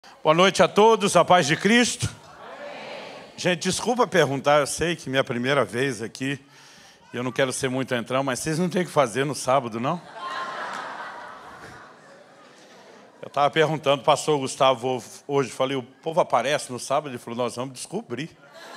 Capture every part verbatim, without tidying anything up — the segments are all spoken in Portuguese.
Boa noite a todos, a paz de Cristo. Amém. Gente, desculpa perguntar, eu sei que é minha primeira vez aqui, e eu não quero ser muito entrão, mas vocês não têm o que fazer no sábado, não? Eu estava perguntando, o pastor Gustavo hoje, falei, o povo aparece no sábado? Ele falou, nós vamos descobrir.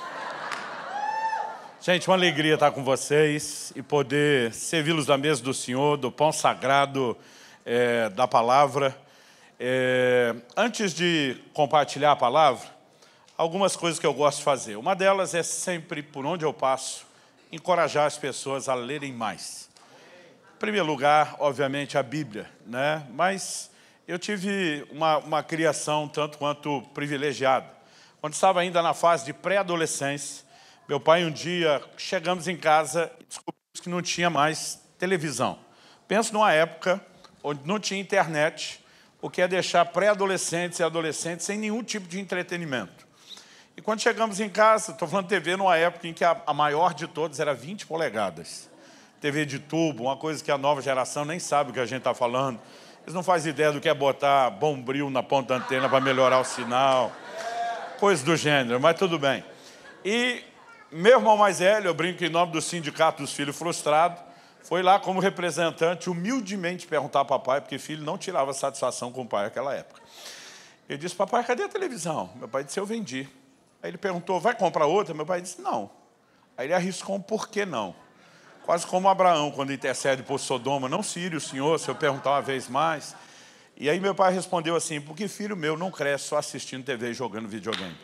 Gente, uma alegria estar com vocês e poder servi-los da mesa do Senhor, do pão sagrado é, da palavra. É, antes de compartilhar a palavra, algumas coisas que eu gosto de fazer. Uma delas é sempre, por onde eu passo, encorajar as pessoas a lerem mais. Em primeiro lugar, obviamente, a Bíblia, né? Mas eu tive uma, uma criação tanto quanto privilegiada. Quando estava ainda na fase de pré-adolescência, meu pai um dia, chegamos em casa e descobrimos que não tinha mais televisão. Penso numa época onde não tinha internet, o que é deixar pré-adolescentes e adolescentes sem nenhum tipo de entretenimento. E quando chegamos em casa, estou falando T V numa época em que a, a maior de todas era vinte polegadas. T V de tubo, uma coisa que a nova geração nem sabe o que a gente está falando. Eles não fazem ideia do que é botar bombril na ponta da antena para melhorar o sinal. Coisa do gênero, mas tudo bem. E meu irmão mais velho, eu brinco em nome do Sindicato dos Filhos Frustrados, foi lá como representante, humildemente perguntar ao papai, porque filho não tirava satisfação com o pai naquela época. Ele disse, papai, cadê a televisão? Meu pai disse, eu vendi. Aí ele perguntou, vai comprar outra? Meu pai disse, não. Aí ele arriscou um por que não. Quase como Abraão, quando intercede por Sodoma, não se ire o senhor, se eu perguntar uma vez mais. E aí meu pai respondeu assim, porque filho meu não cresce só assistindo T V e jogando videogame.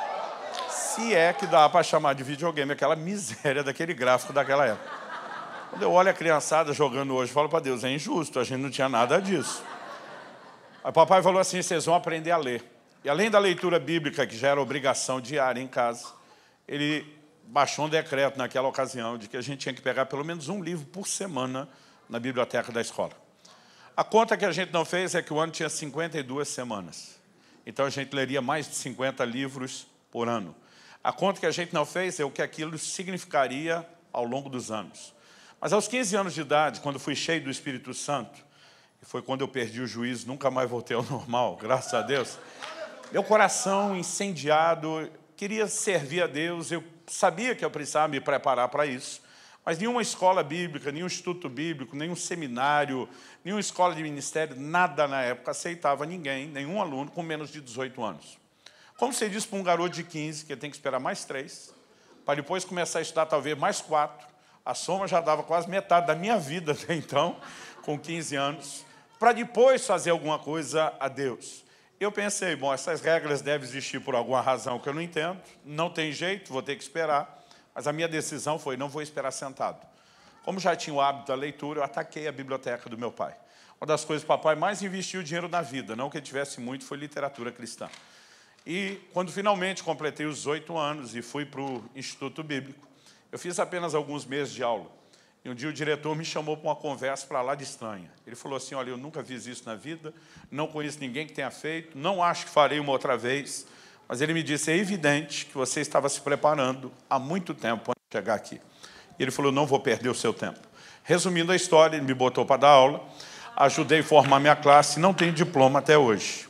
Se é que dá para chamar de videogame aquela miséria daquele gráfico daquela época. Quando eu olho a criançada jogando hoje, eu falo para Deus, é injusto, a gente não tinha nada disso. Aí papai falou assim, vocês vão aprender a ler. E além da leitura bíblica, que já era obrigação diária em casa, ele baixou um decreto naquela ocasião de que a gente tinha que pegar pelo menos um livro por semana na biblioteca da escola. A conta que a gente não fez é que o ano tinha cinquenta e duas semanas. Então a gente leria mais de cinquenta livros por ano. A conta que a gente não fez é o que aquilo significaria ao longo dos anos. Mas aos quinze anos de idade, quando fui cheio do Espírito Santo, e foi quando eu perdi o juízo, nunca mais voltei ao normal, graças a Deus, meu coração incendiado, queria servir a Deus, eu sabia que eu precisava me preparar para isso, mas nenhuma escola bíblica, nenhum instituto bíblico, nenhum seminário, nenhuma escola de ministério, nada na época aceitava ninguém, nenhum aluno com menos de dezoito anos. Como você diz para um garoto de quinze, que tem que esperar mais três, para depois começar a estudar talvez mais quatro, a soma já dava quase metade da minha vida até então, com quinze anos, para depois fazer alguma coisa a Deus. Eu pensei, bom, essas regras devem existir por alguma razão que eu não entendo, não tem jeito, vou ter que esperar, mas a minha decisão foi, não vou esperar sentado. Como já tinha o hábito da leitura, eu ataquei a biblioteca do meu pai. Uma das coisas que o papai mais investiu dinheiro na vida, não que ele tivesse muito, foi literatura cristã. E quando finalmente completei os oito anos e fui para o Instituto Bíblico, eu fiz apenas alguns meses de aula. E um dia o diretor me chamou para uma conversa para lá de estranha. Ele falou assim, olha, eu nunca fiz isso na vida, não conheço ninguém que tenha feito, não acho que farei uma outra vez, mas ele me disse, é evidente que você estava se preparando há muito tempo antes de chegar aqui. E ele falou, não vou perder o seu tempo. Resumindo a história, ele me botou para dar aula, ajudei a formar minha classe, não tenho diploma até hoje.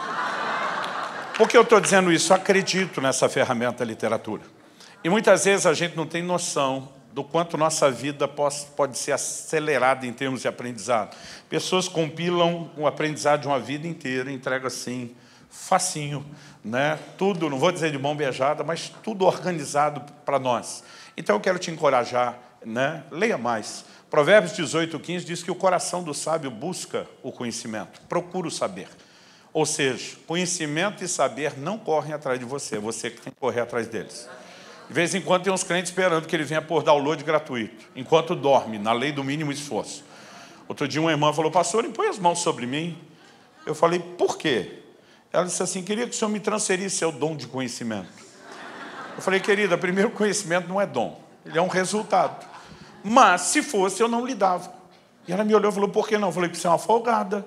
Por que eu estou dizendo isso? Eu acredito nessa ferramenta literatura. E muitas vezes a gente não tem noção do quanto nossa vida pode, pode ser acelerada em termos de aprendizado. Pessoas compilam o aprendizado de uma vida inteira, entregam assim, facinho, né? Tudo, não vou dizer de mão beijada, mas tudo organizado para nós. Então eu quero te encorajar, né? Leia mais. Provérbios dezoito, quinze diz que o coração do sábio busca o conhecimento, procura o saber. Ou seja, conhecimento e saber não correm atrás de você, é você que tem que correr atrás deles. De vez em quando tem uns crentes esperando que ele venha por download gratuito, enquanto dorme, na lei do mínimo esforço. Outro dia uma irmã falou, pastor, impõe as mãos sobre mim. Eu falei, por quê? Ela disse assim, queria que o senhor me transferisse seu dom de conhecimento. Eu falei, querida, primeiro conhecimento não é dom, ele é um resultado. Mas, se fosse, eu não lhe dava. E ela me olhou e falou, por que não? Eu falei, porque você é uma folgada.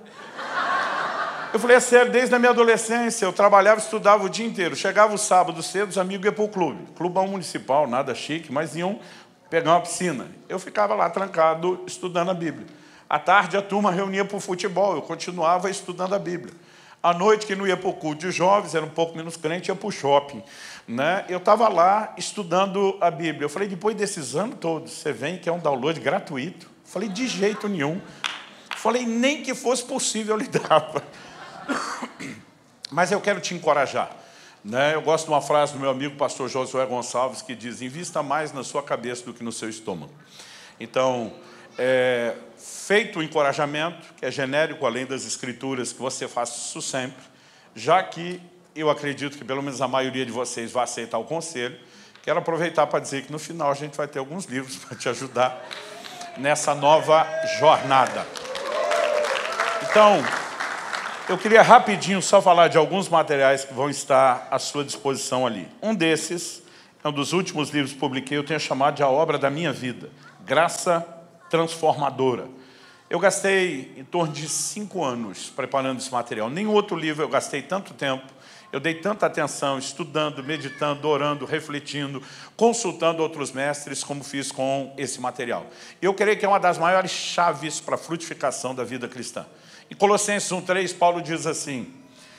Eu falei, é sério, desde a minha adolescência, eu trabalhava e estudava o dia inteiro. Chegava o sábado cedo, os amigos iam para o clube. Clubão municipal, nada chique, mas iam pegar uma piscina. Eu ficava lá trancado, estudando a Bíblia. À tarde, a turma reunia para o futebol, eu continuava estudando a Bíblia. À noite, que não ia para o culto de jovens, era um pouco menos crente, ia para o shopping. Né? Eu estava lá estudando a Bíblia. Eu falei, depois desses anos todos, você vem que é um download gratuito? Eu falei, de jeito nenhum. Eu falei, nem que fosse possível eu lhe dava. Mas eu quero te encorajar. Né? Eu gosto de uma frase do meu amigo pastor Josué Gonçalves, que diz, invista mais na sua cabeça do que no seu estômago. Então, é, feito o encorajamento, que é genérico, além das escrituras, que você faça isso sempre, já que eu acredito que pelo menos a maioria de vocês vai aceitar o conselho, quero aproveitar para dizer que no final a gente vai ter alguns livros para te ajudar nessa nova jornada. Então, eu queria rapidinho só falar de alguns materiais que vão estar à sua disposição ali. Um desses é um dos últimos livros que publiquei, eu tenho chamado de A Obra da Minha Vida, Graça Transformadora. Eu gastei em torno de cinco anos preparando esse material. Nenhum outro livro eu gastei tanto tempo, eu dei tanta atenção, estudando, meditando, orando, refletindo, consultando outros mestres, como fiz com esse material. Eu creio que é uma das maiores chaves para a frutificação da vida cristã. Em Colossenses um, três, Paulo diz assim,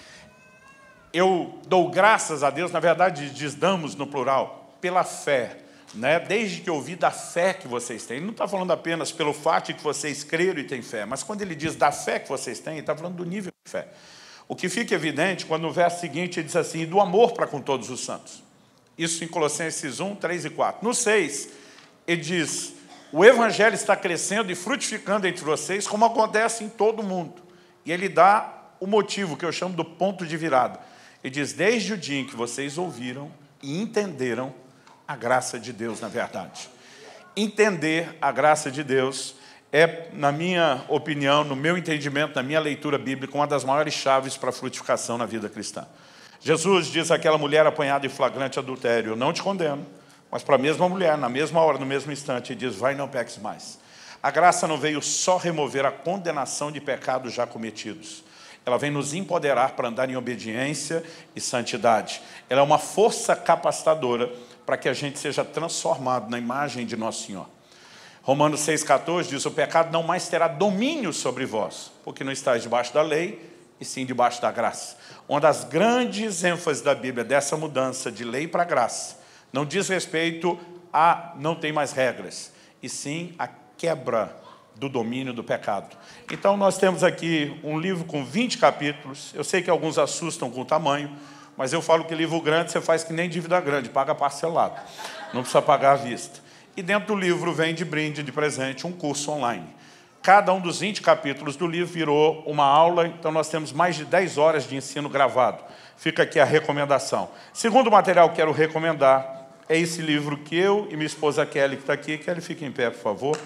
eu dou graças a Deus, na verdade diz damos no plural, pela fé, né? Desde que eu ouvi da fé que vocês têm. Ele não está falando apenas pelo fato de que vocês creram e têm fé, mas quando ele diz da fé que vocês têm, ele está falando do nível de fé. O que fica evidente quando no verso seguinte ele diz assim, do amor para com todos os santos. Isso em Colossenses um, três e quatro. No seis, ele diz, o evangelho está crescendo e frutificando entre vocês, como acontece em todo mundo. E ele dá o motivo que eu chamo do ponto de virada. Ele diz, desde o dia em que vocês ouviram e entenderam a graça de Deus na verdade. Entender a graça de Deus é, na minha opinião, no meu entendimento, na minha leitura bíblica, uma das maiores chaves para a frutificação na vida cristã. Jesus diz àquela mulher apanhada em flagrante adultério, eu não te condeno, mas para a mesma mulher, na mesma hora, no mesmo instante, ele diz, vai e não peques mais. A graça não veio só remover a condenação de pecados já cometidos. Ela vem nos empoderar para andar em obediência e santidade. Ela é uma força capacitadora para que a gente seja transformado na imagem de Nosso Senhor. Romanos seis, quatorze diz, o pecado não mais terá domínio sobre vós, porque não estáis debaixo da lei, e sim debaixo da graça. Uma das grandes ênfases da Bíblia, dessa mudança de lei para graça, não diz respeito a não tem mais regras, e sim a quebra do domínio do pecado. Então nós temos aqui um livro com vinte capítulos, eu sei que alguns assustam com o tamanho, mas eu falo que livro grande você faz que nem dívida grande, paga parcelado, não precisa pagar à vista. E dentro do livro vem de brinde, de presente, um curso online. Cada um dos vinte capítulos do livro virou uma aula, então nós temos mais de dez horas de ensino gravado. Fica aqui a recomendação. Segundo material que quero recomendar é esse livro que eu e minha esposa Kelly, que está aqui. Kelly, fique em pé, por favor.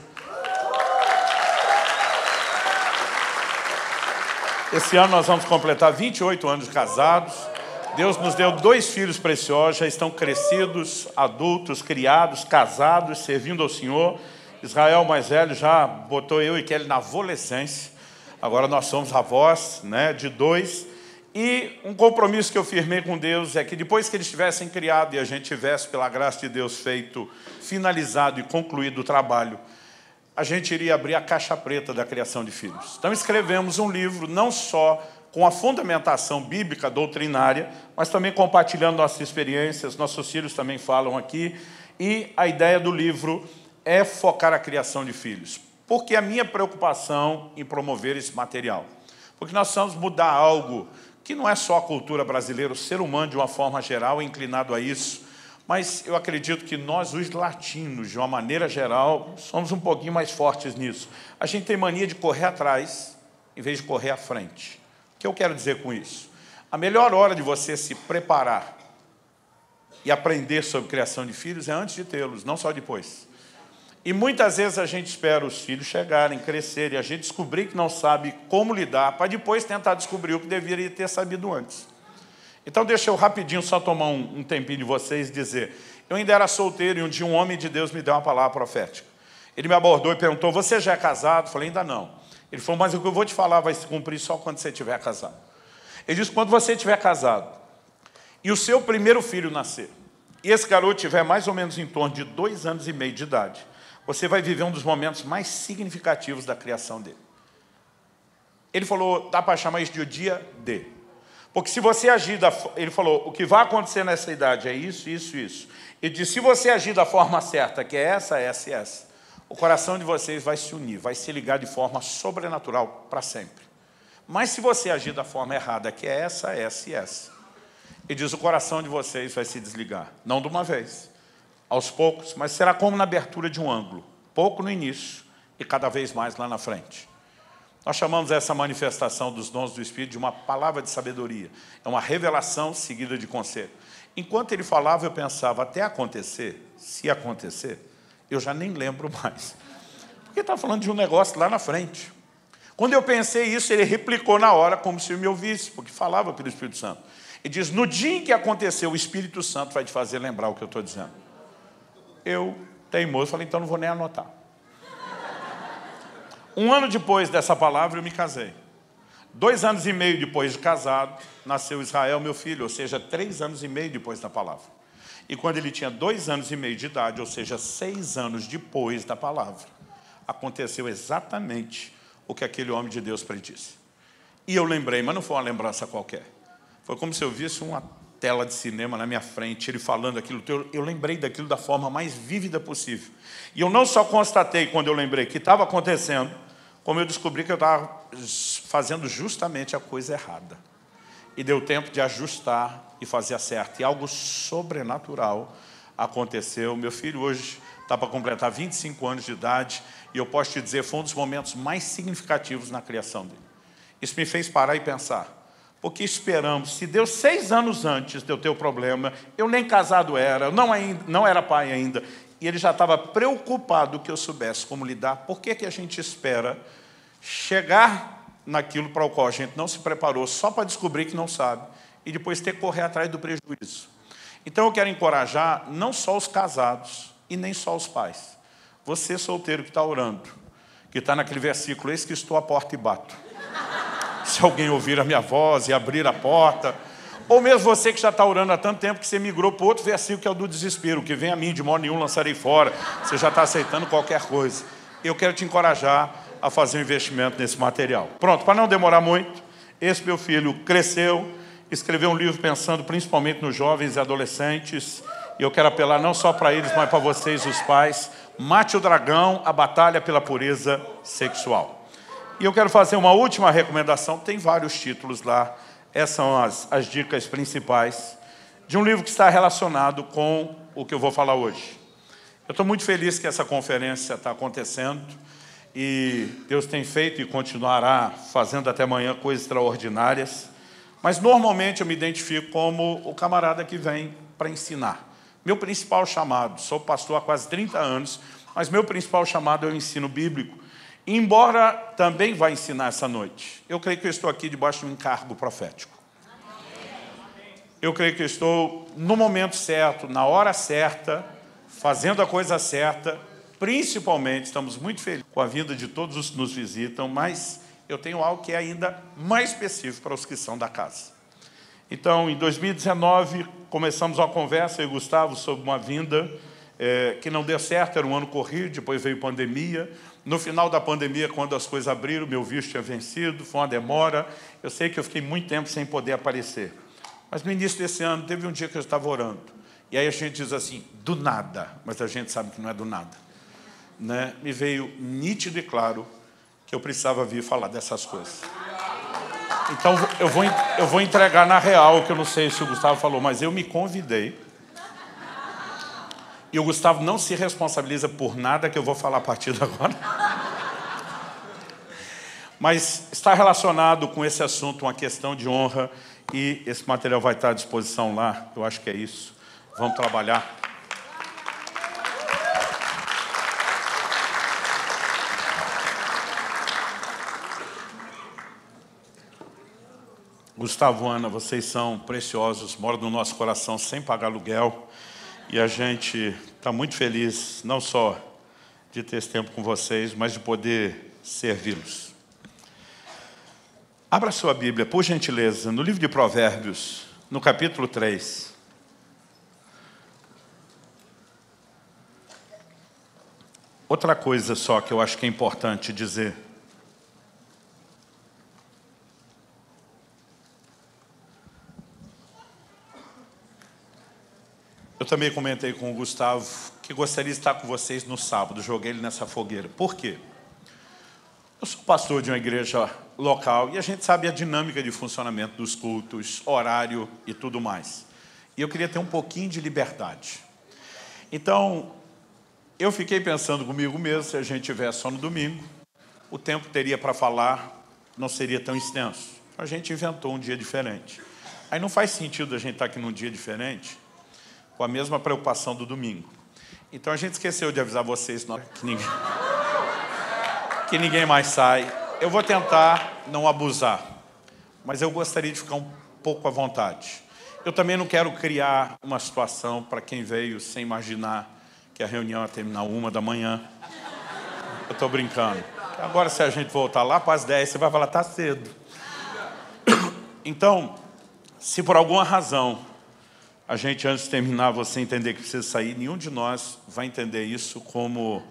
Esse ano nós vamos completar vinte e oito anos de casados. Deus nos deu dois filhos preciosos, já estão crescidos, adultos, criados, casados, servindo ao Senhor. Israel, mais velho, já botou eu e Kelly na adolescência. Agora nós somos avós, né, de dois. E um compromisso que eu firmei com Deus é que depois que eles tivessem criado e a gente tivesse, pela graça de Deus, feito, finalizado e concluído o trabalho, a gente iria abrir a caixa preta da criação de filhos. Então escrevemos um livro não só com a fundamentação bíblica, doutrinária, mas também compartilhando nossas experiências, nossos filhos também falam aqui, e a ideia do livro é focar a criação de filhos. Porque a minha preocupação em promover esse material? Porque nós precisamos mudar algo que não é só a cultura brasileira, o ser humano de uma forma geral é inclinado a isso, mas eu acredito que nós, os latinos, de uma maneira geral, somos um pouquinho mais fortes nisso. A gente tem mania de correr atrás, em vez de correr à frente. O que eu quero dizer com isso? A melhor hora de você se preparar e aprender sobre criação de filhos é antes de tê-los, não só depois. E muitas vezes a gente espera os filhos chegarem, crescerem, e a gente descobrir que não sabe como lidar, para depois tentar descobrir o que deveria ter sabido antes. Então deixa eu rapidinho só tomar um, um tempinho de vocês e dizer, eu ainda era solteiro e um dia um homem de Deus me deu uma palavra profética. Ele me abordou e perguntou, você já é casado? Eu falei, ainda não. Ele falou, mas o que eu vou te falar vai se cumprir só quando você estiver casado. Ele disse, quando você estiver casado e o seu primeiro filho nascer, e esse garoto tiver mais ou menos em torno de dois anos e meio de idade, você vai viver um dos momentos mais significativos da criação dele. Ele falou, dá para chamar isso de o dia D. Porque se você agir da... Ele falou, o que vai acontecer nessa idade é isso, isso, isso. Ele disse, se você agir da forma certa, que é essa, essa e essa, o coração de vocês vai se unir, vai se ligar de forma sobrenatural para sempre. Mas se você agir da forma errada, que é essa, essa e essa, ele diz, o coração de vocês vai se desligar. Não de uma vez, aos poucos, mas será como na abertura de um ângulo. Pouco no início e cada vez mais lá na frente. Nós chamamos essa manifestação dos dons do Espírito de uma palavra de sabedoria. É uma revelação seguida de conselho. Enquanto ele falava, eu pensava, até acontecer, se acontecer, eu já nem lembro mais. Porque está falando de um negócio lá na frente. Quando eu pensei isso, ele replicou na hora, como se eu me ouvisse, porque falava pelo Espírito Santo. Ele diz, no dia em que aconteceu, o Espírito Santo vai te fazer lembrar o que eu estou dizendo. Eu, teimoso, falei, então não vou nem anotar. Um ano depois dessa palavra, eu me casei. Dois anos e meio depois de casado, nasceu Israel, meu filho, ou seja, três anos e meio depois da palavra. E quando ele tinha dois anos e meio de idade, ou seja, seis anos depois da palavra, aconteceu exatamente o que aquele homem de Deus predisse. E eu lembrei, mas não foi uma lembrança qualquer. Foi como se eu visse uma tela de cinema na minha frente, ele falando aquilo. Eu, eu lembrei daquilo da forma mais vívida possível. E eu não só constatei, quando eu lembrei que estava acontecendo, como eu descobri que eu estava fazendo justamente a coisa errada. E deu tempo de ajustar e fazer a certa. E algo sobrenatural aconteceu. Meu filho hoje está para completar vinte e cinco anos de idade, e eu posso te dizer, foi um dos momentos mais significativos na criação dele. Isso me fez parar e pensar. Porque esperamos, se Deus seis anos antes de eu ter o problema, eu nem casado era, não, ainda, não era pai ainda, e ele já estava preocupado que eu soubesse como lidar, por que que a gente espera chegar naquilo para o qual a gente não se preparou, só para descobrir que não sabe, e depois ter que correr atrás do prejuízo? Então eu quero encorajar não só os casados, e nem só os pais. Você solteiro que está orando, que está naquele versículo, eis que estou à porta e bato. Se alguém ouvir a minha voz e abrir a porta, ou mesmo você que já está orando há tanto tempo que você migrou para outro versículo que é o do desespero, que vem a mim, de modo nenhum lançarei fora, você já está aceitando qualquer coisa. Eu quero te encorajar a fazer um investimento nesse material. Pronto, para não demorar muito, esse meu filho cresceu, escreveu um livro pensando principalmente nos jovens e adolescentes, e eu quero apelar não só para eles, mas para vocês, os pais, Mate o Dragão, a batalha pela pureza sexual. E eu quero fazer uma última recomendação, tem vários títulos lá, essas são as, as dicas principais, de um livro que está relacionado com o que eu vou falar hoje. Eu estou muito feliz que essa conferência está acontecendo, e Deus tem feito e continuará fazendo até amanhã coisas extraordinárias, mas normalmente eu me identifico como o camarada que vem para ensinar. Meu principal chamado, sou pastor há quase trinta anos, mas meu principal chamado é o ensino bíblico. Embora também vá ensinar essa noite, eu creio que eu estou aqui debaixo de um encargo profético. Eu creio que eu estou no momento certo, na hora certa, fazendo a coisa certa. Principalmente, estamos muito felizes com a vinda de todos os que nos visitam, mas eu tenho algo que é ainda mais específico para os que são da casa. Então, em dois mil e dezenove, começamos uma conversa, eu e Gustavo, sobre uma vinda é, que não deu certo, era um ano corrido, depois veio pandemia. No final da pandemia, quando as coisas abriram, meu visto tinha vencido, foi uma demora. Eu sei que eu fiquei muito tempo sem poder aparecer. Mas no início desse ano, teve um dia que eu estava orando. E aí a gente diz assim, do nada, mas a gente sabe que não é do nada. Né? Me veio nítido e claro que eu precisava vir falar dessas coisas. Então, eu vou, eu vou entregar na real, que eu não sei se o Gustavo falou, mas eu me convidei. E o Gustavo não se responsabiliza por nada que eu vou falar a partir de agora. Mas está relacionado com esse assunto, uma questão de honra, e esse material vai estar à disposição lá. Eu acho que é isso. Vamos trabalhar. Gustavo, Ana, vocês são preciosos, moram no nosso coração sem pagar aluguel. E a gente está muito feliz, não só de ter esse tempo com vocês, mas de poder servi-los. Abra sua Bíblia, por gentileza, no livro de Provérbios, no capítulo três. Outra coisa só que eu acho que é importante dizer. Eu também comentei com o Gustavo que gostaria de estar com vocês no sábado. Joguei ele nessa fogueira. Por quê? Eu sou pastor de uma igreja local e a gente sabe a dinâmica de funcionamento dos cultos, horário e tudo mais. E eu queria ter um pouquinho de liberdade. Então, eu fiquei pensando comigo mesmo, se a gente tivesse só no domingo, o tempo teria para falar, não seria tão extenso. A gente inventou um dia diferente. Aí não faz sentido a gente estar aqui num dia diferente, com a mesma preocupação do domingo. Então a gente esqueceu de avisar vocês que ninguém, que ninguém mais sai. Eu vou tentar não abusar, mas eu gostaria de ficar um pouco à vontade. Eu também não quero criar uma situação para quem veio sem imaginar que a reunião ia terminar uma da manhã. Eu estou brincando. Agora, se a gente voltar lá para as dez, você vai falar, está cedo. Então, se por alguma razão a gente, antes de terminar, você entender que precisa sair, nenhum de nós vai entender isso como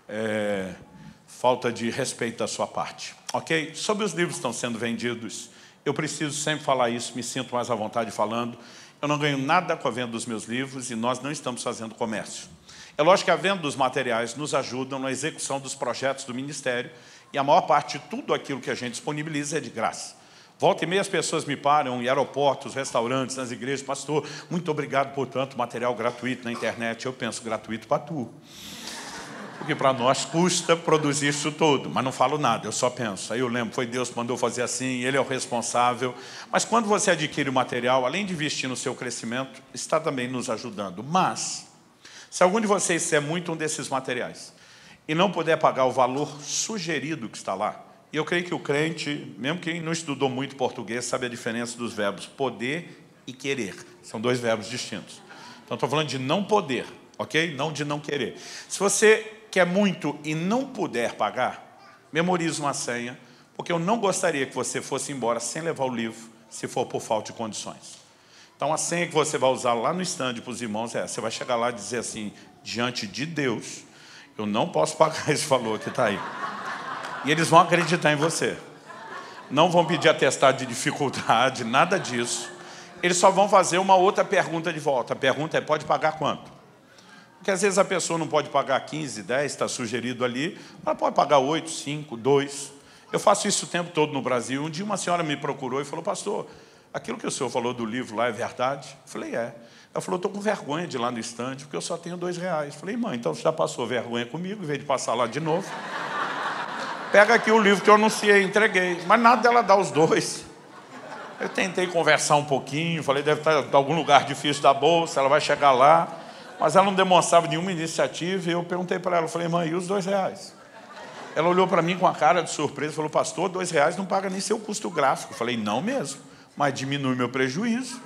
é, falta de respeito da sua parte. Ok? Sobre os livros que estão sendo vendidos, eu preciso sempre falar isso, me sinto mais à vontade falando. Eu não ganho nada com a venda dos meus livros e nós não estamos fazendo comércio. É lógico que a venda dos materiais nos ajuda na execução dos projetos do ministério e a maior parte de tudo aquilo que a gente disponibiliza é de graça. Volta e meia as pessoas me param em aeroportos, restaurantes, nas igrejas. Pastor, muito obrigado por tanto material gratuito na internet. Eu penso, gratuito para tu. Porque para nós custa produzir isso tudo, mas não falo nada, eu só penso. Aí eu lembro, foi Deus que mandou fazer assim, Ele é o responsável. Mas quando você adquire o material, além de investir no seu crescimento, está também nos ajudando. Mas, se algum de vocês quiser muito um desses materiais e não puder pagar o valor sugerido que está lá, e eu creio que o crente, mesmo quem não estudou muito português, sabe a diferença dos verbos poder e querer. São dois verbos distintos. Então, estou falando de não poder, ok? Não de não querer. Se você quer muito e não puder pagar, memorize uma senha, porque eu não gostaria que você fosse embora sem levar o livro, se for por falta de condições. Então, a senha que você vai usar lá no stand para os irmãos é essa. Você vai chegar lá e dizer assim, diante de Deus, eu não posso pagar esse valor que está aí. E eles vão acreditar em você. Não vão pedir atestado de dificuldade, nada disso. Eles só vão fazer uma outra pergunta de volta. A pergunta é, pode pagar quanto? Porque às vezes a pessoa não pode pagar quinze, dez, está sugerido ali. Ela pode pagar oito, cinco, dois. Eu faço isso o tempo todo no Brasil. Um dia uma senhora me procurou e falou, pastor, aquilo que o senhor falou do livro lá é verdade? Eu falei, é. Ela falou, estou com vergonha de ir lá no estande, porque eu só tenho dois reais. Eu falei, mãe, então você já passou vergonha comigo, em vez de passar lá de novo. Pega aqui o livro que eu anunciei, entreguei. Mas nada dela dá os dois. Eu tentei conversar um pouquinho, falei, deve estar em algum lugar difícil da bolsa, ela vai chegar lá. Mas ela não demonstrava nenhuma iniciativa e eu perguntei para ela, eu falei, mãe, e os dois reais? Ela olhou para mim com a cara de surpresa e falou, pastor, dois reais não paga nem seu custo gráfico. Eu falei, não mesmo, mas diminui meu prejuízo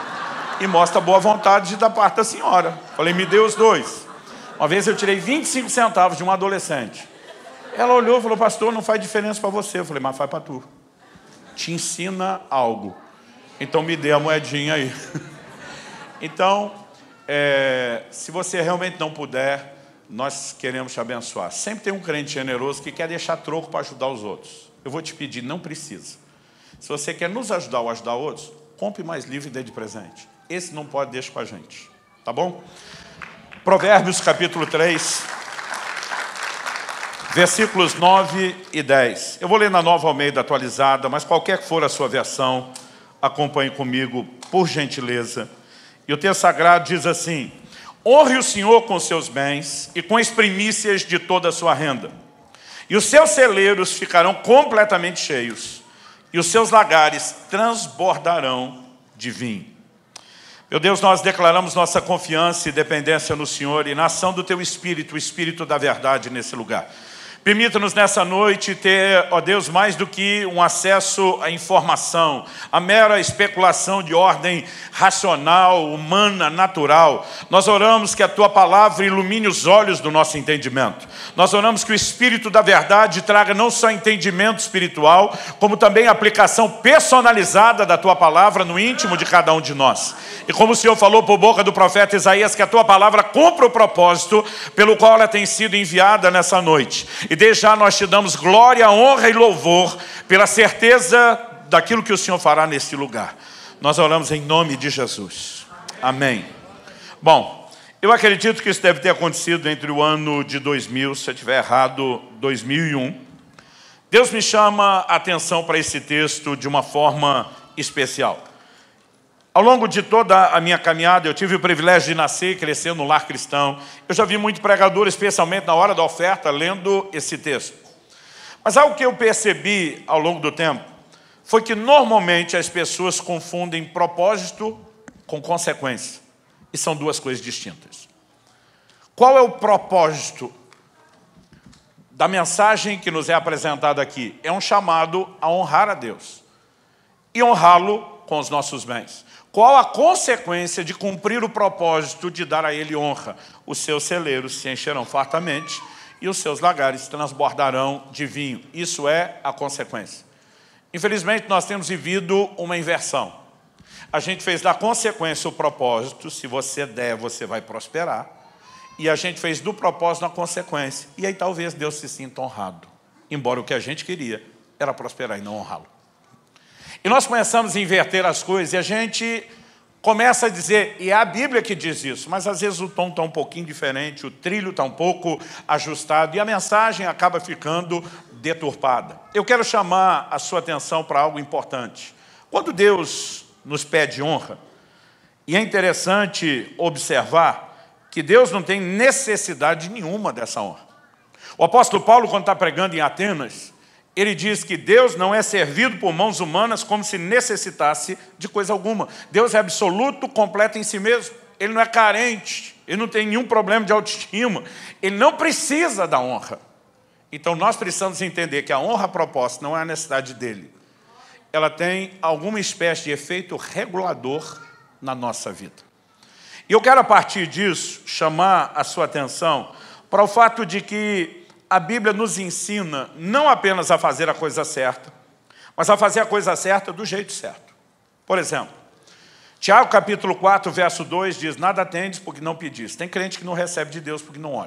e mostra boa vontade da parte da senhora. Eu falei, me dê os dois. Uma vez eu tirei vinte e cinco centavos de um adolescente. Ela olhou e falou, pastor, não faz diferença para você. Eu falei, mas faz para tu. Te ensina algo. Então me dê a moedinha aí. Então, é, se você realmente não puder, nós queremos te abençoar. Sempre tem um crente generoso que quer deixar troco para ajudar os outros. Eu vou te pedir, não precisa. Se você quer nos ajudar ou ajudar outros, compre mais livro e dê de presente. Esse não pode, deixa com a gente. Tá bom? Provérbios capítulo três. Versículos nove e dez. Eu vou ler na Nova Almeida atualizada, mas qualquer que for a sua versão, acompanhe comigo, por gentileza. E o texto sagrado diz assim, honre o Senhor com seus bens e com as primícias de toda a sua renda. E os seus celeiros ficarão completamente cheios, e os seus lagares transbordarão de vinho. Meu Deus, nós declaramos nossa confiança e dependência no Senhor e na ação do Teu Espírito, o Espírito da verdade nesse lugar. Permita-nos nessa noite ter, ó Deus, mais do que um acesso à informação, a mera especulação de ordem racional, humana, natural. Nós oramos que a Tua palavra ilumine os olhos do nosso entendimento. Nós oramos que o Espírito da verdade traga não só entendimento espiritual, como também aplicação personalizada da Tua palavra no íntimo de cada um de nós. E como o Senhor falou por boca do profeta Isaías, que a Tua palavra cumpra o propósito pelo qual ela tem sido enviada nessa noite. E desde já nós te damos glória, honra e louvor pela certeza daquilo que o Senhor fará neste lugar. Nós oramos em nome de Jesus. Amém. Bom, eu acredito que isso deve ter acontecido entre o ano de dois mil, se eu estiver errado, dois mil e um. Deus me chama a atenção para esse texto de uma forma especial. Ao longo de toda a minha caminhada, eu tive o privilégio de nascer e crescer no lar cristão. Eu já vi muito pregador, especialmente na hora da oferta, lendo esse texto. Mas algo que eu percebi ao longo do tempo foi que normalmente as pessoas confundem propósito com consequência. E são duas coisas distintas. Qual é o propósito da mensagem que nos é apresentada aqui? É um chamado a honrar a Deus e honrá-lo com os nossos bens. Qual a consequência de cumprir o propósito de dar a Ele honra? Os seus celeiros se encherão fartamente e os seus lagares transbordarão de vinho. Isso é a consequência. Infelizmente, nós temos vivido uma inversão. A gente fez da consequência o propósito, se você der, você vai prosperar. E a gente fez do propósito a consequência. E aí talvez Deus se sinta honrado. Embora o que a gente queria era prosperar e não honrá-lo. E nós começamos a inverter as coisas e a gente começa a dizer, e é a Bíblia que diz isso, mas às vezes o tom está um pouquinho diferente, o trilho está um pouco ajustado e a mensagem acaba ficando deturpada. Eu quero chamar a sua atenção para algo importante. Quando Deus nos pede honra, e é interessante observar que Deus não tem necessidade nenhuma dessa honra. O apóstolo Paulo, quando está pregando em Atenas, ele diz que Deus não é servido por mãos humanas como se necessitasse de coisa alguma. Deus é absoluto, completo em si mesmo. Ele não é carente, ele não tem nenhum problema de autoestima, ele não precisa da honra. Então nós precisamos entender que a honra proposta não é a necessidade dele. Ela tem alguma espécie de efeito regulador na nossa vida. E eu quero, a partir disso, chamar a sua atenção para o fato de que a Bíblia nos ensina não apenas a fazer a coisa certa, mas a fazer a coisa certa do jeito certo. Por exemplo, Tiago capítulo quatro, verso dois diz, nada tendes porque não pedis. Tem crente que não recebe de Deus porque não ora.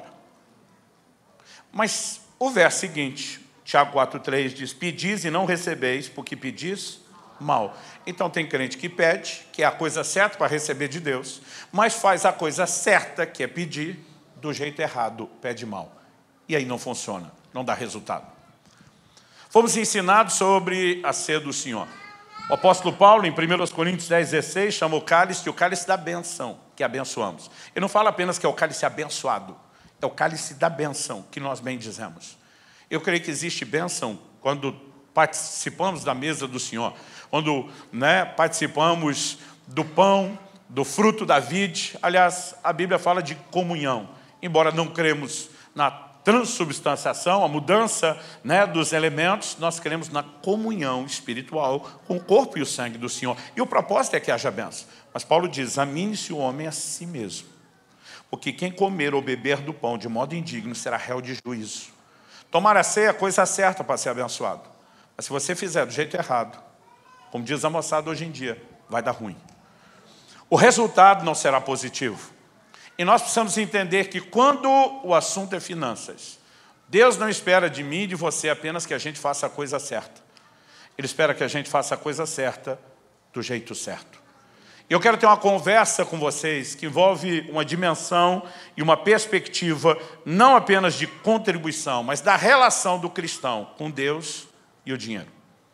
Mas o verso seguinte, Tiago quatro, três diz, pedis e não recebeis porque pedis mal. Então tem crente que pede, que é a coisa certa para receber de Deus, mas faz a coisa certa, que é pedir, do jeito errado, pede mal. E aí não funciona, não dá resultado. Fomos ensinados sobre a ceia do Senhor. O apóstolo Paulo, em primeira Coríntios dez, dezesseis, chama o cálice, o cálice da benção, que abençoamos. Ele não fala apenas que é o cálice abençoado, é o cálice da benção, que nós bem dizemos. Eu creio que existe bênção quando participamos da mesa do Senhor, quando né, participamos do pão, do fruto da vide. Aliás, a Bíblia fala de comunhão. Embora não cremos na transubstanciação, a mudança né, dos elementos, nós cremos na comunhão espiritual com o corpo e o sangue do Senhor. E o propósito é que haja bênção. Mas Paulo diz, examine-se o homem a si mesmo. Porque quem comer ou beber do pão de modo indigno será réu de juízo. Tomar a ceia é a coisa certa para ser abençoado. Mas se você fizer do jeito errado, como diz a moçada hoje em dia, vai dar ruim. O resultado não será positivo. E nós precisamos entender que quando o assunto é finanças, Deus não espera de mim e de você apenas que a gente faça a coisa certa. Ele espera que a gente faça a coisa certa do jeito certo. Eu quero ter uma conversa com vocês que envolve uma dimensão e uma perspectiva não apenas de contribuição, mas da relação do cristão com Deus e o dinheiro.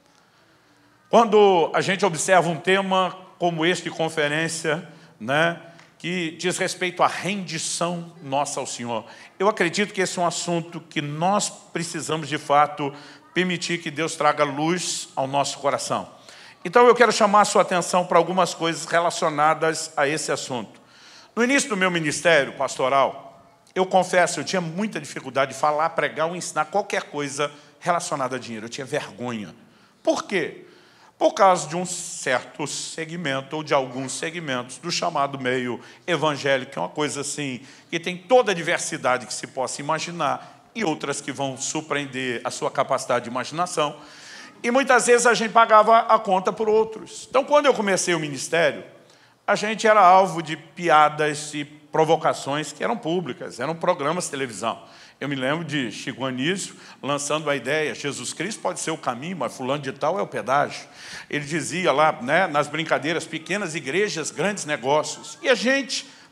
Quando a gente observa um tema como este de conferência, né, que diz respeito à rendição nossa ao Senhor, eu acredito que esse é um assunto que nós precisamos, de fato, permitir que Deus traga luz ao nosso coração. Então eu quero chamar a sua atenção para algumas coisas relacionadas a esse assunto. No início do meu ministério pastoral, eu confesso, eu tinha muita dificuldade de falar, pregar ou ensinar qualquer coisa relacionada a dinheiro. Eu tinha vergonha. Por quê? Por causa de um certo segmento, ou de alguns segmentos, do chamado meio evangélico, que é uma coisa assim, que tem toda a diversidade que se possa imaginar, e outras que vão surpreender a sua capacidade de imaginação. E muitas vezes a gente pagava a conta por outros. Então, quando eu comecei o ministério, a gente era alvo de piadas e provocações que eram públicas, eram programas de televisão. Eu me lembro de Chico Anísio lançando a ideia, Jesus Cristo pode ser o caminho, mas fulano de tal é o pedágio. Ele dizia lá, né, nas brincadeiras, pequenas igrejas, grandes negócios. E a gente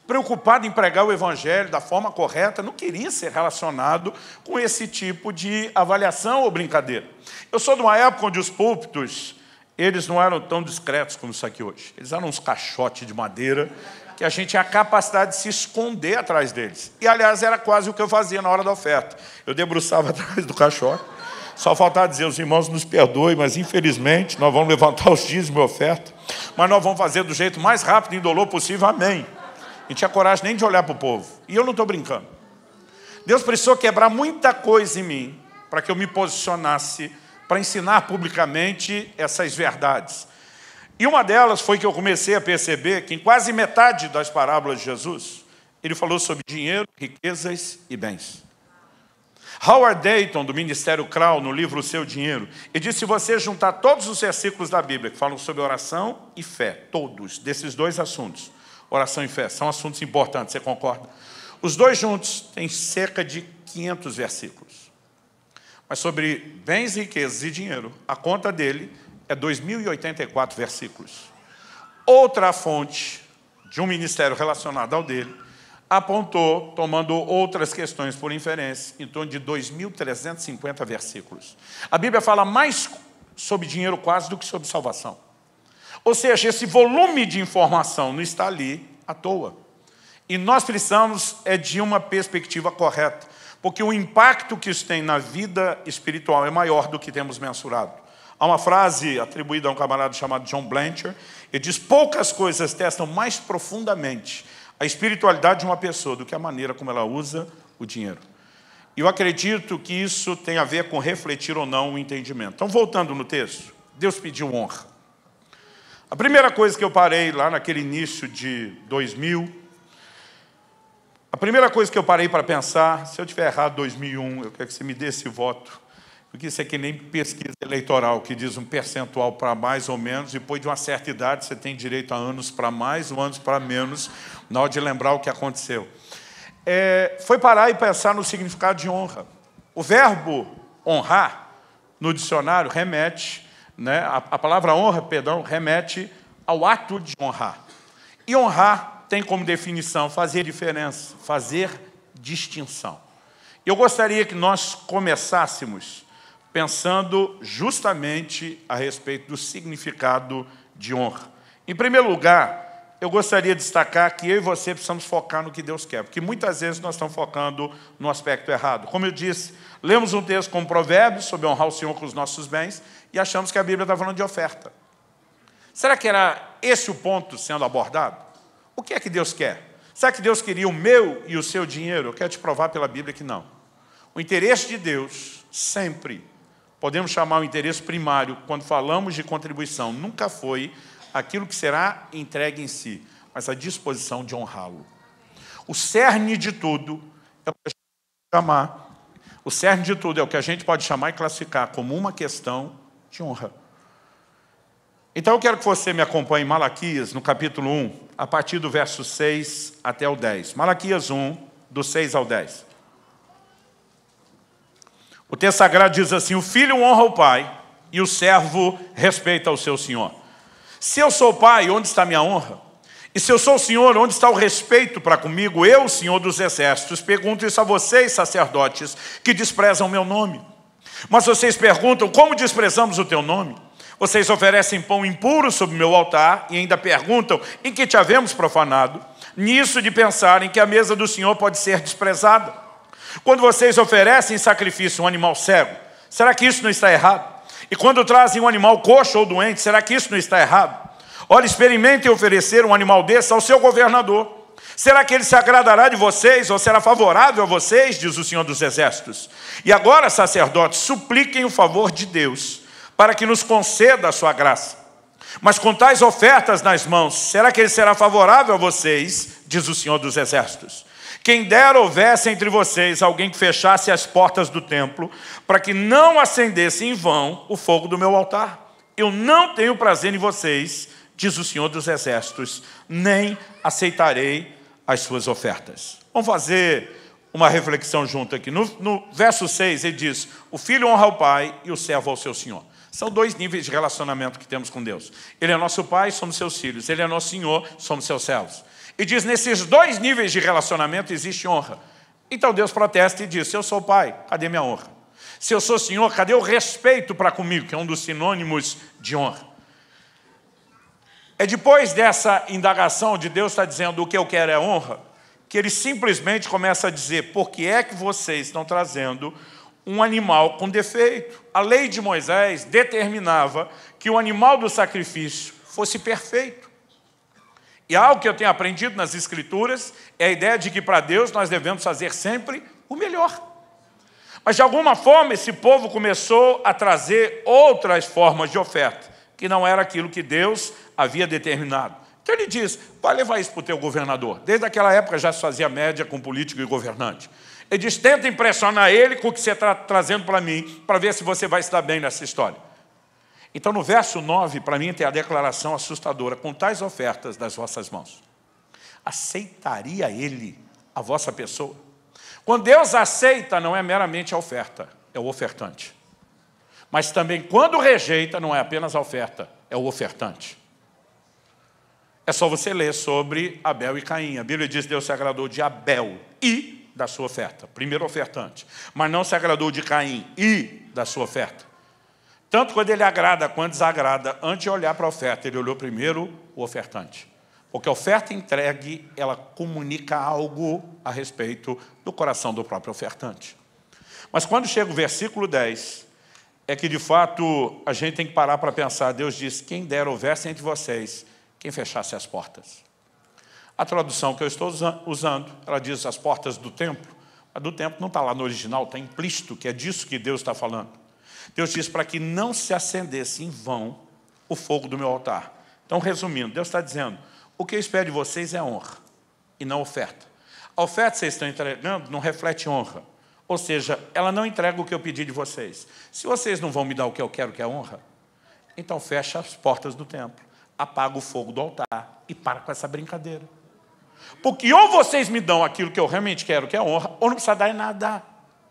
preocupado em pregar o evangelho da forma correta, não queria ser relacionado com esse tipo de avaliação ou brincadeira. Eu sou de uma época onde os púlpitos, eles não eram tão discretos como isso aqui hoje. Eles eram uns caixotes de madeira que a gente tinha a capacidade de se esconder atrás deles. E, aliás, era quase o que eu fazia na hora da oferta. Eu debruçava atrás do caixote. Só faltava dizer, os irmãos nos perdoem, mas, infelizmente, nós vamos levantar os dízimos e oferta, mas nós vamos fazer do jeito mais rápido e indolor possível. Amém. Não tinha coragem nem de olhar para o povo. E eu não estou brincando. Deus precisou quebrar muita coisa em mim para que eu me posicionasse para ensinar publicamente essas verdades. E uma delas foi que eu comecei a perceber que em quase metade das parábolas de Jesus, ele falou sobre dinheiro, riquezas e bens. Howard Dayton, do Ministério Crown, no livro O Seu Dinheiro, ele disse: se você juntar todos os versículos da Bíblia que falam sobre oração e fé, todos desses dois assuntos, oração e fé, são assuntos importantes, você concorda? Os dois juntos têm cerca de quinhentos versículos. Mas sobre bens, riquezas e dinheiro, a conta dele é dois mil e oitenta e quatro versículos. Outra fonte de um ministério relacionado ao dele apontou, tomando outras questões por inferência, em torno de dois mil trezentos e cinquenta versículos. A Bíblia fala mais sobre dinheiro quase do que sobre salvação. Ou seja, esse volume de informação não está ali à toa. E nós precisamos é de uma perspectiva correta, porque o impacto que isso tem na vida espiritual é maior do que temos mensurado. Há uma frase atribuída a um camarada chamado John Blanchard, ele diz: poucas coisas testam mais profundamente a espiritualidade de uma pessoa do que a maneira como ela usa o dinheiro. E eu acredito que isso tem a ver com refletir ou não o entendimento. Então, voltando no texto, Deus pediu honra. A primeira coisa que eu parei lá naquele início de dois mil, a primeira coisa que eu parei para pensar, se eu tiver errado dois mil e um, eu quero que você me dê esse voto, porque isso é que nem pesquisa eleitoral, que diz um percentual para mais ou menos, depois de uma certa idade você tem direito a anos para mais ou anos para menos, na hora de lembrar o que aconteceu. É, foi parar e pensar no significado de honra. O verbo honrar, no dicionário, remete, né, a, a palavra honra, perdão, remete ao ato de honrar. E honrar tem como definição fazer diferença, fazer distinção. Eu gostaria que nós começássemos pensando justamente a respeito do significado de honra. Em primeiro lugar, eu gostaria de destacar que eu e você precisamos focar no que Deus quer, porque muitas vezes nós estamos focando no aspecto errado. Como eu disse, lemos um texto como Provérbios sobre honrar o Senhor com os nossos bens e achamos que a Bíblia está falando de oferta. Será que era esse o ponto sendo abordado? O que é que Deus quer? Será que Deus queria o meu e o seu dinheiro? Eu quero te provar pela Bíblia que não. O interesse de Deus sempre, podemos chamar o interesse primário, quando falamos de contribuição, nunca foi aquilo que será entregue em si, mas a disposição de honrá-lo. O cerne de tudo é o que a gente pode chamar, o cerne de tudo é o que a gente pode chamar e classificar como uma questão de honra. Então eu quero que você me acompanhe em Malaquias, no capítulo um, a partir do verso seis até o dez. Malaquias um, do seis ao dez. O texto sagrado diz assim: o filho honra o pai e o servo respeita o seu senhor. Se eu sou pai, onde está minha honra? E se eu sou o senhor, onde está o respeito para comigo? Eu, senhor dos exércitos, pergunto isso a vocês, sacerdotes, que desprezam o meu nome. Mas vocês perguntam: como desprezamos o teu nome? Vocês oferecem pão impuro sobre o meu altar e ainda perguntam: em que te havemos profanado? Nisso de pensarem que a mesa do Senhor pode ser desprezada. Quando vocês oferecem em sacrifício um animal cego, será que isso não está errado? E quando trazem um animal coxo ou doente, será que isso não está errado? Olha, experimentem oferecer um animal desse ao seu governador. Será que ele se agradará de vocês ou será favorável a vocês, diz o Senhor dos Exércitos? E agora, sacerdotes, supliquem o favor de Deus, para que nos conceda a sua graça. Mas com tais ofertas nas mãos, será que ele será favorável a vocês, diz o Senhor dos Exércitos? Quem dera houvesse entre vocês alguém que fechasse as portas do templo, para que não acendesse em vão o fogo do meu altar. Eu não tenho prazer em vocês, diz o Senhor dos Exércitos, nem aceitarei as suas ofertas. Vamos fazer uma reflexão junto aqui. No, no verso seis, ele diz: o filho honra o pai e o servo ao seu senhor. São dois níveis de relacionamento que temos com Deus. Ele é nosso pai, somos seus filhos. Ele é nosso Senhor, somos seus servos. E diz, nesses dois níveis de relacionamento existe honra. Então Deus protesta e diz, se eu sou pai, cadê minha honra? Se eu sou senhor, cadê o respeito para comigo, que é um dos sinônimos de honra? É depois dessa indagação de Deus estar dizendo o que eu quero é honra, que ele simplesmente começa a dizer, por que é que vocês estão trazendo um animal com defeito? A lei de Moisés determinava que o animal do sacrifício fosse perfeito. E algo que eu tenho aprendido nas Escrituras é a ideia de que para Deus nós devemos fazer sempre o melhor. Mas de alguma forma esse povo começou a trazer outras formas de oferta, que não era aquilo que Deus havia determinado. Então ele diz, vai levar isso para o teu governador. Desde aquela época já se fazia média com político e governante. Ele diz, tenta impressionar ele com o que você está trazendo para mim, para ver se você vai se dar bem nessa história. Então no verso nove, para mim tem a declaração assustadora, com tais ofertas das vossas mãos, aceitaria ele a vossa pessoa? Quando Deus aceita, não é meramente a oferta, é o ofertante. Mas também quando rejeita, não é apenas a oferta, é o ofertante. É só você ler sobre Abel e Caim. A Bíblia diz que Deus se agradou de Abel e da sua oferta. Primeiro ofertante. Mas não se agradou de Caim e da sua oferta. Tanto quando ele agrada quanto desagrada, antes de olhar para a oferta, ele olhou primeiro o ofertante. Porque a oferta entregue, ela comunica algo a respeito do coração do próprio ofertante. Mas quando chega o versículo dez, é que de fato a gente tem que parar para pensar. Deus diz, quem dera houvesse entre vocês quem fechasse as portas. A tradução que eu estou usando, ela diz as portas do templo. A do templo não está lá no original, está implícito que é disso que Deus está falando. Deus diz para que não se acendesse em vão o fogo do meu altar. Então, resumindo, Deus está dizendo, o que eu espero de vocês é honra e não oferta. A oferta que vocês estão entregando não reflete honra. Ou seja, ela não entrega o que eu pedi de vocês. Se vocês não vão me dar o que eu quero, que é honra, então fecha as portas do templo, apaga o fogo do altar e para com essa brincadeira. Porque ou vocês me dão aquilo que eu realmente quero, que é honra, ou não precisa dar nada.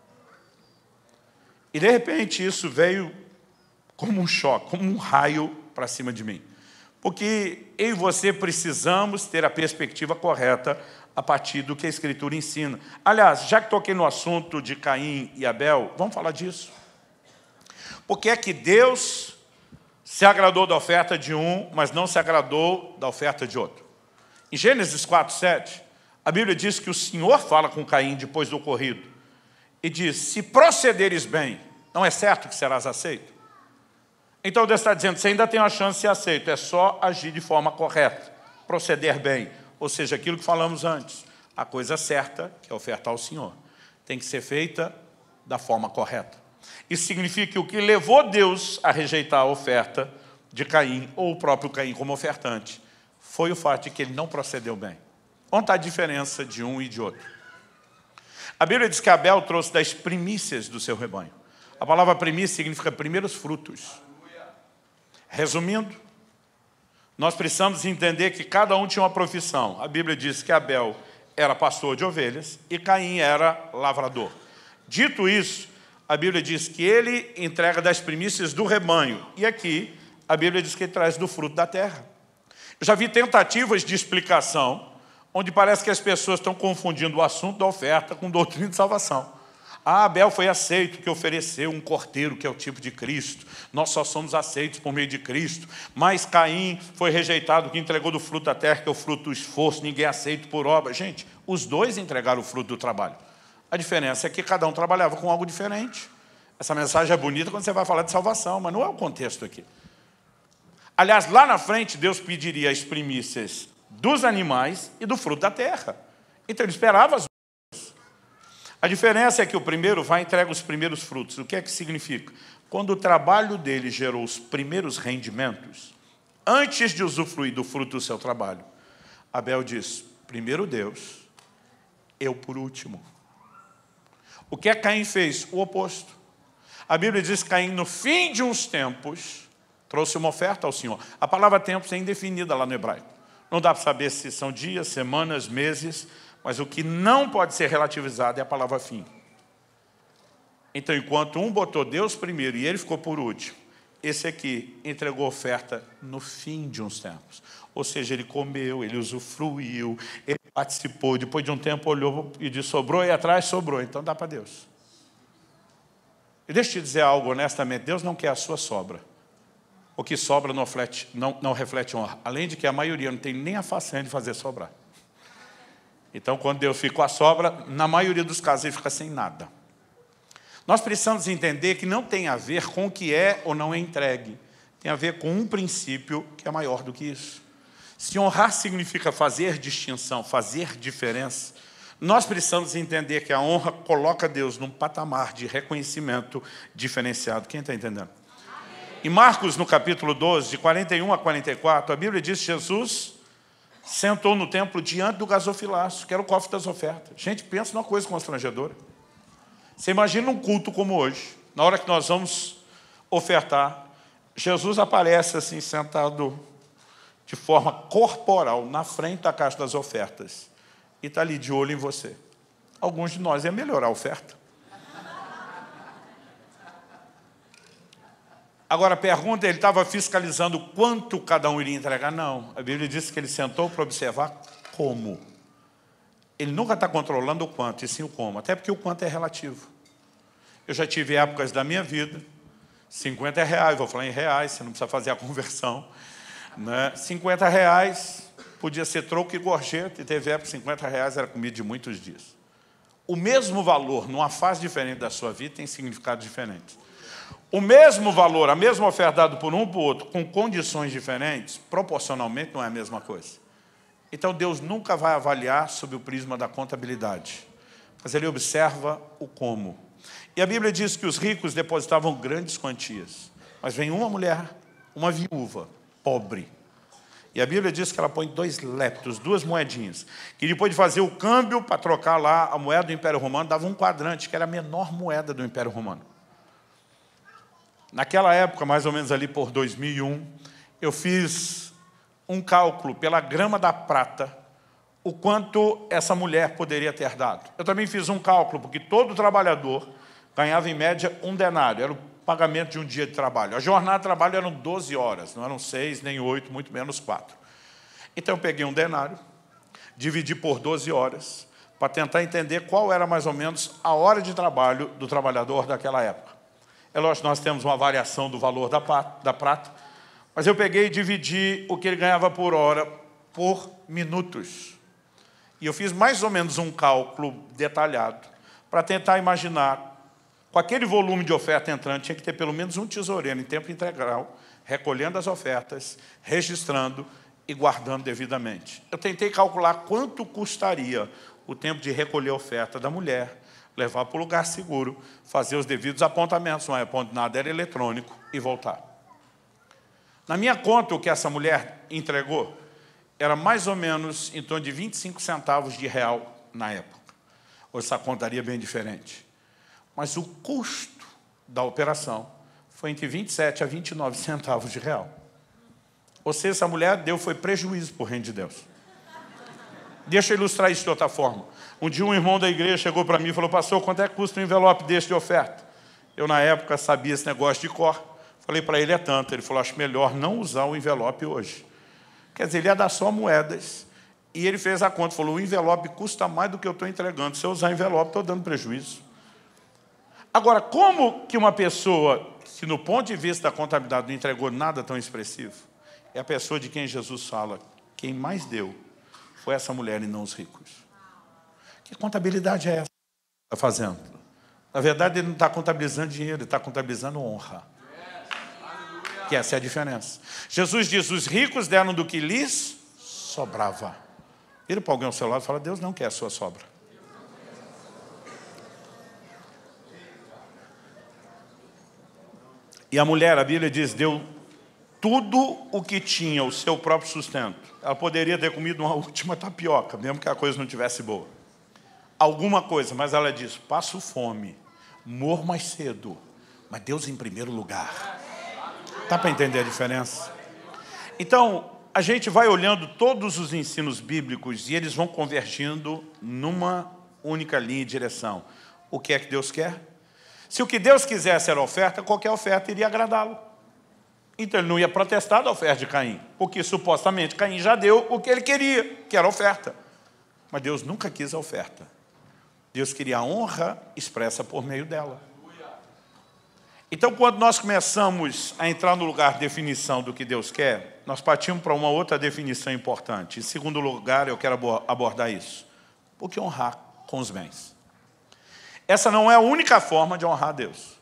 E de repente isso veio como um choque, como um raio para cima de mim. Porque eu e você precisamos ter a perspectiva correta a partir do que a Escritura ensina. Aliás, já que toquei no assunto de Caim e Abel, vamos falar disso. Porque é que Deus se agradou da oferta de um, mas não se agradou da oferta de outro. Em Gênesis quatro, sete, a Bíblia diz que o Senhor fala com Caim depois do ocorrido e diz, se procederes bem, não é certo que serás aceito? Então Deus está dizendo, você ainda tem uma chance de ser aceito, é só agir de forma correta, proceder bem, ou seja, aquilo que falamos antes, a coisa certa, que é ofertar ao Senhor, tem que ser feita da forma correta. Isso significa que o que levou Deus a rejeitar a oferta de Caim, ou o próprio Caim como ofertante, foi o fato de que ele não procedeu bem. Onde está a diferença de um e de outro? A Bíblia diz que Abel trouxe das primícias do seu rebanho. A palavra primícia significa primeiros frutos. Resumindo, nós precisamos entender que cada um tinha uma profissão. A Bíblia diz que Abel era pastor de ovelhas e Caim era lavrador. Dito isso, a Bíblia diz que ele entrega das primícias do rebanho. E aqui, a Bíblia diz que ele traz do fruto da terra. Eu já vi tentativas de explicação, onde parece que as pessoas estão confundindo o assunto da oferta com doutrina de salvação. Ah, Abel foi aceito porque ofereceu um cordeiro, que é o tipo de Cristo. Nós só somos aceitos por meio de Cristo. Mas Caim foi rejeitado, que entregou do fruto da terra, que é o fruto do esforço. Ninguém é aceito por obra. Gente, os dois entregaram o fruto do trabalho. A diferença é que cada um trabalhava com algo diferente. Essa mensagem é bonita quando você vai falar de salvação, mas não é o contexto aqui. Aliás, lá na frente, Deus pediria as primícias dos animais e do fruto da terra. Então, ele esperava as duas. A diferença é que o primeiro vai e entrega os primeiros frutos. O que é que significa? Quando o trabalho dele gerou os primeiros rendimentos, antes de usufruir do fruto do seu trabalho, Abel diz, primeiro Deus, eu por último. O que é que Caim fez? O oposto. A Bíblia diz que Caim, no fim de uns tempos, trouxe uma oferta ao Senhor. A palavra tempos é indefinida lá no hebraico. Não dá para saber se são dias, semanas, meses, mas o que não pode ser relativizado é a palavra fim. Então, enquanto um botou Deus primeiro e ele ficou por último, esse aqui entregou oferta no fim de uns tempos. Ou seja, ele comeu, ele usufruiu, ele participou, depois de um tempo olhou e disse, sobrou, e atrás sobrou, então dá para Deus. E deixa eu te dizer algo honestamente, Deus não quer a sua sobra. O que sobra não reflete, não, não reflete honra. Além de que a maioria não tem nem a façanha de fazer sobrar. Então, quando Deus fica com a sobra, na maioria dos casos ele fica sem nada. Nós precisamos entender que não tem a ver com o que é ou não é entregue. Tem a ver com um princípio que é maior do que isso. Se honrar significa fazer distinção, fazer diferença, nós precisamos entender que a honra coloca Deus num patamar de reconhecimento diferenciado. Quem está entendendo? Em Marcos, no capítulo doze, de quarenta e um a quarenta e quatro, a Bíblia diz que Jesus sentou no templo diante do gasofilaço, que era o cofre das ofertas. Gente, pensa numa coisa constrangedora. Você imagina um culto como hoje, na hora que nós vamos ofertar, Jesus aparece assim, sentado de forma corporal, na frente da caixa das ofertas, e está ali de olho em você. Alguns de nós iam melhorar a oferta. Agora, a pergunta, ele estava fiscalizando quanto cada um iria entregar? Não. A Bíblia diz que ele sentou para observar como. Ele nunca está controlando o quanto, e sim o como. Até porque o quanto é relativo. Eu já tive épocas da minha vida, cinquenta reais, vou falar em reais, você não precisa fazer a conversão. Né? cinquenta reais podia ser troco e gorjeta, e teve época que cinquenta reais era comida de muitos dias. O mesmo valor, numa fase diferente da sua vida, tem significado diferente. O mesmo valor, a mesma oferta dada por um para o outro, com condições diferentes, proporcionalmente não é a mesma coisa. Então Deus nunca vai avaliar sob o prisma da contabilidade, mas Ele observa o como. E a Bíblia diz que os ricos depositavam grandes quantias, mas vem uma mulher, uma viúva, pobre. E a Bíblia diz que ela põe dois leptos, duas moedinhas, que depois de fazer o câmbio para trocar lá a moeda do Império Romano, dava um quadrante, que era a menor moeda do Império Romano. Naquela época, mais ou menos ali por dois mil e um, eu fiz um cálculo pela grama da prata, o quanto essa mulher poderia ter dado. Eu também fiz um cálculo, porque todo trabalhador ganhava em média um denário, era o pagamento de um dia de trabalho. A jornada de trabalho eram doze horas, não eram seis, nem oito, muito menos quatro. Então eu peguei um denário, dividi por doze horas, para tentar entender qual era mais ou menos a hora de trabalho do trabalhador daquela época. É lógico que nós temos uma variação do valor da prata, mas eu peguei e dividi o que ele ganhava por hora por minutos. E eu fiz mais ou menos um cálculo detalhado para tentar imaginar, com aquele volume de oferta entrante, tinha que ter pelo menos um tesoureiro em tempo integral, recolhendo as ofertas, registrando e guardando devidamente. Eu tentei calcular quanto custaria o tempo de recolher a oferta da mulher, levar para o lugar seguro, fazer os devidos apontamentos, não é nada, era eletrônico, e voltar. Na minha conta, o que essa mulher entregou era mais ou menos em torno de vinte e cinco centavos de real na época. Hoje essa contaria bem diferente. Mas o custo da operação foi entre vinte e sete a vinte e nove centavos de real. Ou seja, essa mulher deu foi prejuízo para o reino de Deus. Deixa eu ilustrar isso de outra forma. Um dia um irmão da igreja chegou para mim e falou, pastor, quanto é que custa um envelope desse de oferta? Eu, na época, sabia esse negócio de cor. Falei para ele, é tanto. Ele falou, acho melhor não usar o envelope hoje. Quer dizer, ele ia dar só moedas. E ele fez a conta, falou, o envelope custa mais do que eu estou entregando. Se eu usar envelope, estou dando prejuízo. Agora, como que uma pessoa, que no ponto de vista da contabilidade não entregou nada tão expressivo, é a pessoa de quem Jesus fala, quem mais deu foi essa mulher e não os ricos. Que contabilidade é essa que está fazendo? Na verdade, ele não está contabilizando dinheiro, ele está contabilizando honra. Que essa é a diferença. Jesus diz, os ricos deram do que lhes sobrava. Vira para alguém ao seu lado e fala, Deus não quer a sua sobra. E a mulher, a Bíblia diz, deu tudo o que tinha, o seu próprio sustento. Ela poderia ter comido uma última tapioca, mesmo que a coisa não tivesse boa. Alguma coisa, mas ela diz, passo fome, morro mais cedo, mas Deus em primeiro lugar. Dá para entender a diferença? Então, a gente vai olhando todos os ensinos bíblicos e eles vão convergindo numa única linha e direção. O que é que Deus quer? Se o que Deus quisesse era oferta, qualquer oferta iria agradá-lo. Então ele não ia protestar da oferta de Caim, porque supostamente Caim já deu o que ele queria, que era a oferta. Mas Deus nunca quis a oferta. Deus queria a honra expressa por meio dela. Então, quando nós começamos a entrar no lugar de definição do que Deus quer, nós partimos para uma outra definição importante. Em segundo lugar, eu quero abordar isso. Por que honrar com os bens? Essa não é a única forma de honrar a Deus.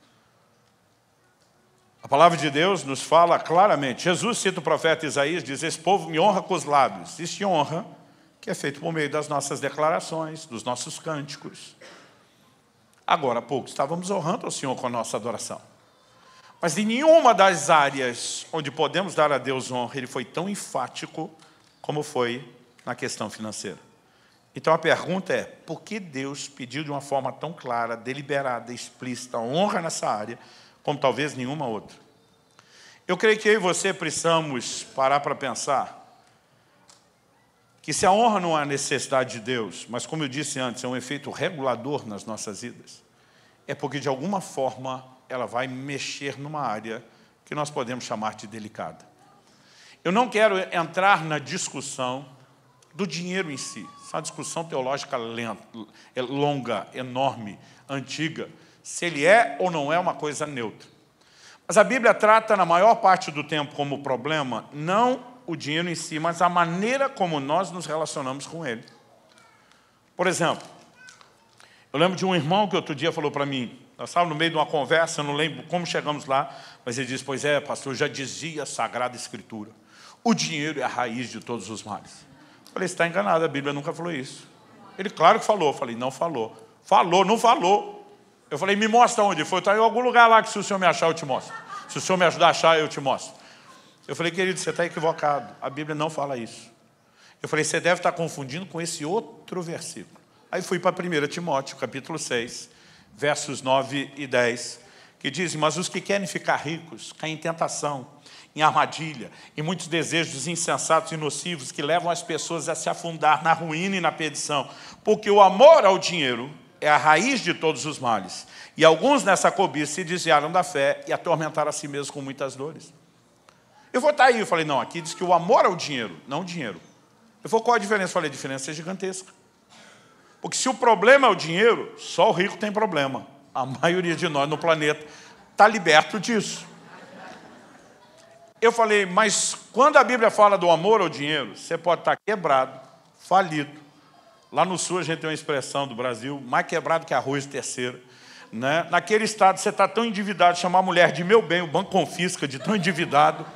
A palavra de Deus nos fala claramente. Jesus cita o profeta Isaías, diz, esse povo me honra com os lábios. Existe honra que é feita por meio das nossas declarações, dos nossos cânticos. Agora há pouco estávamos honrando ao Senhor com a nossa adoração. Mas em nenhuma das áreas onde podemos dar a Deus honra, Ele foi tão enfático como foi na questão financeira. Então a pergunta é, por que Deus pediu de uma forma tão clara, deliberada, explícita, honra nessa área, como talvez nenhuma outra? Eu creio que eu e você precisamos parar para pensar que se a honra não é a necessidade de Deus, mas como eu disse antes, é um efeito regulador nas nossas vidas, é porque de alguma forma ela vai mexer numa área que nós podemos chamar de delicada. Eu não quero entrar na discussão do dinheiro em si. Essa é uma discussão teológica lenta, longa, enorme, antiga, se ele é ou não é uma coisa neutra. Mas a Bíblia trata na maior parte do tempo como problema, não o dinheiro em si, mas a maneira como nós nos relacionamos com ele. Por exemplo, eu lembro de um irmão que outro dia falou para mim, nós estávamos no meio de uma conversa, eu não lembro como chegamos lá, mas ele disse, pois é, pastor, já dizia a Sagrada Escritura, o dinheiro é a raiz de todos os males. Eu falei, você está enganado, a Bíblia nunca falou isso. Ele, claro que falou. Eu falei, não falou. Falou, não falou. Eu falei, me mostra onde. Ele falou, está em algum lugar lá que se o senhor me achar, eu te mostro. Se o senhor me ajudar a achar, eu te mostro. Eu falei, querido, você está equivocado. A Bíblia não fala isso. Eu falei, você deve estar confundindo com esse outro versículo. Aí fui para primeira Timóteo, capítulo seis, versos nove e dez, que dizem, mas os que querem ficar ricos caem em tentação, em armadilha, em muitos desejos insensatos e nocivos que levam as pessoas a se afundar na ruína e na perdição. Porque o amor ao dinheiro é a raiz de todos os males. E alguns nessa cobiça se desviaram da fé e atormentaram a si mesmos com muitas dores. Eu vou estar aí, eu falei, não, aqui diz que o amor ao dinheiro, não o dinheiro. Eu falei, qual a diferença? Eu falei, a diferença é gigantesca. Porque se o problema é o dinheiro, só o rico tem problema. A maioria de nós no planeta está liberto disso. Eu falei, mas quando a Bíblia fala do amor ao dinheiro, você pode estar quebrado, falido. Lá no sul a gente tem uma expressão do Brasil, mais quebrado que arroz de terceira. Né? Naquele estado você está tão endividado, chamar a mulher de meu bem, o banco confisca de tão endividado.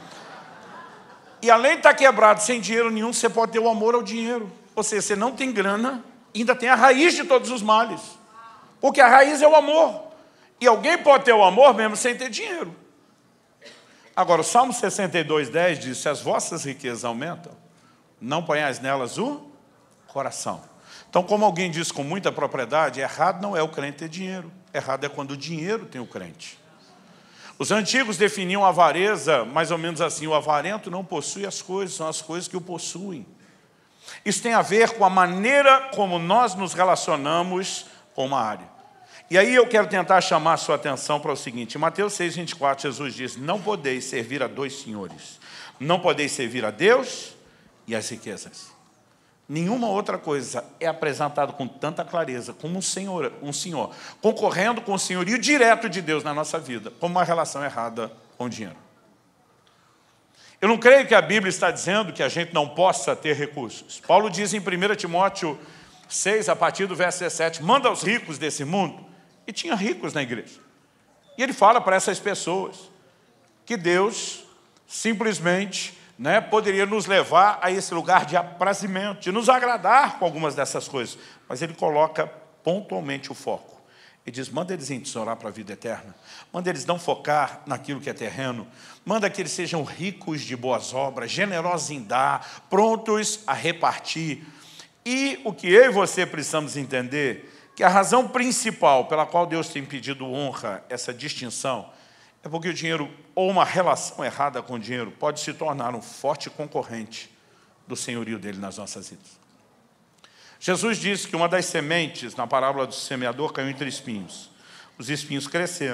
E além de estar quebrado, sem dinheiro nenhum, você pode ter o amor ao dinheiro. Ou seja, você não tem grana, ainda tem a raiz de todos os males. Porque a raiz é o amor. E alguém pode ter o amor mesmo sem ter dinheiro. Agora, o Salmo sessenta e dois, dez diz, se as vossas riquezas aumentam, não ponhais nelas o coração. Então, como alguém diz com muita propriedade, errado não é o crente ter dinheiro. Errado é quando o dinheiro tem o crente. Os antigos definiam a avareza mais ou menos assim, o avarento não possui as coisas, são as coisas que o possuem. Isso tem a ver com a maneira como nós nos relacionamos com uma área. E aí eu quero tentar chamar a sua atenção para o seguinte, em Mateus seis, vinte e quatro, Jesus diz, não podeis servir a dois senhores, não podeis servir a Deus e as riquezas. Nenhuma outra coisa é apresentada com tanta clareza como um senhor, um senhor, concorrendo com o senhorio direto de Deus na nossa vida, como uma relação errada com o dinheiro. Eu não creio que a Bíblia está dizendo que a gente não possa ter recursos. Paulo diz em primeira Timóteo seis, a partir do verso dezessete, manda aos ricos desse mundo, e tinha ricos na igreja. E ele fala para essas pessoas que Deus simplesmente né, poderia nos levar a esse lugar de aprazimento, de nos agradar com algumas dessas coisas. Mas ele coloca pontualmente o foco. Ele diz, manda eles entesourar para a vida eterna. Manda eles não focar naquilo que é terreno. Manda que eles sejam ricos de boas obras, generosos em dar, prontos a repartir. E o que eu e você precisamos entender, que a razão principal pela qual Deus tem pedido honra, essa distinção, é porque o dinheiro, ou uma relação errada com o dinheiro, pode se tornar um forte concorrente do senhorio dele nas nossas vidas. Jesus disse que uma das sementes, na parábola do semeador, caiu entre espinhos. Os espinhos cresceram,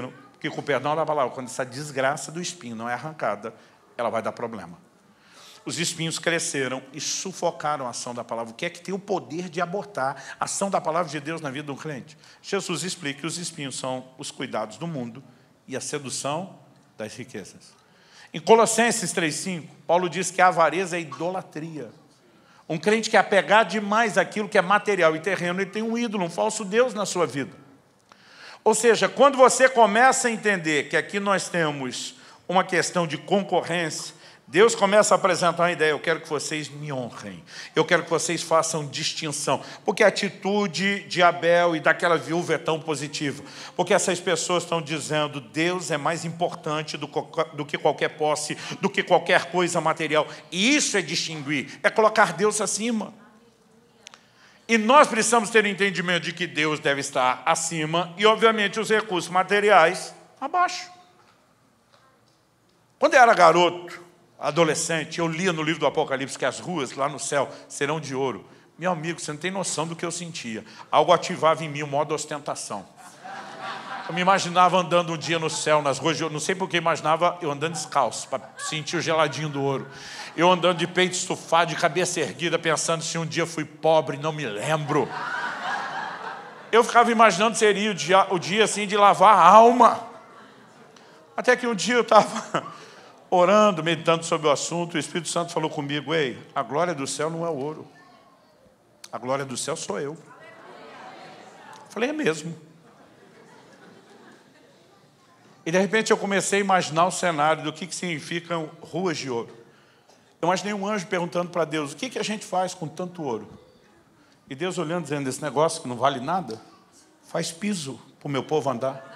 Porque com o perdão da palavra, quando essa desgraça do espinho não é arrancada, ela vai dar problema. Os espinhos cresceram e sufocaram a ação da palavra. O que é que tem o poder de abortar a ação da palavra de Deus na vida do crente? Jesus explica que os espinhos são os cuidados do mundo e a sedução das riquezas. Em Colossenses três, cinco, Paulo diz que a avareza é idolatria. Um crente que é apegado demais àquilo que é material e terreno, ele tem um ídolo, um falso Deus na sua vida. Ou seja, quando você começa a entender que aqui nós temos uma questão de concorrência, Deus começa a apresentar uma ideia: eu quero que vocês me honrem, eu quero que vocês façam distinção, porque a atitude de Abel e daquela viúva é tão positiva, porque essas pessoas estão dizendo, Deus é mais importante do, do que qualquer posse, do que qualquer coisa material, e isso é distinguir, é colocar Deus acima. E nós precisamos ter o entendimento de que Deus deve estar acima e, obviamente, os recursos materiais abaixo. Quando eu era garoto, adolescente, eu lia no livro do Apocalipse que as ruas lá no céu serão de ouro. Meu amigo, você não tem noção do que eu sentia. Algo ativava em mim o modo ostentação. Eu me imaginava andando um dia no céu, nas ruas de ouro. Não sei porque imaginava eu andando descalço, para sentir o geladinho do ouro. Eu andando de peito estufado, de cabeça erguida, pensando se um dia fui pobre, não me lembro. Eu ficava imaginando seria o dia, o dia assim de lavar a alma. Até que um dia eu estava orando, meditando sobre o assunto, o Espírito Santo falou comigo: ei, a glória do céu não é o ouro. A glória do céu sou eu. Eu falei, é mesmo. E de repente eu comecei a imaginar o cenário do que, que significam ruas de ouro. Eu imaginei um anjo perguntando para Deus, o que, que a gente faz com tanto ouro? E Deus olhando, dizendo, esse negócio que não vale nada, faz piso para o meu povo andar.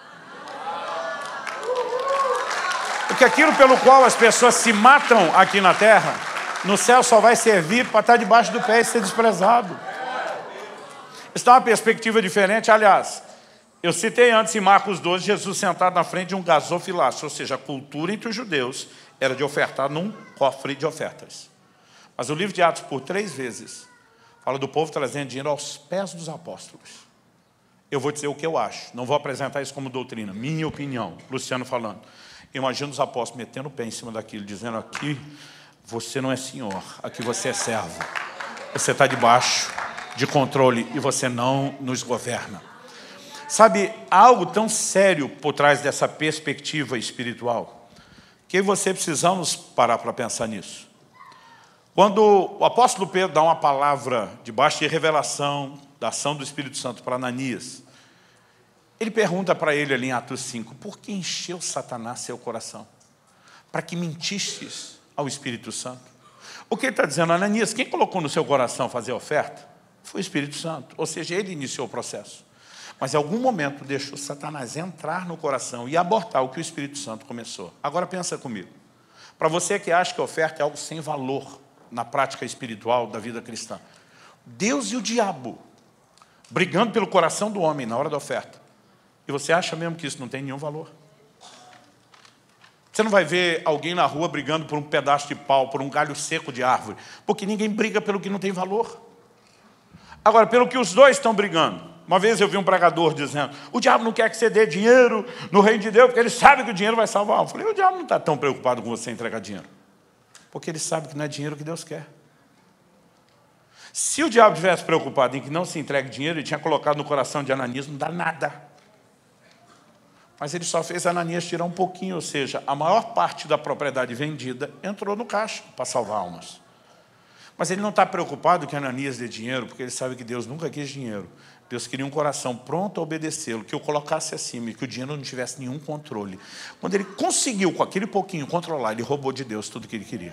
Porque aquilo pelo qual as pessoas se matam aqui na terra, no céu só vai servir para estar debaixo do pé e ser desprezado. Isso é uma perspectiva diferente. Aliás, eu citei antes em Marcos doze, Jesus sentado na frente de um gasofilácio, ou seja, a cultura entre os judeus era de ofertar num cofre de ofertas. Mas o livro de Atos, por três vezes, fala do povo trazendo dinheiro aos pés dos apóstolos. Eu vou dizer o que eu acho, não vou apresentar isso como doutrina, minha opinião, Luciano falando. Imagina os apóstolos metendo o pé em cima daquilo, dizendo, aqui você não é senhor, aqui você é servo. Você está debaixo de controle e você não nos governa. Sabe, há algo tão sério por trás dessa perspectiva espiritual, que você precisamos parar para pensar nisso. Quando o apóstolo Pedro dá uma palavra debaixo de revelação da ação do Espírito Santo para Ananias, ele pergunta para ele ali em Atos cinco, por que encheu Satanás seu coração? Para que mentistes ao Espírito Santo? O que ele está dizendo, Ananias, quem colocou no seu coração fazer oferta? Foi o Espírito Santo, ou seja, ele iniciou o processo. Mas em algum momento deixou Satanás entrar no coração e abortar o que o Espírito Santo começou. Agora pensa comigo. Para você que acha que a oferta é algo sem valor na prática espiritual da vida cristã, Deus e o diabo brigando pelo coração do homem na hora da oferta. E você acha mesmo que isso não tem nenhum valor? Você não vai ver alguém na rua brigando por um pedaço de pau, por um galho seco de árvore, porque ninguém briga pelo que não tem valor. Agora, pelo que os dois estão brigando. Uma vez eu vi um pregador dizendo, o diabo não quer que você dê dinheiro no reino de Deus, porque ele sabe que o dinheiro vai salvar. Eu falei, o diabo não está tão preocupado com você entregar dinheiro, porque ele sabe que não é dinheiro que Deus quer. Se o diabo tivesse preocupado em que não se entregue dinheiro, ele tinha colocado no coração de Ananias, não dá nada. Mas ele só fez Ananias tirar um pouquinho, ou seja, a maior parte da propriedade vendida entrou no caixa para salvar almas. Mas ele não está preocupado que Ananias dê dinheiro, porque ele sabe que Deus nunca quis dinheiro. Deus queria um coração pronto a obedecê-lo, que o colocasse acima e que o dinheiro não tivesse nenhum controle. Quando ele conseguiu, com aquele pouquinho, controlar, ele roubou de Deus tudo o que ele queria.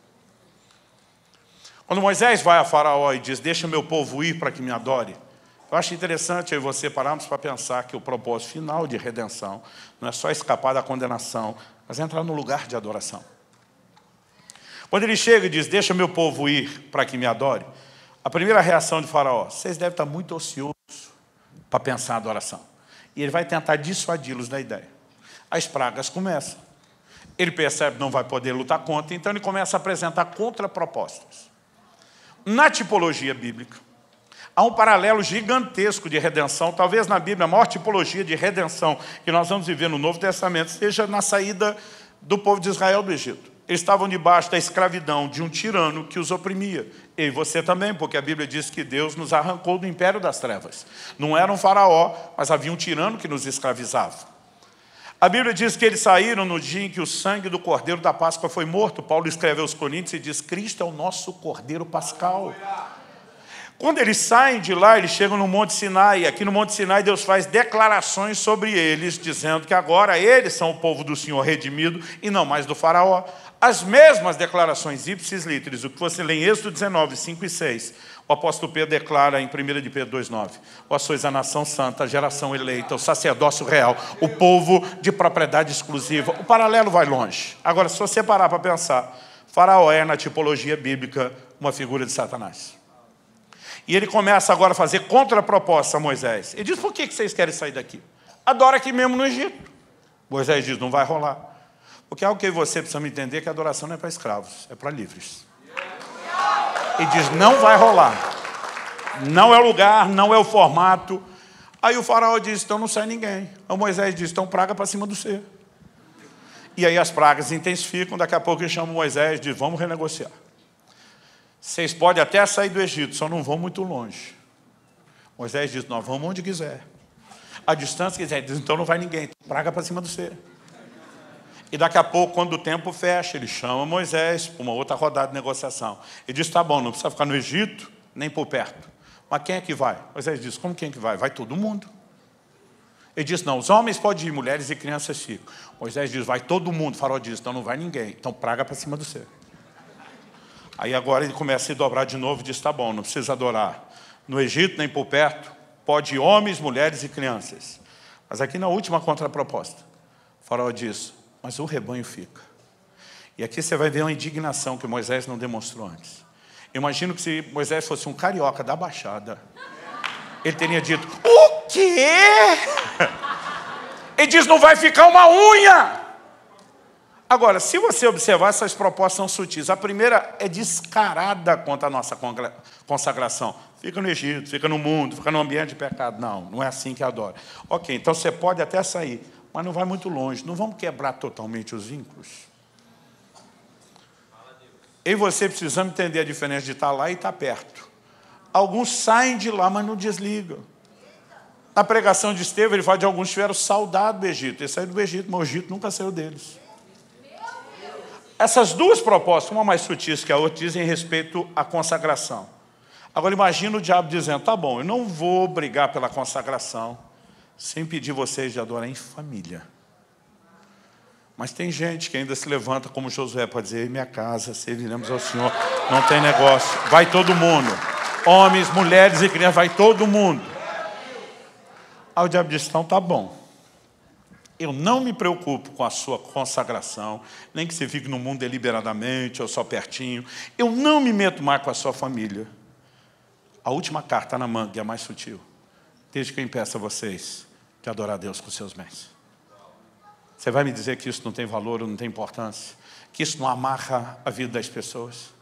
Quando Moisés vai a Faraó e diz, deixa meu povo ir para que me adore, eu acho interessante eu e você pararmos para pensar que o propósito final de redenção não é só escapar da condenação, mas entrar no lugar de adoração. Quando ele chega e diz, deixa meu povo ir para que me adore, a primeira reação de Faraó, vocês devem estar muito ociosos para pensar a adoração. E ele vai tentar dissuadi-los da ideia. As pragas começam. Ele percebe que não vai poder lutar contra, então ele começa a apresentar contrapropostas. Na tipologia bíblica, Há um paralelo gigantesco de redenção, talvez na Bíblia a maior tipologia de redenção que nós vamos viver no Novo Testamento seja na saída do povo de Israel do Egito. Eles estavam debaixo da escravidão de um tirano que os oprimia. E você também, porque a Bíblia diz que Deus nos arrancou do império das trevas. Não era um faraó, mas havia um tirano que nos escravizava. A Bíblia diz que eles saíram no dia em que o sangue do Cordeiro da Páscoa foi morto. Paulo escreve aos Coríntios e diz, Cristo é o nosso Cordeiro Pascal. Quando eles saem de lá, eles chegam no Monte Sinai. Aqui no Monte Sinai, Deus faz declarações sobre eles, dizendo que agora eles são o povo do Senhor redimido e não mais do faraó. As mesmas declarações, ipsis literis, o que você lê em Êxodo dezenove, cinco e seis. O apóstolo Pedro declara em primeira de Pedro dois, nove. Vós sois a nação santa, a geração eleita, o sacerdócio real, o povo de propriedade exclusiva. O paralelo vai longe. Agora, se você parar para pensar, faraó é, na tipologia bíblica, uma figura de Satanás. E ele começa agora a fazer contraproposta a Moisés. Ele diz, por que vocês querem sair daqui? Adora aqui mesmo no Egito. Moisés diz, não vai rolar. Porque algo que você precisa me entender é que a adoração não é para escravos, é para livres. Ele diz, não vai rolar. Não é o lugar, não é o formato. Aí o faraó diz, então não sai ninguém. Aí Moisés diz, então praga para cima do ser. E aí as pragas intensificam, daqui a pouco ele chama Moisés e diz, vamos renegociar. Vocês podem até sair do Egito, só não vão muito longe. Moisés diz, nós vamos onde quiser. A distância que quiser, diz, então não vai ninguém. Praga para cima do ser. E daqui a pouco, quando o tempo fecha, ele chama Moisés para uma outra rodada de negociação. Ele diz, tá bom, não precisa ficar no Egito, nem por perto. Mas quem é que vai? Moisés diz, como quem é que vai? Vai todo mundo. Ele diz, não, os homens podem ir, mulheres e crianças ficam. Moisés diz, vai todo mundo. O faraó diz, então não vai ninguém. Então praga para cima do ser. Aí agora ele começa a se dobrar de novo e diz, tá bom, não precisa adorar no Egito nem por perto, pode ir homens, mulheres e crianças. Mas aqui na última contraproposta, o faraó diz, mas o rebanho fica. E aqui você vai ver uma indignação que Moisés não demonstrou antes. Imagino que se Moisés fosse um carioca da Baixada, ele teria dito, o quê? Ele diz, não vai ficar uma unha. Agora, se você observar, essas propostas são sutis. A primeira é descarada contra a nossa consagração. Fica no Egito, fica no mundo, fica no ambiente de pecado. Não, não é assim que adora. Ok, então você pode até sair, mas não vai muito longe. Não vamos quebrar totalmente os vínculos. Eu e você precisamos entender a diferença de estar lá e estar perto. Alguns saem de lá, mas não desligam. Na pregação de Estevão, ele fala de alguns que tiveram saudade do Egito. Eles saíram do Egito, mas o Egito nunca saiu deles. Essas duas propostas, uma mais sutis que a outra, dizem respeito à consagração. Agora imagina o diabo dizendo, tá bom, eu não vou brigar pela consagração sem pedir vocês de adorar em família. Mas tem gente que ainda se levanta como Josué para dizer, minha casa, serviremos ao Senhor, não tem negócio, vai todo mundo. Homens, mulheres e crianças, vai todo mundo. Aí o diabo diz, então tá bom. Eu não me preocupo com a sua consagração, nem que você fique no mundo deliberadamente ou só pertinho. Eu não me meto mais com a sua família. A última carta na manga, é a mais sutil. Desde que eu impeça vocês de adorar a Deus com seus bens. Você vai me dizer que isso não tem valor ou não tem importância? Que isso não amarra a vida das pessoas?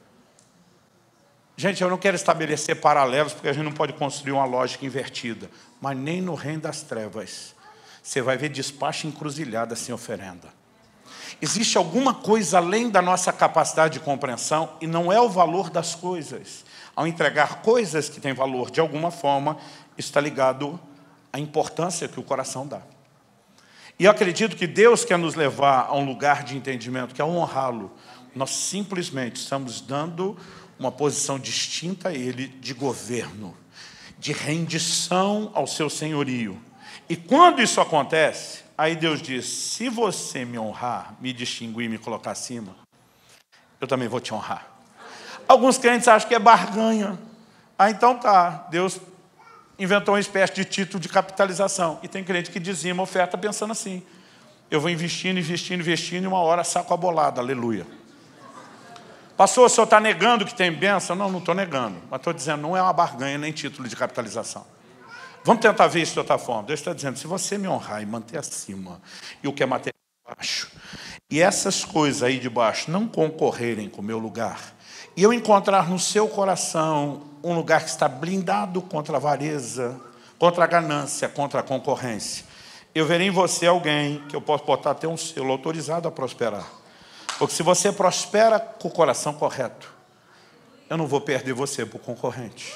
Gente, eu não quero estabelecer paralelos, porque a gente não pode construir uma lógica invertida. Mas nem no reino das trevas você vai ver despacho encruzilhada sem oferenda. Existe alguma coisa além da nossa capacidade de compreensão e não é o valor das coisas. Ao entregar coisas que têm valor de alguma forma, está ligado à importância que o coração dá. E eu acredito que Deus quer nos levar a um lugar de entendimento, que é honrá-lo. Nós simplesmente estamos dando uma posição distinta a Ele de governo, de rendição ao seu senhorio. E quando isso acontece, aí Deus diz, se você me honrar, me distinguir, me colocar acima, eu também vou te honrar. Alguns crentes acham que é barganha. Ah, então tá, Deus inventou uma espécie de título de capitalização. E tem crente que dizima oferta pensando assim, eu vou investindo, investindo, investindo, e uma hora saco a bolada, aleluia. Pastor, o senhor está negando que tem bênção? Não, não estou negando, mas estou dizendo, não é uma barganha nem título de capitalização. Vamos tentar ver isso de outra forma. Deus está dizendo, se você me honrar e manter acima, e o que é material baixo, e essas coisas aí de baixo não concorrerem com o meu lugar, e eu encontrar no seu coração um lugar que está blindado contra a avareza, contra a ganância, contra a concorrência, eu verei em você alguém que eu posso botar até um selo autorizado a prosperar. Porque se você prospera com o coração correto, eu não vou perder você para o concorrente.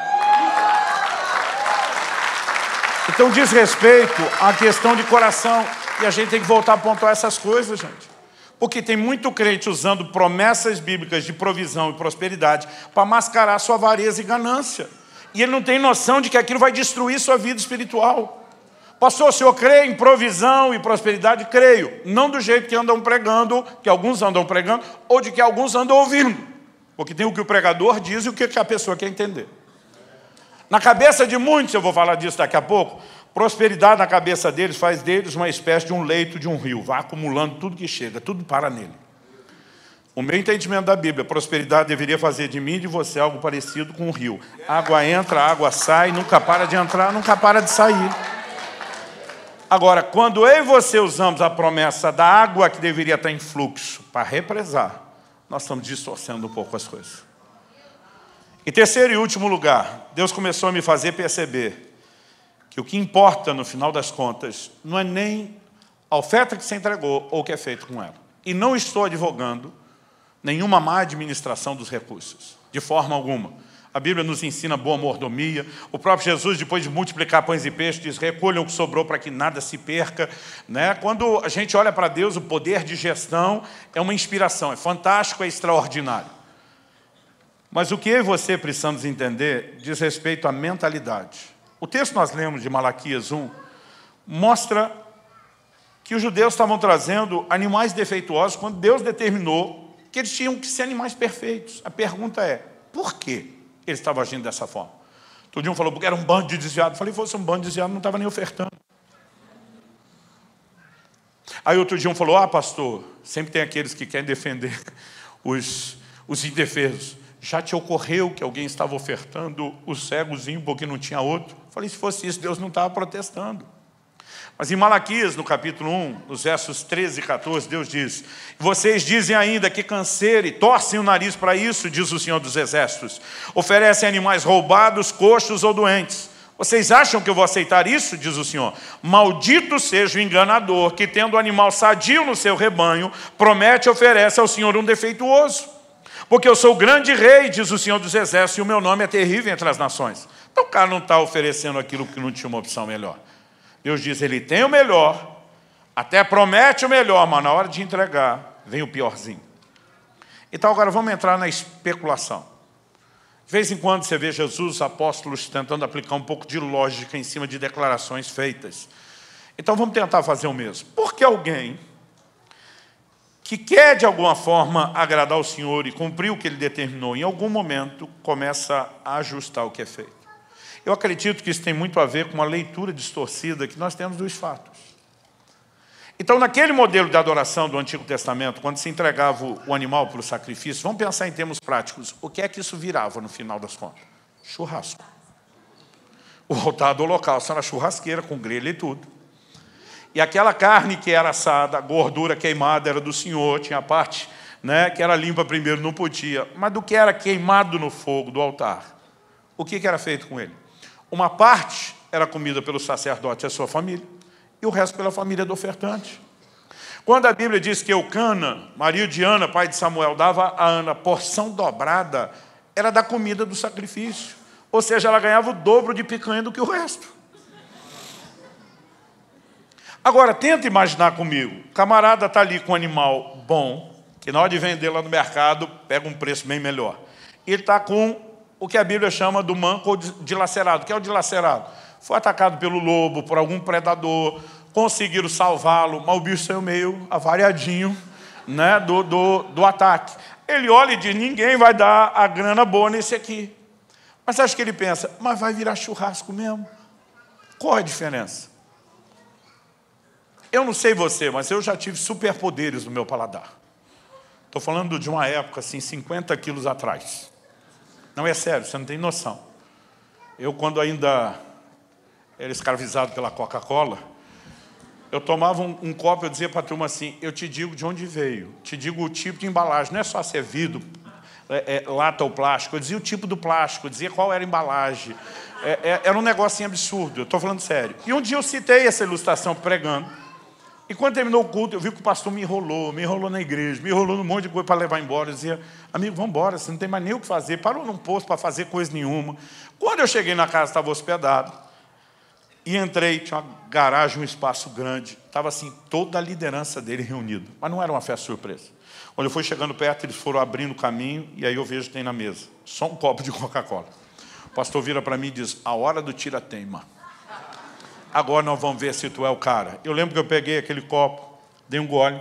Então diz respeito à questão de coração. E a gente tem que voltar a pontuar essas coisas, gente. Porque tem muito crente usando promessas bíblicas de provisão e prosperidade para mascarar sua avareza e ganância. E ele não tem noção de que aquilo vai destruir sua vida espiritual. Pastor, o senhor crê em provisão e prosperidade? Creio. Não do jeito que andam pregando, que alguns andam pregando, ou de que alguns andam ouvindo. Porque tem o que o pregador diz e o que a pessoa quer entender. Na cabeça de muitos, eu vou falar disso daqui a pouco, prosperidade na cabeça deles faz deles uma espécie de um leito de um rio. Vai acumulando tudo que chega, tudo para nele. O meu entendimento da Bíblia, prosperidade deveria fazer de mim e de você algo parecido com um rio. Água entra, água sai, nunca para de entrar, nunca para de sair. Agora, quando eu e você usamos a promessa da água que deveria estar em fluxo para represar, nós estamos distorcendo um pouco as coisas. Em terceiro e último lugar, Deus começou a me fazer perceber que o que importa, no final das contas, não é nem a oferta que você entregou ou o que é feito com ela. E não estou advogando nenhuma má administração dos recursos, de forma alguma. A Bíblia nos ensina boa mordomia. O próprio Jesus, depois de multiplicar pães e peixes, diz, recolham o que sobrou para que nada se perca. Né? Quando a gente olha para Deus, o poder de gestão é uma inspiração, é fantástico, é extraordinário. Mas o que eu e você precisamos entender diz respeito à mentalidade. O texto que nós lemos de Malaquias um mostra que os judeus estavam trazendo animais defeituosos quando Deus determinou que eles tinham que ser animais perfeitos. A pergunta é, por quê eles estavam agindo dessa forma? Todo dia um falou, porque era um bando de desviados. Eu falei, se fosse um bando de desviados, não estava nem ofertando. Aí outro dia um falou, ah, pastor, sempre tem aqueles que querem defender os, os indefesos. Já te ocorreu que alguém estava ofertando o cegozinho porque não tinha outro? Eu falei, se fosse isso, Deus não estava protestando. Mas em Malaquias, no capítulo um, nos versos treze e quatorze, Deus diz, vocês dizem ainda que canseira e torcem o nariz para isso, diz o Senhor dos Exércitos. Oferecem animais roubados, coxos ou doentes. Vocês acham que eu vou aceitar isso, diz o Senhor? Maldito seja o enganador que, tendo o animal sadio no seu rebanho, promete e oferece ao Senhor um defeituoso. Porque eu sou o grande rei, diz o Senhor dos Exércitos, e o meu nome é terrível entre as nações. Então o cara não está oferecendo aquilo que não tinha uma opção melhor. Deus diz, ele tem o melhor, até promete o melhor, mas na hora de entregar, vem o piorzinho. Então agora vamos entrar na especulação. De vez em quando você vê Jesus, os apóstolos, tentando aplicar um pouco de lógica em cima de declarações feitas. Então vamos tentar fazer o mesmo. Por que alguém que quer de alguma forma agradar o Senhor e cumprir o que Ele determinou, em algum momento começa a ajustar o que é feito? Eu acredito que isso tem muito a ver com uma leitura distorcida que nós temos dos fatos. Então, naquele modelo de adoração do Antigo Testamento, quando se entregava o animal para o sacrifício, vamos pensar em termos práticos, o que é que isso virava no final das contas? Churrasco. O altar do holocausto era churrasqueira, com grelha e tudo. E aquela carne que era assada, a gordura queimada era do Senhor, tinha a parte, né, que era limpa primeiro, não podia. Mas do que era queimado no fogo do altar, o que, que era feito com ele? Uma parte era comida pelo sacerdote e a sua família, e o resto pela família do ofertante. Quando a Bíblia diz que Eucana, marido de Ana, pai de Samuel, dava a Ana porção dobrada, era da comida do sacrifício. Ou seja, ela ganhava o dobro de picanha do que o resto. Agora, tenta imaginar comigo, o camarada está ali com um animal bom, que na hora de vender lá no mercado, pega um preço bem melhor. E ele está com o que a Bíblia chama do manco ou dilacerado. O que é o dilacerado? Foi atacado pelo lobo, por algum predador, conseguiram salvá-lo, mas o bicho saiu meio avariadinho, né, do, do, do ataque. Ele olha e diz, ninguém vai dar a grana boa nesse aqui. Mas acho que ele pensa, mas vai virar churrasco mesmo? Qual é a diferença? Eu não sei você, mas eu já tive superpoderes no meu paladar. Estou falando de uma época, assim, cinquenta quilos atrás. Não é sério, você não tem noção. Eu, quando ainda era escravizado pela Coca-Cola, eu tomava um, um copo e eu dizia para a turma assim, eu te digo de onde veio, te digo o tipo de embalagem, não é só ser vidro, é, é, lata ou plástico, eu dizia o tipo do plástico, eu dizia qual era a embalagem. É, é, era um negocinho absurdo, eu estou falando sério. E um dia eu citei essa ilustração pregando, e quando terminou o culto, eu vi que o pastor me enrolou, me enrolou na igreja, me enrolou num monte de coisa para levar embora. Eu dizia, amigo, vamos embora, você não tem mais nem o que fazer, parou num posto para fazer coisa nenhuma. Quando eu cheguei na casa, estava hospedado, e entrei, tinha uma garagem, um espaço grande, estava assim, toda a liderança dele reunida, mas não era uma festa surpresa. Quando eu fui chegando perto, eles foram abrindo o caminho, e aí eu vejo que tem na mesa só um copo de Coca-Cola. O pastor vira para mim e diz, a hora do tira-teima. Agora nós vamos ver se tu é o cara. Eu lembro que eu peguei aquele copo, dei um gole.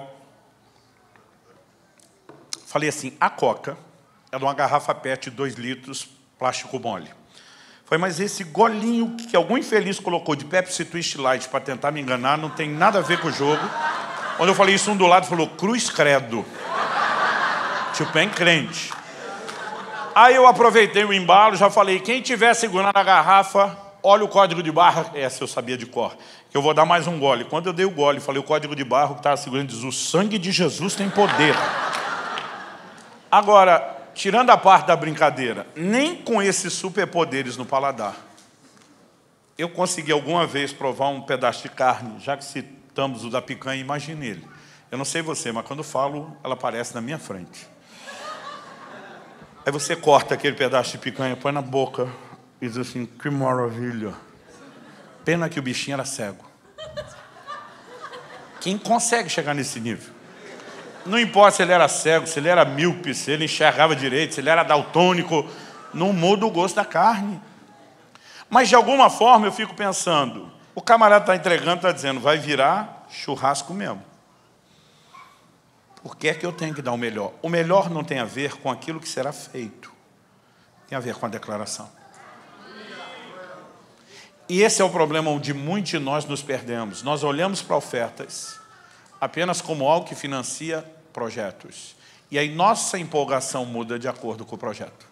Falei assim, a Coca é de uma garrafa pet de dois litros, plástico mole. Falei, mas esse golinho que algum infeliz colocou de Pepsi Twist Light para tentar me enganar, não tem nada a ver com o jogo. Quando eu falei isso, um do lado falou, cruz credo. Tipo, bem crente. Aí eu aproveitei o embalo, já falei, quem tiver segurando a garrafa, olha o código de barra, essa eu sabia de cor, que eu vou dar mais um gole. Quando eu dei o gole, falei, o código de barra que estava segurando diz, o sangue de Jesus tem poder. Agora, tirando a parte da brincadeira, nem com esses superpoderes no paladar, eu consegui alguma vez provar um pedaço de carne, já que citamos o da picanha, imagine ele. Eu não sei você, mas quando falo, ela aparece na minha frente. Aí você corta aquele pedaço de picanha, põe na boca e diz assim, que maravilha. Pena que o bichinho era cego. Quem consegue chegar nesse nível? Não importa se ele era cego, se ele era míope, se ele enxergava direito, se ele era daltônico, não muda o gosto da carne. Mas de alguma forma eu fico pensando, o camarada está entregando, está dizendo, vai virar churrasco mesmo. Por que é que eu tenho que dar o melhor? O melhor não tem a ver com aquilo que será feito. Tem a ver com a declaração. E esse é o problema onde muitos de nós nos perdemos. Nós olhamos para ofertas apenas como algo que financia projetos. E aí nossa empolgação muda de acordo com o projeto.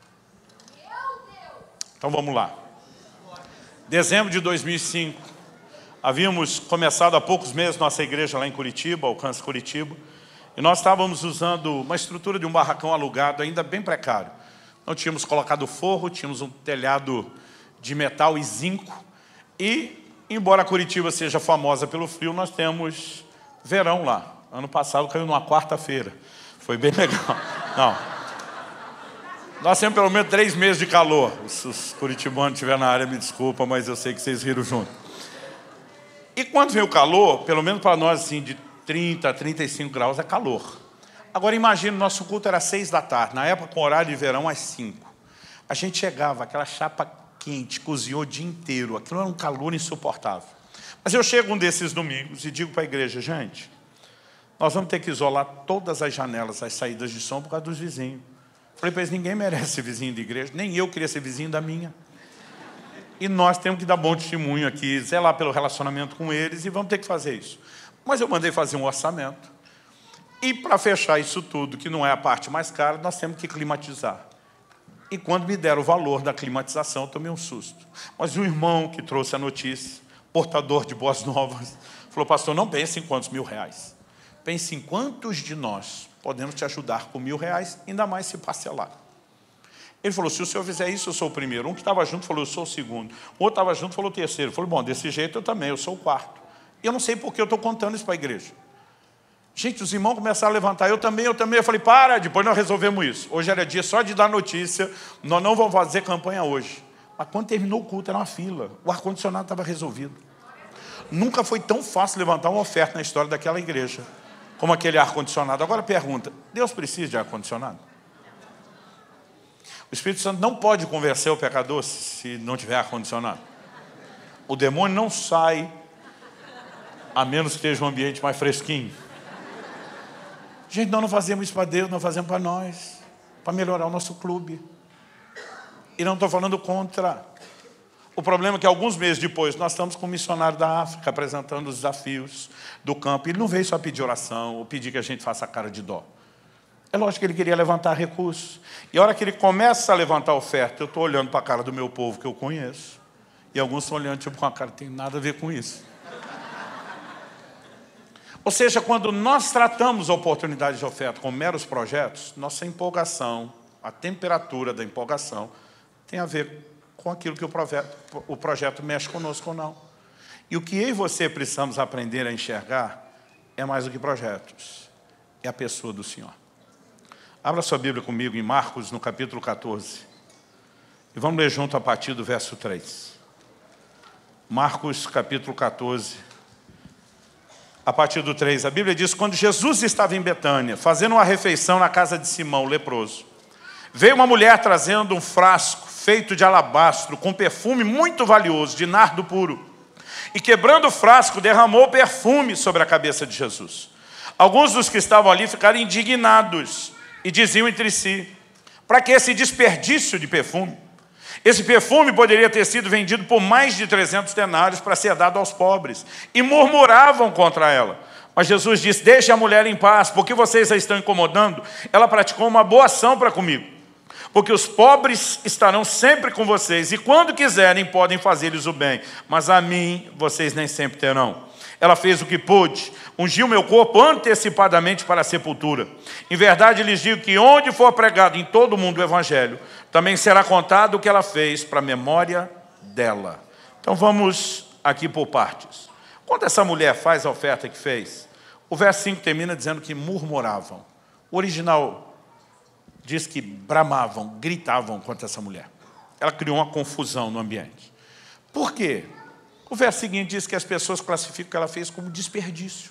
Então vamos lá. Dezembro de dois mil e cinco, havíamos começado há poucos meses nossa igreja lá em Curitiba, Alcance Curitiba, e nós estávamos usando uma estrutura de um barracão alugado, ainda bem precário. Não tínhamos colocado forro, tínhamos um telhado de metal e zinco, e, embora Curitiba seja famosa pelo frio, nós temos verão lá. Ano passado caiu numa quarta-feira. Foi bem legal. Não. Nós temos pelo menos três meses de calor. Se os curitibanos estiverem na área, me desculpa, mas eu sei que vocês riram junto. E quando vem o calor, pelo menos para nós, assim, de trinta a trinta e cinco graus, é calor. Agora, imagina, nosso culto era às seis da tarde. Na época, com horário de verão, às cinco. A gente chegava, aquela chapa quente, cozinhou o dia inteiro. Aquilo era um calor insuportável. Mas eu chego um desses domingos e digo para a igreja, gente, nós vamos ter que isolar todas as janelas, as saídas de som por causa dos vizinhos. Falei para eles, ninguém merece ser vizinho de igreja, nem eu queria ser vizinho da minha. E nós temos que dar bom testemunho aqui, zelar pelo relacionamento com eles e vamos ter que fazer isso. Mas eu mandei fazer um orçamento. E para fechar isso tudo, que não é a parte mais cara, nós temos que climatizar. E quando me deram o valor da climatização, eu tomei um susto. Mas o irmão que trouxe a notícia, portador de boas novas, falou, pastor, não pense em quantos mil reais. Pense em quantos de nós podemos te ajudar com mil reais, ainda mais se parcelar. Ele falou, se o senhor fizer isso, eu sou o primeiro. Um que estava junto falou, eu sou o segundo. O outro estava junto falou, o terceiro. Eu falei, bom, desse jeito eu também, eu sou o quarto. E eu não sei por que eu estou contando isso para a igreja. Gente, os irmãos começaram a levantar, eu também, eu também. Eu falei, para, depois nós resolvemos isso. Hoje era dia só de dar notícia, nós não vamos fazer campanha hoje. Mas quando terminou o culto, era uma fila. O ar-condicionado estava resolvido. Nunca foi tão fácil levantar uma oferta na história daquela igreja, como aquele ar-condicionado. Agora pergunta, Deus precisa de ar-condicionado? O Espírito Santo não pode convencer o pecador se não tiver ar-condicionado. O demônio não sai, a menos que esteja um ambiente mais fresquinho. Gente, nós não fazemos isso para Deus, nós fazemos para nós, para melhorar o nosso clube. E não estou falando contra. O problema é que alguns meses depois nós estamos com um missionário da África apresentando os desafios do campo. Ele não veio só pedir oração ou pedir que a gente faça a cara de dó. É lógico que ele queria levantar recursos. E a hora que ele começa a levantar a oferta, eu estou olhando para a cara do meu povo que eu conheço. E alguns estão olhando tipo com a cara, tem nada a ver com isso. Ou seja, quando nós tratamos a oportunidade de oferta como meros projetos, nossa empolgação a temperatura da empolgação, tem a ver com aquilo que o projeto, o projeto mexe conosco ou não. E o que eu e você precisamos aprender a enxergar é mais do que projetos, é a pessoa do Senhor. Abra sua Bíblia comigo em Marcos, no capítulo quatorze. E vamos ler junto a partir do verso três. Marcos, capítulo quatorze, a partir do três. A Bíblia diz: quando Jesus estava em Betânia, fazendo uma refeição na casa de Simão, o leproso, veio uma mulher trazendo um frasco feito de alabastro, com perfume muito valioso, de nardo puro. E quebrando o frasco, derramou perfume sobre a cabeça de Jesus. Alguns dos que estavam ali ficaram indignados e diziam entre si: para que esse desperdício de perfume? Esse perfume poderia ter sido vendido por mais de trezentos denários para ser dado aos pobres. E murmuravam contra ela. Mas Jesus disse: deixe a mulher em paz, porque vocês a estão incomodando. Ela praticou uma boa ação para comigo. Porque os pobres estarão sempre com vocês, e quando quiserem podem fazer-lhes o bem, mas a mim vocês nem sempre terão. Ela fez o que pôde, ungiu meu corpo antecipadamente para a sepultura. Em verdade lhes digo que onde for pregado em todo o mundo o evangelho, também será contado o que ela fez para a memória dela. Então vamos aqui por partes. Quando essa mulher faz a oferta que fez, o verso cinco termina dizendo que murmuravam. O original diz que bramavam, gritavam contra essa mulher. Ela criou uma confusão no ambiente. Por quê? O verso seguinte diz que as pessoas classificam o que ela fez como desperdício.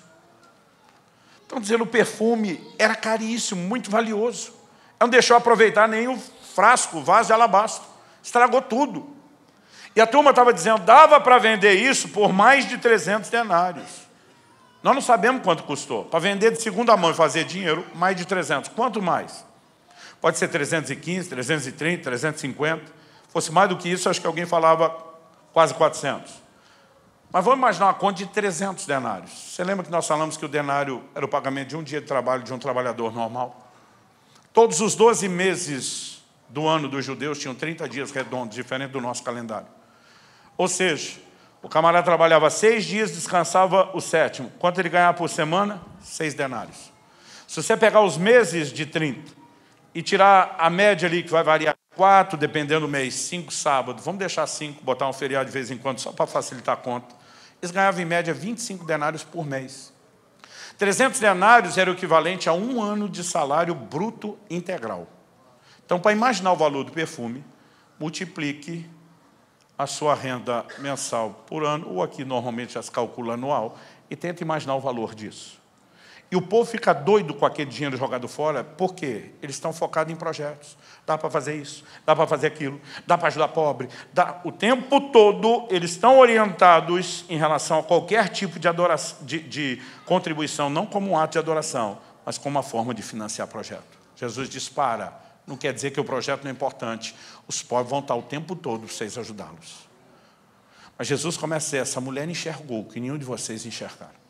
Estão dizendo que o perfume era caríssimo, muito valioso. Ela não deixou aproveitar nem o frasco, o vaso de alabastro. Estragou tudo. E a turma estava dizendo, dava para vender isso por mais de trezentos denários. Nós não sabemos quanto custou. Para vender de segunda mão e fazer dinheiro, mais de trezentos. Quanto mais? Pode ser trezentos e quinze, trezentos e trinta, trezentos e cinquenta. Fosse mais do que isso, acho que alguém falava quase quatrocentos. Mas vamos imaginar uma conta de trezentos denários. Você lembra que nós falamos que o denário era o pagamento de um dia de trabalho de um trabalhador normal? Todos os doze meses do ano dos judeus tinham trinta dias redondos, diferente do nosso calendário. Ou seja, o camarada trabalhava seis dias, descansava o sétimo. Quanto ele ganhava por semana? Seis denários. Se você pegar os meses de trinta e tirar a média ali, que vai variar quatro, dependendo do mês, cinco sábados, vamos deixar cinco, botar um feriado de vez em quando, só para facilitar a conta. Eles ganhavam, em média, vinte e cinco denários por mês. trezentos denários era o equivalente a um ano de salário bruto integral. Então, para imaginar o valor do perfume, multiplique a sua renda mensal por ano, ou aqui normalmente já se calcula anual, e tenta imaginar o valor disso. E o povo fica doido com aquele dinheiro jogado fora, por quê? Eles estão focados em projetos. Dá para fazer isso, dá para fazer aquilo, dá para ajudar pobre. Dá. O tempo todo eles estão orientados em relação a qualquer tipo de, adoração, de, de contribuição, não como um ato de adoração, mas como uma forma de financiar projeto. Jesus diz, para, não quer dizer que o projeto não é importante. Os pobres vão estar o tempo todo para vocês ajudá-los. Mas Jesus começa a dizer, essa mulher enxergou o que nenhum de vocês enxergaram.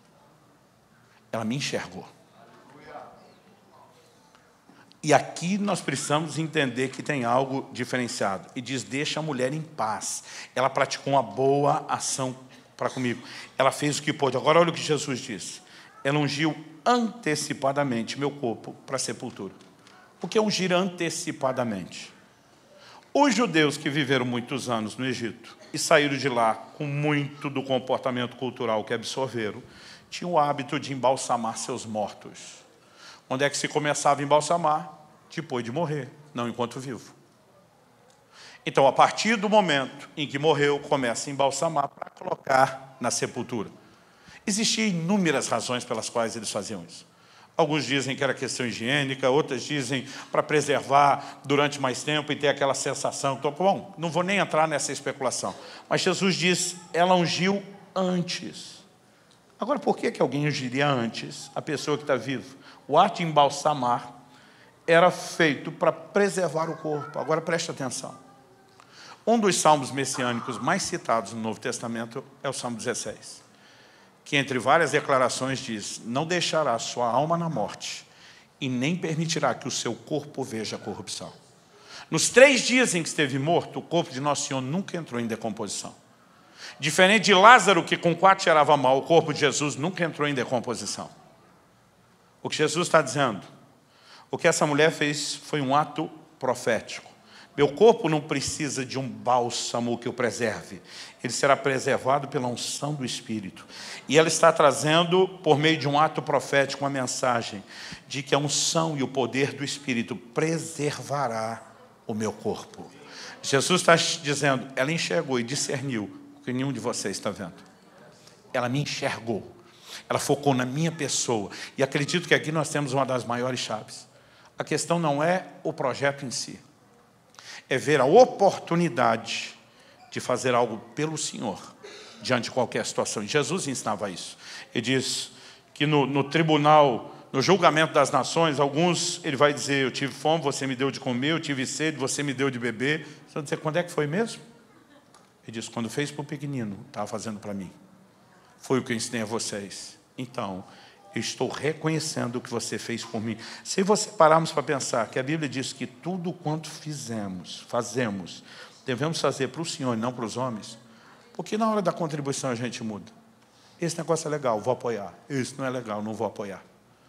Ela me enxergou. E aqui nós precisamos entender que tem algo diferenciado. E diz, deixa a mulher em paz. Ela praticou uma boa ação para comigo. Ela fez o que pôde. Agora olha o que Jesus disse. Ela ungiu antecipadamente meu corpo para a sepultura. O que é ungir antecipadamente? Os judeus que viveram muitos anos no Egito e saíram de lá com muito do comportamento cultural que absorveram, tinham o hábito de embalsamar seus mortos. Onde é que se começava a embalsamar? Depois de morrer, não enquanto vivo. Então, a partir do momento em que morreu, começa a embalsamar para colocar na sepultura. Existiam inúmeras razões pelas quais eles faziam isso. Alguns dizem que era questão higiênica, outros dizem para preservar durante mais tempo e ter aquela sensação. Então, bom, não vou nem entrar nessa especulação. Mas Jesus diz, ela ungiu antes. Agora, por que que alguém ungiria antes a pessoa que está viva? O ato de embalsamar era feito para preservar o corpo. Agora, preste atenção. Um dos salmos messiânicos mais citados no Novo Testamento é o Salmo dezesseis, que, entre várias declarações, diz, não deixará sua alma na morte e nem permitirá que o seu corpo veja a corrupção. Nos três dias em que esteve morto, o corpo de Nosso Senhor nunca entrou em decomposição. Diferente de Lázaro, que com quatro cheirava mal, o corpo de Jesus nunca entrou em decomposição. O que Jesus está dizendo, o que essa mulher fez foi um ato profético. Meu corpo não precisa de um bálsamo que o preserve. Ele será preservado pela unção do Espírito. E ela está trazendo, por meio de um ato profético, uma mensagem de que a unção e o poder do Espírito preservará o meu corpo. Jesus está dizendo, ela enxergou e discerniu o que nenhum de vocês está vendo. Ela me enxergou. Ela focou na minha pessoa. E acredito que aqui nós temos uma das maiores chaves. A questão não é o projeto em si. É ver a oportunidade de fazer algo pelo Senhor, diante de qualquer situação. E Jesus ensinava isso. Ele diz que no, no tribunal, no julgamento das nações, alguns, ele vai dizer, eu tive fome, você me deu de comer, eu tive sede, você me deu de beber. Você vai dizer, quando é que foi mesmo? Ele diz, quando fez para o pequenino, estava fazendo para mim. Foi o que eu ensinei a vocês. Então, eu estou reconhecendo o que você fez por mim. Se você pararmos para pensar que a Bíblia diz que tudo quanto fizemos, fazemos, devemos fazer para o Senhor e não para os homens, porque na hora da contribuição a gente muda. Esse negócio é legal, vou apoiar. Isso não é legal, não vou apoiar.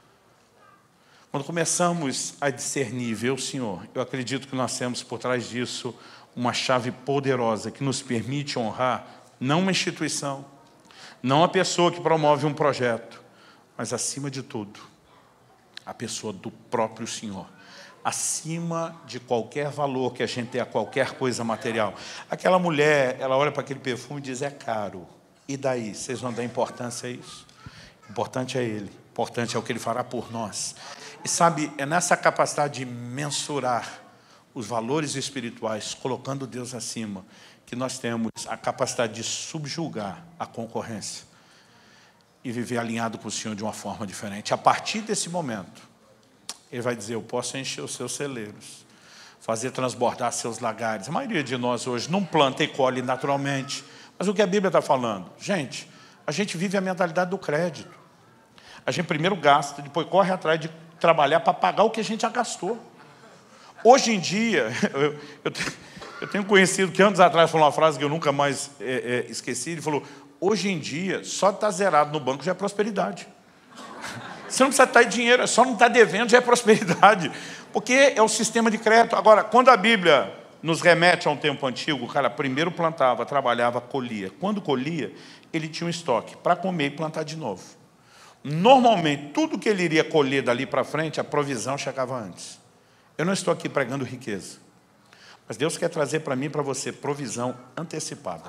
Quando começamos a discernir e ver o Senhor, eu acredito que nós temos por trás disso uma chave poderosa que nos permite honrar não uma instituição, não a pessoa que promove um projeto, mas acima de tudo, a pessoa do próprio Senhor. Acima de qualquer valor que a gente tenha, qualquer coisa material. Aquela mulher, ela olha para aquele perfume e diz, é caro. E daí? Vocês vão dar importância a isso? Importante é Ele. Importante é o que Ele fará por nós. E sabe, é nessa capacidade de mensurar os valores espirituais, colocando Deus acima, que nós temos a capacidade de subjugar a concorrência e viver alinhado com o Senhor de uma forma diferente. A partir desse momento, Ele vai dizer, eu posso encher os seus celeiros, fazer transbordar seus lagares. A maioria de nós hoje não planta e colhe naturalmente. Mas o que a Bíblia está falando? Gente, a gente vive a mentalidade do crédito. A gente primeiro gasta, depois corre atrás de trabalhar para pagar o que a gente já gastou. Hoje em dia, eu, eu, eu tenho conhecido que anos atrás falou uma frase que eu nunca mais é, é, esqueci, ele falou, hoje em dia, só estar zerado no banco já é prosperidade. Você não precisa estar em dinheiro, é só não estar devendo, já é prosperidade. Porque é o sistema de crédito. Agora, quando a Bíblia nos remete a um tempo antigo, o cara primeiro plantava, trabalhava, colhia. Quando colhia, ele tinha um estoque para comer e plantar de novo. Normalmente, tudo que ele iria colher dali para frente, a provisão chegava antes. Eu não estou aqui pregando riqueza. Mas Deus quer trazer para mim e para você provisão antecipada.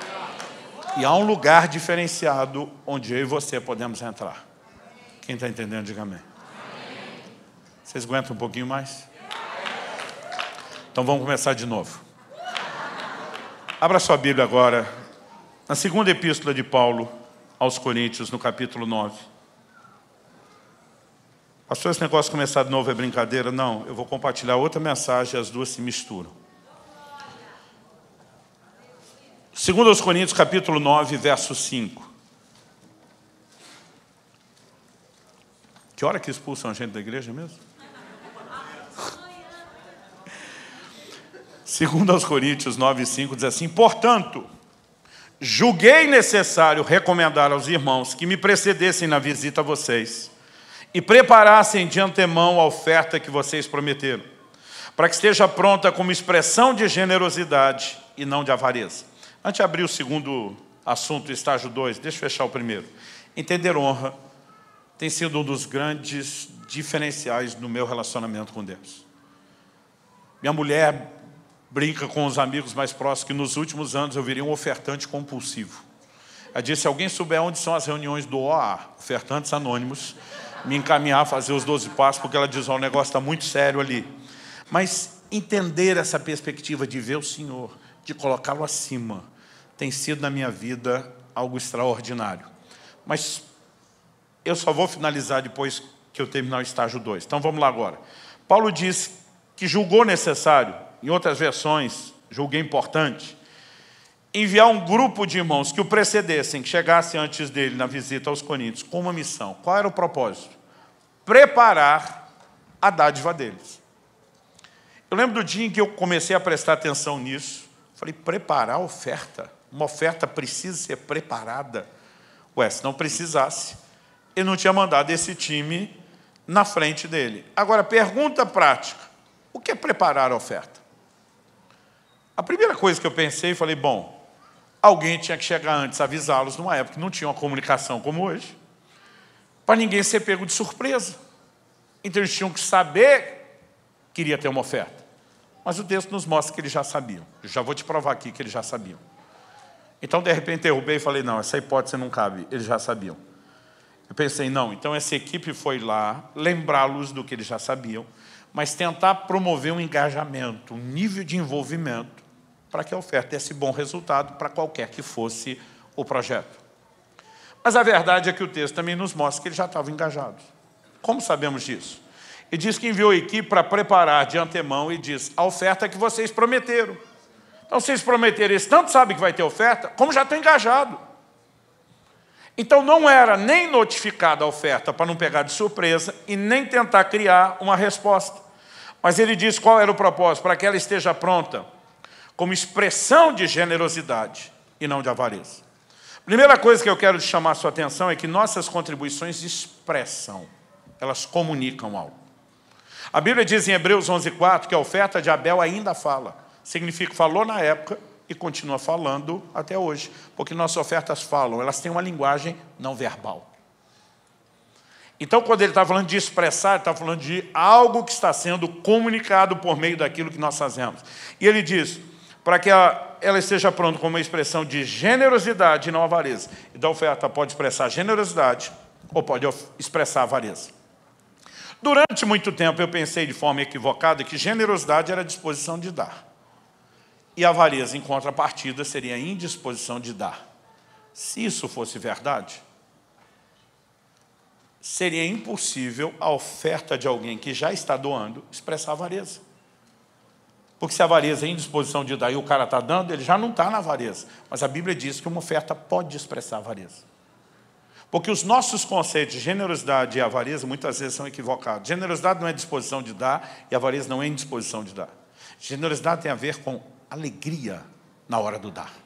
E há um lugar diferenciado onde eu e você podemos entrar. Quem está entendendo, diga amém. Vocês aguentam um pouquinho mais? Então vamos começar de novo. Abra sua Bíblia agora, na segunda epístola de Paulo aos Coríntios, no capítulo nove. Pastor, esse negócio de começar de novo é brincadeira? Não, eu vou compartilhar outra mensagem, as duas se misturam. Segundo aos Coríntios, capítulo nove, verso cinco. Que hora que expulsam a gente da igreja mesmo? Segundo aos Coríntios nove, cinco, diz assim, portanto, julguei necessário recomendar aos irmãos que me precedessem na visita a vocês e preparassem de antemão a oferta que vocês prometeram, para que esteja pronta como expressão de generosidade e não de avareza. Antes de abrir o segundo assunto, estágio dois, deixa eu fechar o primeiro. Entender honra tem sido um dos grandes diferenciais no meu relacionamento com Deus. Minha mulher brinca com os amigos mais próximos que nos últimos anos eu virei um ofertante compulsivo. Ela disse, se alguém souber onde são as reuniões do O A, ofertantes anônimos, me encaminhar a fazer os doze passos, porque ela diz, ó, o negócio está muito sério ali. Mas entender essa perspectiva de ver o Senhor, de colocá-lo acima, tem sido na minha vida algo extraordinário. Mas eu só vou finalizar depois que eu terminar o estágio dois. Então vamos lá agora. Paulo diz que julgou necessário, em outras versões, julguei importante, enviar um grupo de irmãos que o precedessem, que chegassem antes dele na visita aos Coríntios, com uma missão. Qual era o propósito? Preparar a dádiva deles. Eu lembro do dia em que eu comecei a prestar atenção nisso. Falei, preparar a oferta? Uma oferta precisa ser preparada? Ué, se não precisasse, ele não tinha mandado esse time na frente dele. Agora, pergunta prática. O que é preparar a oferta? A primeira coisa que eu pensei, falei, bom, alguém tinha que chegar antes, avisá-los, numa época que não tinha uma comunicação como hoje, para ninguém ser pego de surpresa. Então eles tinham que saber que iria ter uma oferta. Mas o texto nos mostra que eles já sabiam. Eu já vou te provar aqui que eles já sabiam. Então, de repente, derrubei e falei, não, essa hipótese não cabe. Eles já sabiam. Eu pensei, não, então essa equipe foi lá lembrá-los do que eles já sabiam, mas tentar promover um engajamento, um nível de envolvimento, para que a oferta desse bom resultado para qualquer que fosse o projeto. Mas a verdade é que o texto também nos mostra que eles já estavam engajados. Como sabemos disso? Ele diz que enviou a equipe para preparar de antemão e diz, a oferta que vocês prometeram. Então, vocês prometeram, eles tanto sabem que vai ter oferta, como já estão engajados. Então, não era nem notificada a oferta para não pegar de surpresa e nem tentar criar uma resposta. Mas ele diz qual era o propósito, para que ela esteja pronta como expressão de generosidade e não de avareza. Primeira coisa que eu quero chamar a sua atenção é que nossas contribuições expressam, elas comunicam algo. A Bíblia diz em Hebreus onze, quatro que a oferta de Abel ainda fala. Significa que falou na época e continua falando até hoje. Porque nossas ofertas falam, elas têm uma linguagem não verbal. Então, quando ele está falando de expressar, ele está falando de algo que está sendo comunicado por meio daquilo que nós fazemos. E ele diz, para que ela, ela esteja pronta como uma expressão de generosidade e não avareza. Então, a oferta pode expressar generosidade ou pode expressar avareza. Durante muito tempo, eu pensei de forma equivocada que generosidade era a disposição de dar. E a avareza, em contrapartida, seria a indisposição de dar. Se isso fosse verdade, seria impossível a oferta de alguém que já está doando expressar avareza. Porque se a avareza é indisposição de dar e o cara está dando, ele já não está na avareza. Mas a Bíblia diz que uma oferta pode expressar avareza. Porque os nossos conceitos de generosidade e avareza muitas vezes são equivocados. Generosidade não é disposição de dar e avareza não é indisposição de dar. Generosidade tem a ver com alegria na hora do dar.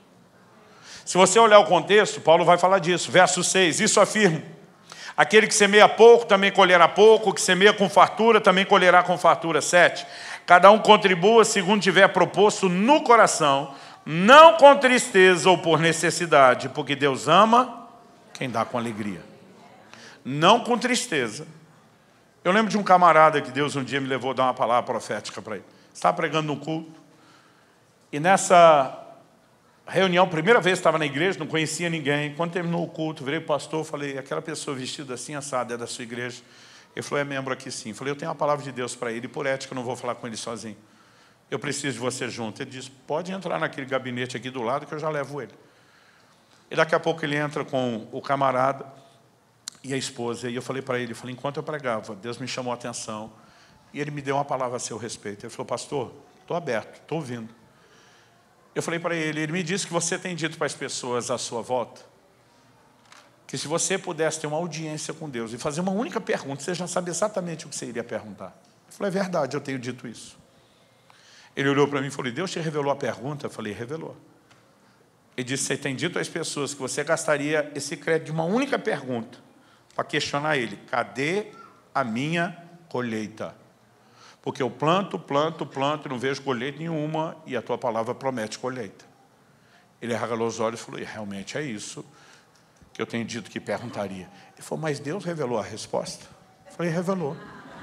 Se você olhar o contexto, Paulo vai falar disso. Verso seis, isso afirmo. Aquele que semeia pouco também colherá pouco, o que semeia com fartura também colherá com fartura. Sete, cada um contribua segundo tiver proposto no coração, não com tristeza ou por necessidade, porque Deus ama quem dá com alegria. Não com tristeza. Eu lembro de um camarada que Deus um dia me levou a dar uma palavra profética para ele. Estava pregando num culto. E nessa reunião, primeira vez estava na igreja, não conhecia ninguém. Quando terminou o culto, virei para o pastor, falei, aquela pessoa vestida assim, assada, é da sua igreja? Ele falou, é membro aqui sim. Eu falei, eu tenho uma palavra de Deus para ele, e por ética eu não vou falar com ele sozinho. Eu preciso de você junto. Ele disse, pode entrar naquele gabinete aqui do lado que eu já levo ele. E daqui a pouco ele entra com o camarada e a esposa. E eu falei para ele, eu falei, enquanto eu pregava, Deus me chamou a atenção e ele me deu uma palavra a seu respeito. Ele falou, pastor, estou aberto, estou ouvindo. Eu falei para ele, ele me disse que você tem dito para as pessoas à sua volta que se você pudesse ter uma audiência com Deus e fazer uma única pergunta, você já sabe exatamente o que você iria perguntar. Eu falei, é verdade, eu tenho dito isso. Ele olhou para mim e falou, Deus te revelou a pergunta? Eu falei, revelou. Ele disse, você tem dito às pessoas que você gastaria esse crédito de uma única pergunta para questionar ele, cadê a minha colheita? Porque eu planto, planto, planto, não vejo colheita nenhuma e a tua palavra promete colheita. Ele arregalou os olhos e falou, e realmente é isso que eu tenho dito que perguntaria. Ele falou, mas Deus revelou a resposta? Eu falei, revelou.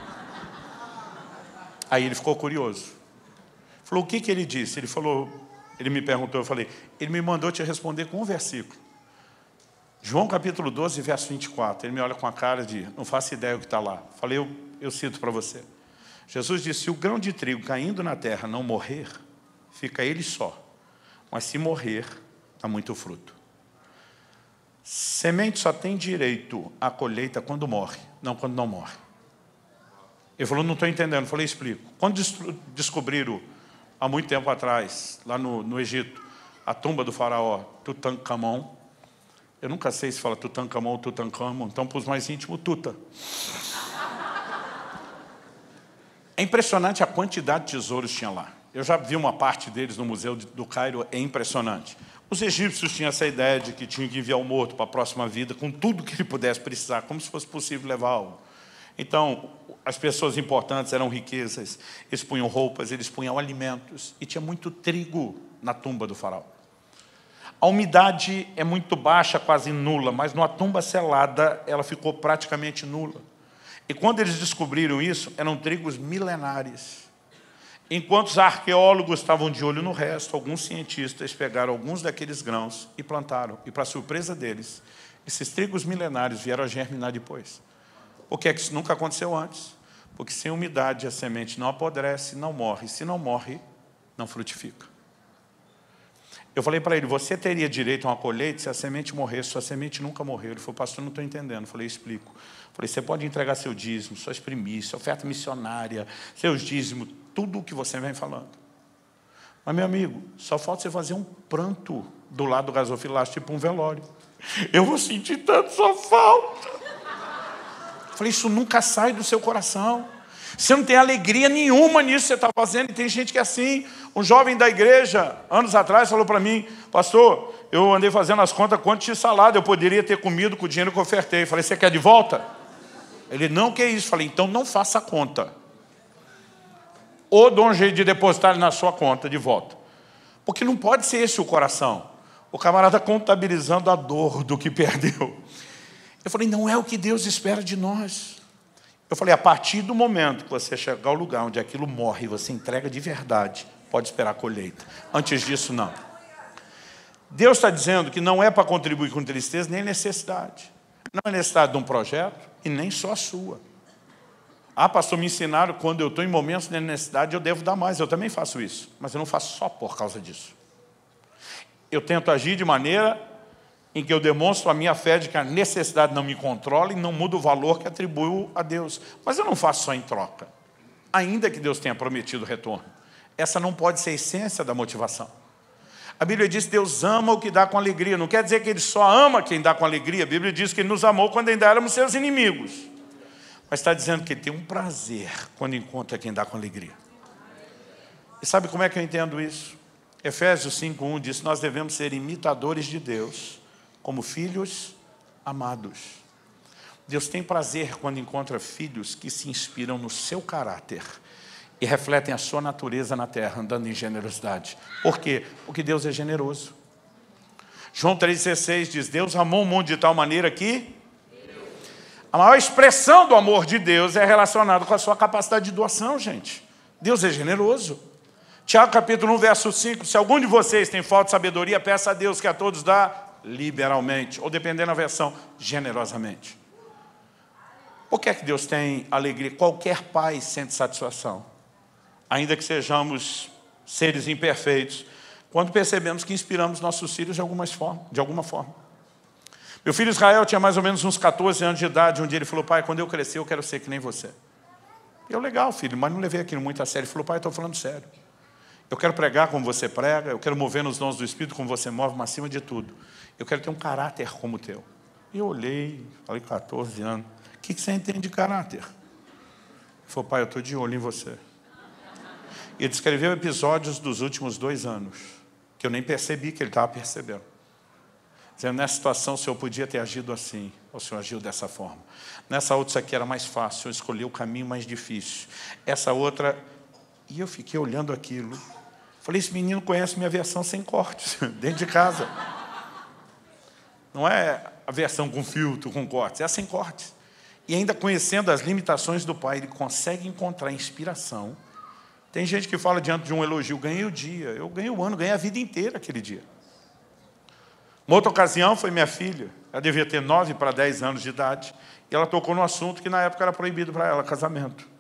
Aí ele ficou curioso. Falou, o que, que ele disse? Ele falou, ele me perguntou, eu falei, ele me mandou te responder com um versículo. João capítulo doze, verso vinte e quatro. Ele me olha com a cara de, não faço ideia o que está lá. Falei, eu, eu cito para você. Jesus disse, se o grão de trigo caindo na terra não morrer, fica ele só. Mas se morrer, dá muito fruto. Semente só tem direito à colheita quando morre, não quando não morre. Ele falou, não estou entendendo. Eu falei, explico. Quando descobriram, há muito tempo atrás, lá no, no Egito, a tumba do faraó Tutankhamon, eu nunca sei se fala Tutankhamon ou Tutankhamon, então para os mais íntimos, Tuta. É impressionante a quantidade de tesouros que tinha lá. Eu já vi uma parte deles no Museu do Cairo, é impressionante. Os egípcios tinham essa ideia de que tinham que enviar o morto para a próxima vida com tudo que ele pudesse precisar, como se fosse possível levar algo. Então, as pessoas importantes eram riquezas, eles punham roupas, eles punham alimentos, e tinha muito trigo na tumba do faraó. A umidade é muito baixa, quase nula, mas numa tumba selada ela ficou praticamente nula. E quando eles descobriram isso, eram trigos milenares. Enquanto os arqueólogos estavam de olho no resto, alguns cientistas pegaram alguns daqueles grãos e plantaram. E, para surpresa deles, esses trigos milenares vieram a germinar depois. Por que é que isso nunca aconteceu antes? Porque sem umidade a semente não apodrece, não morre. Se não morre, não frutifica. Eu falei para ele, você teria direito a uma colheita se a semente morresse? Sua semente nunca morreu. Ele falou, pastor, não estou entendendo. Eu falei, explico. Eu falei, você pode entregar seu dízimo, suas primícias, oferta missionária, seus dízimos, tudo o que você vem falando. Mas, meu amigo, só falta você fazer um pranto do lado do gasofilácio, tipo um velório. Eu vou sentir tanto sua falta. Eu falei, isso nunca sai do seu coração. Você não tem alegria nenhuma nisso que você está fazendo. E tem gente que é assim. Um jovem da igreja, anos atrás, falou para mim, pastor, eu andei fazendo as contas, quanto de salada eu poderia ter comido com o dinheiro que eu ofertei. Eu falei, você quer de volta? Ele, não, que é isso? Eu falei, então não faça a conta. Ou dou um jeito de depositar na sua conta de volta. Porque não pode ser esse o coração. O camarada contabilizando a dor do que perdeu. Eu falei, não é o que Deus espera de nós. Eu falei, a partir do momento que você chegar ao lugar onde aquilo morre e você entrega de verdade, pode esperar a colheita. Antes disso, não. Deus está dizendo que não é para contribuir com tristeza nem necessidade. Não é necessidade de um projeto e nem só a sua. Ah, pastor, me ensinaram que quando eu estou em momentos de necessidade eu devo dar mais. Eu também faço isso, mas eu não faço só por causa disso. Eu tento agir de maneira em que eu demonstro a minha fé de que a necessidade não me controla e não muda o valor que atribuo a Deus. Mas eu não faço só em troca. Ainda que Deus tenha prometido retorno. Essa não pode ser a essência da motivação. A Bíblia diz que Deus ama o que dá com alegria. Não quer dizer que Ele só ama quem dá com alegria. A Bíblia diz que Ele nos amou quando ainda éramos seus inimigos. Mas está dizendo que Ele tem um prazer quando encontra quem dá com alegria. E sabe como é que eu entendo isso? Efésios cinco, um diz que nós devemos ser imitadores de Deus, como filhos amados. Deus tem prazer quando encontra filhos que se inspiram no seu caráter e refletem a sua natureza na terra, andando em generosidade. Por quê? Porque Deus é generoso. João três, dezesseis diz, Deus amou o mundo de tal maneira que a maior expressão do amor de Deus é relacionada com a sua capacidade de doação, gente. Deus é generoso. Tiago capítulo um, verso cinco, se algum de vocês tem falta de sabedoria, peça a Deus que a todos dá liberalmente, ou dependendo da versão, generosamente. Por que é que Deus tem alegria? Qualquer pai sente satisfação, ainda que sejamos seres imperfeitos, quando percebemos que inspiramos nossos filhos de alguma forma. De alguma forma. Meu filho Israel tinha mais ou menos uns quatorze anos de idade, um dia ele falou, pai, quando eu crescer eu quero ser que nem você. E eu, legal, filho, mas não levei aquilo muito a sério. Ele falou, pai, eu estou falando sério. Eu quero pregar como você prega, eu quero mover nos dons do Espírito como você move, mas acima de tudo, eu quero ter um caráter como o teu. E eu olhei, falei, quatorze anos, o que você entende de caráter? Ele falou, pai, eu estou de olho em você. E ele descreveu episódios dos últimos dois anos, que eu nem percebi que ele estava percebendo. Dizendo, nessa situação o senhor podia ter agido assim, ou o senhor agiu dessa forma. Nessa outra, isso aqui era mais fácil, o senhor escolheu o caminho mais difícil. Essa outra, e eu fiquei olhando aquilo. Falei, esse menino conhece minha versão sem cortes, dentro de casa. Não é a versão com filtro, com cortes, é a sem cortes. E ainda conhecendo as limitações do pai, ele consegue encontrar inspiração. Tem gente que fala diante de um elogio, ganhei o dia, eu ganhei o ano, ganhei a vida inteira aquele dia. Uma outra ocasião foi minha filha, ela devia ter nove para dez anos de idade, e ela tocou no assunto que na época era proibido para ela, casamento.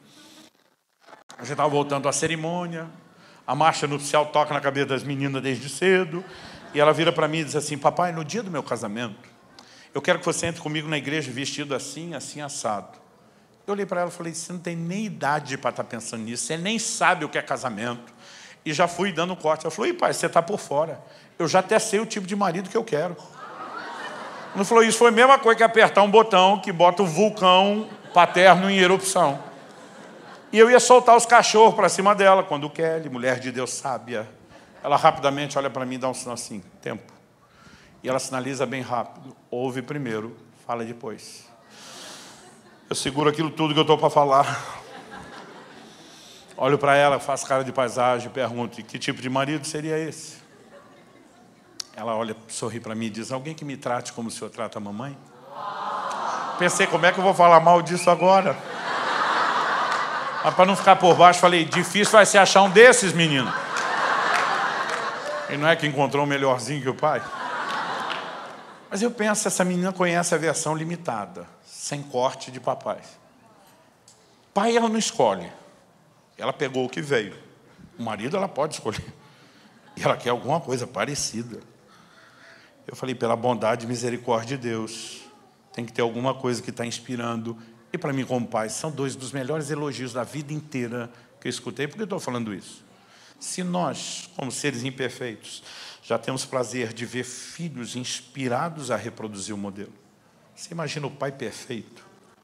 A gente estava voltando à cerimônia, a marcha nupcial toca na cabeça das meninas desde cedo, e ela vira para mim e diz assim, papai, no dia do meu casamento, eu quero que você entre comigo na igreja vestido assim, assim, assado. Eu olhei para ela e falei, você não tem nem idade para estar pensando nisso, você nem sabe o que é casamento. E já fui dando um corte. Ela falou, ih, pai, você está por fora. Eu já até sei o tipo de marido que eu quero. Ela falou, isso foi a mesma coisa que apertar um botão que bota o vulcão paterno em erupção. E eu ia soltar os cachorros para cima dela, quando o Kelly, mulher de Deus sábia, ela rapidamente olha para mim e dá um sinal assim, tempo. E ela sinaliza bem rápido, ouve primeiro, fala depois. Eu seguro aquilo tudo que eu estou para falar. Olho para ela, faço cara de paisagem, pergunto, que tipo de marido seria esse? Ela olha, sorri para mim e diz, alguém que me trate como o senhor trata a mamãe? Pensei, como é que eu vou falar mal disso agora? Mas para não ficar por baixo, falei, difícil vai ser achar um desses, menino. E não é que encontrou um melhorzinho que o pai? Mas eu penso, essa menina conhece a versão limitada, sem corte de papai. Pai, ela não escolhe. Ela pegou o que veio. O marido, ela pode escolher. E ela quer alguma coisa parecida. Eu falei, pela bondade e misericórdia de Deus, tem que ter alguma coisa que está inspirando. E para mim, como pai, são dois dos melhores elogios da vida inteira que eu escutei. Por que eu estou falando isso? Se nós, como seres imperfeitos, já temos prazer de ver filhos inspirados a reproduzir o modelo, você imagina o pai perfeito?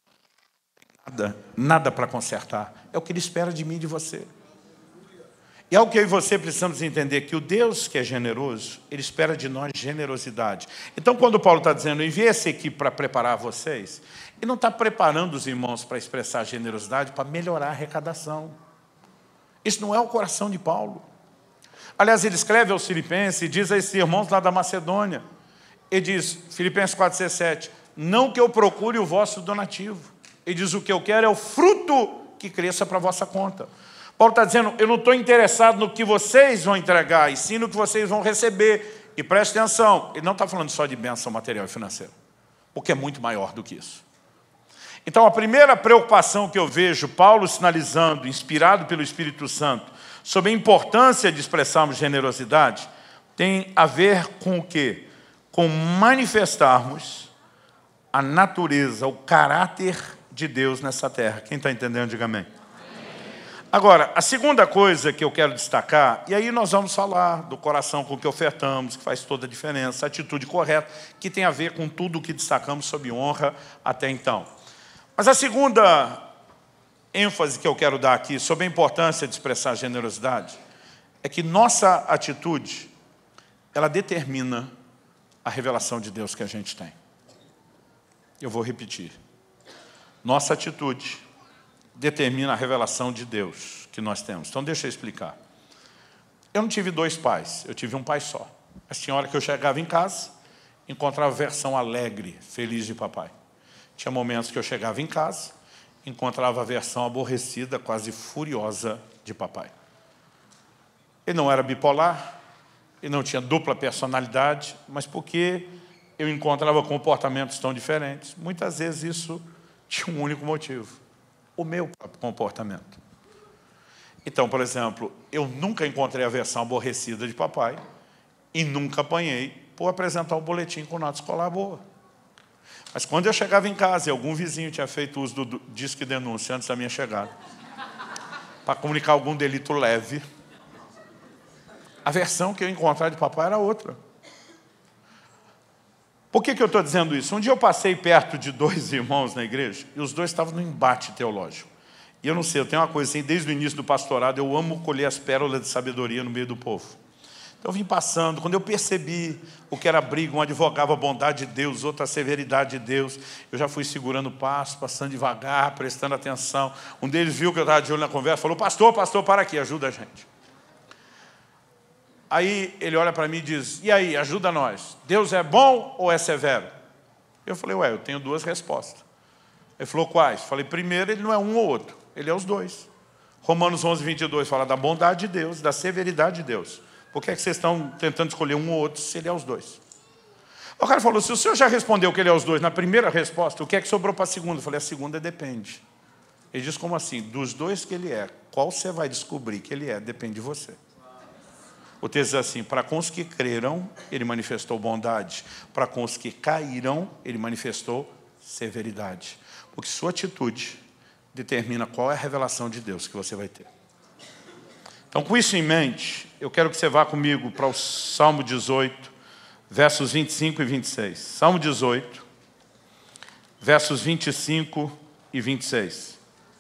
Nada, nada para consertar. É o que ele espera de mim e de você. E é o que eu e você precisamos entender, que o Deus que é generoso, Ele espera de nós generosidade. Então, quando Paulo está dizendo, envie essa equipe para preparar vocês, Ele não está preparando os irmãos para expressar generosidade, para melhorar a arrecadação. Isso não é o coração de Paulo. Aliás, ele escreve aos Filipenses e diz a esses irmãos lá da Macedônia, ele diz, Filipenses quatro, dezessete, não que eu procure o vosso donativo. Ele diz, o que eu quero é o fruto que cresça para a vossa conta. Paulo está dizendo, eu não estou interessado no que vocês vão entregar, e sim no que vocês vão receber. E preste atenção, ele não está falando só de bênção material e financeira, porque é muito maior do que isso. Então, a primeira preocupação que eu vejo Paulo sinalizando, inspirado pelo Espírito Santo, sobre a importância de expressarmos generosidade, tem a ver com o quê? Com manifestarmos a natureza, o caráter de Deus nessa terra. Quem está entendendo, diga amém. Agora, a segunda coisa que eu quero destacar, e aí nós vamos falar do coração com que ofertamos, que faz toda a diferença, a atitude correta, que tem a ver com tudo o que destacamos sobre honra até então. Mas a segunda ênfase que eu quero dar aqui sobre a importância de expressar generosidade é que nossa atitude, ela determina a revelação de Deus que a gente tem. Eu vou repetir. Nossa atitude determina a revelação de Deus que nós temos. Então, deixa eu explicar. Eu não tive dois pais, eu tive um pai só. Mas tinha hora que eu chegava em casa, encontrava a versão alegre, feliz de papai. Tinha momentos que eu chegava em casa, encontrava a versão aborrecida, quase furiosa de papai. Ele não era bipolar, ele não tinha dupla personalidade, mas porque eu encontrava comportamentos tão diferentes, muitas vezes isso tinha um único motivo: o meu próprio comportamento. Então, por exemplo, eu nunca encontrei a versão aborrecida de papai e nunca apanhei por apresentar um boletim com nota escolar boa. Mas quando eu chegava em casa e algum vizinho tinha feito uso do disque denúncia antes da minha chegada, para comunicar algum delito leve, a versão que eu encontrava de papai era outra. Por que que eu estou dizendo isso? Um dia eu passei perto de dois irmãos na igreja e os dois estavam no embate teológico. E eu não sei, eu tenho uma coisa assim, desde o início do pastorado, eu amo colher as pérolas de sabedoria no meio do povo. Então eu vim passando, quando eu percebi o que era briga, um advogava a bondade de Deus, outro a severidade de Deus, eu já fui segurando o passo, passando devagar, prestando atenção. Um deles viu que eu estava de olho na conversa, falou, pastor, pastor, para aqui, ajuda a gente. Aí ele olha para mim e diz, e aí, ajuda nós, Deus é bom ou é severo? Eu falei, ué, eu tenho duas respostas. Ele falou, quais? Falei, primeiro, ele não é um ou outro, ele é os dois. Romanos onze, vinte e dois fala da bondade de Deus, da severidade de Deus. Por que é que vocês estão tentando escolher um ou outro se ele é os dois? O cara falou, se o senhor já respondeu que ele é os dois na primeira resposta, o que é que sobrou para a segunda? Eu falei, a segunda depende. Ele diz, como assim? Dos dois que ele é, qual você vai descobrir que ele é? Depende de você. O texto diz assim, para com os que creram, ele manifestou bondade. Para com os que caíram, ele manifestou severidade. Porque sua atitude determina qual é a revelação de Deus que você vai ter. Então, com isso em mente, eu quero que você vá comigo para o Salmo dezoito, versos vinte e cinco e vinte e seis. Salmo dezoito, versos vinte e cinco e vinte e seis.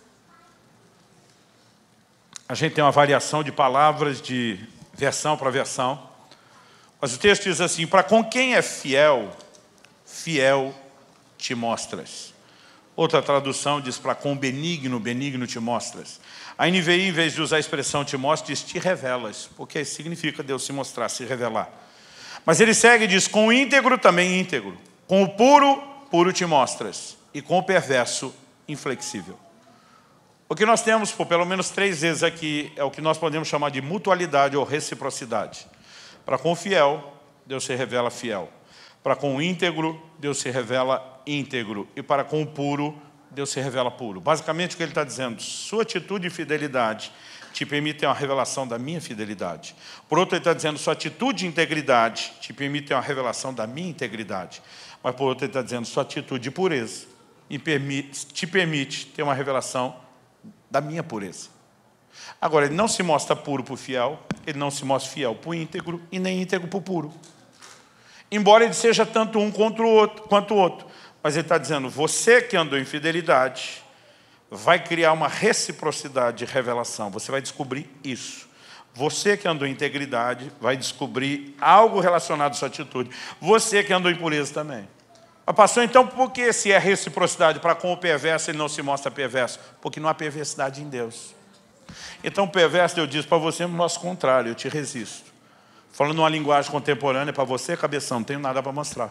A gente tem uma variação de palavras de versão para versão, mas o texto diz assim, para com quem é fiel, fiel te mostras. Outra tradução diz para com benigno, benigno te mostras. A N V I, em vez de usar a expressão te mostras, diz te revelas, porque significa Deus se mostrar, se revelar. Mas ele segue e diz, com o íntegro também íntegro. Com o puro, puro te mostras. E com o perverso, inflexível. O que nós temos, por pelo menos três vezes aqui, é o que nós podemos chamar de mutualidade ou reciprocidade. Para com o fiel, Deus se revela fiel. Para com o íntegro, Deus se revela íntegro. E para com o puro, Deus se revela puro. Basicamente o que ele está dizendo, sua atitude de fidelidade te permite ter uma revelação da minha fidelidade. Por outro, ele está dizendo, sua atitude de integridade te permite ter uma revelação da minha integridade. Mas por outro, ele está dizendo, sua atitude de pureza te permite ter uma revelação da minha pureza. Agora, ele não se mostra puro para o fiel, ele não se mostra fiel para o íntegro e nem íntegro para o puro. Embora ele seja tanto um quanto o outro, quanto o outro. Mas ele está dizendo, você que andou em fidelidade, vai criar uma reciprocidade de revelação. Você vai descobrir isso. Você que andou em integridade, vai descobrir algo relacionado à sua atitude. Você que andou em pureza também. Mas pastor, então por que se é reciprocidade para com o perverso, ele não se mostra perverso? Porque não há perversidade em Deus. Então o perverso, eu disse para você, no nosso contrário, eu te resisto. Falando uma linguagem contemporânea, para você, cabeção, não tenho nada para mostrar.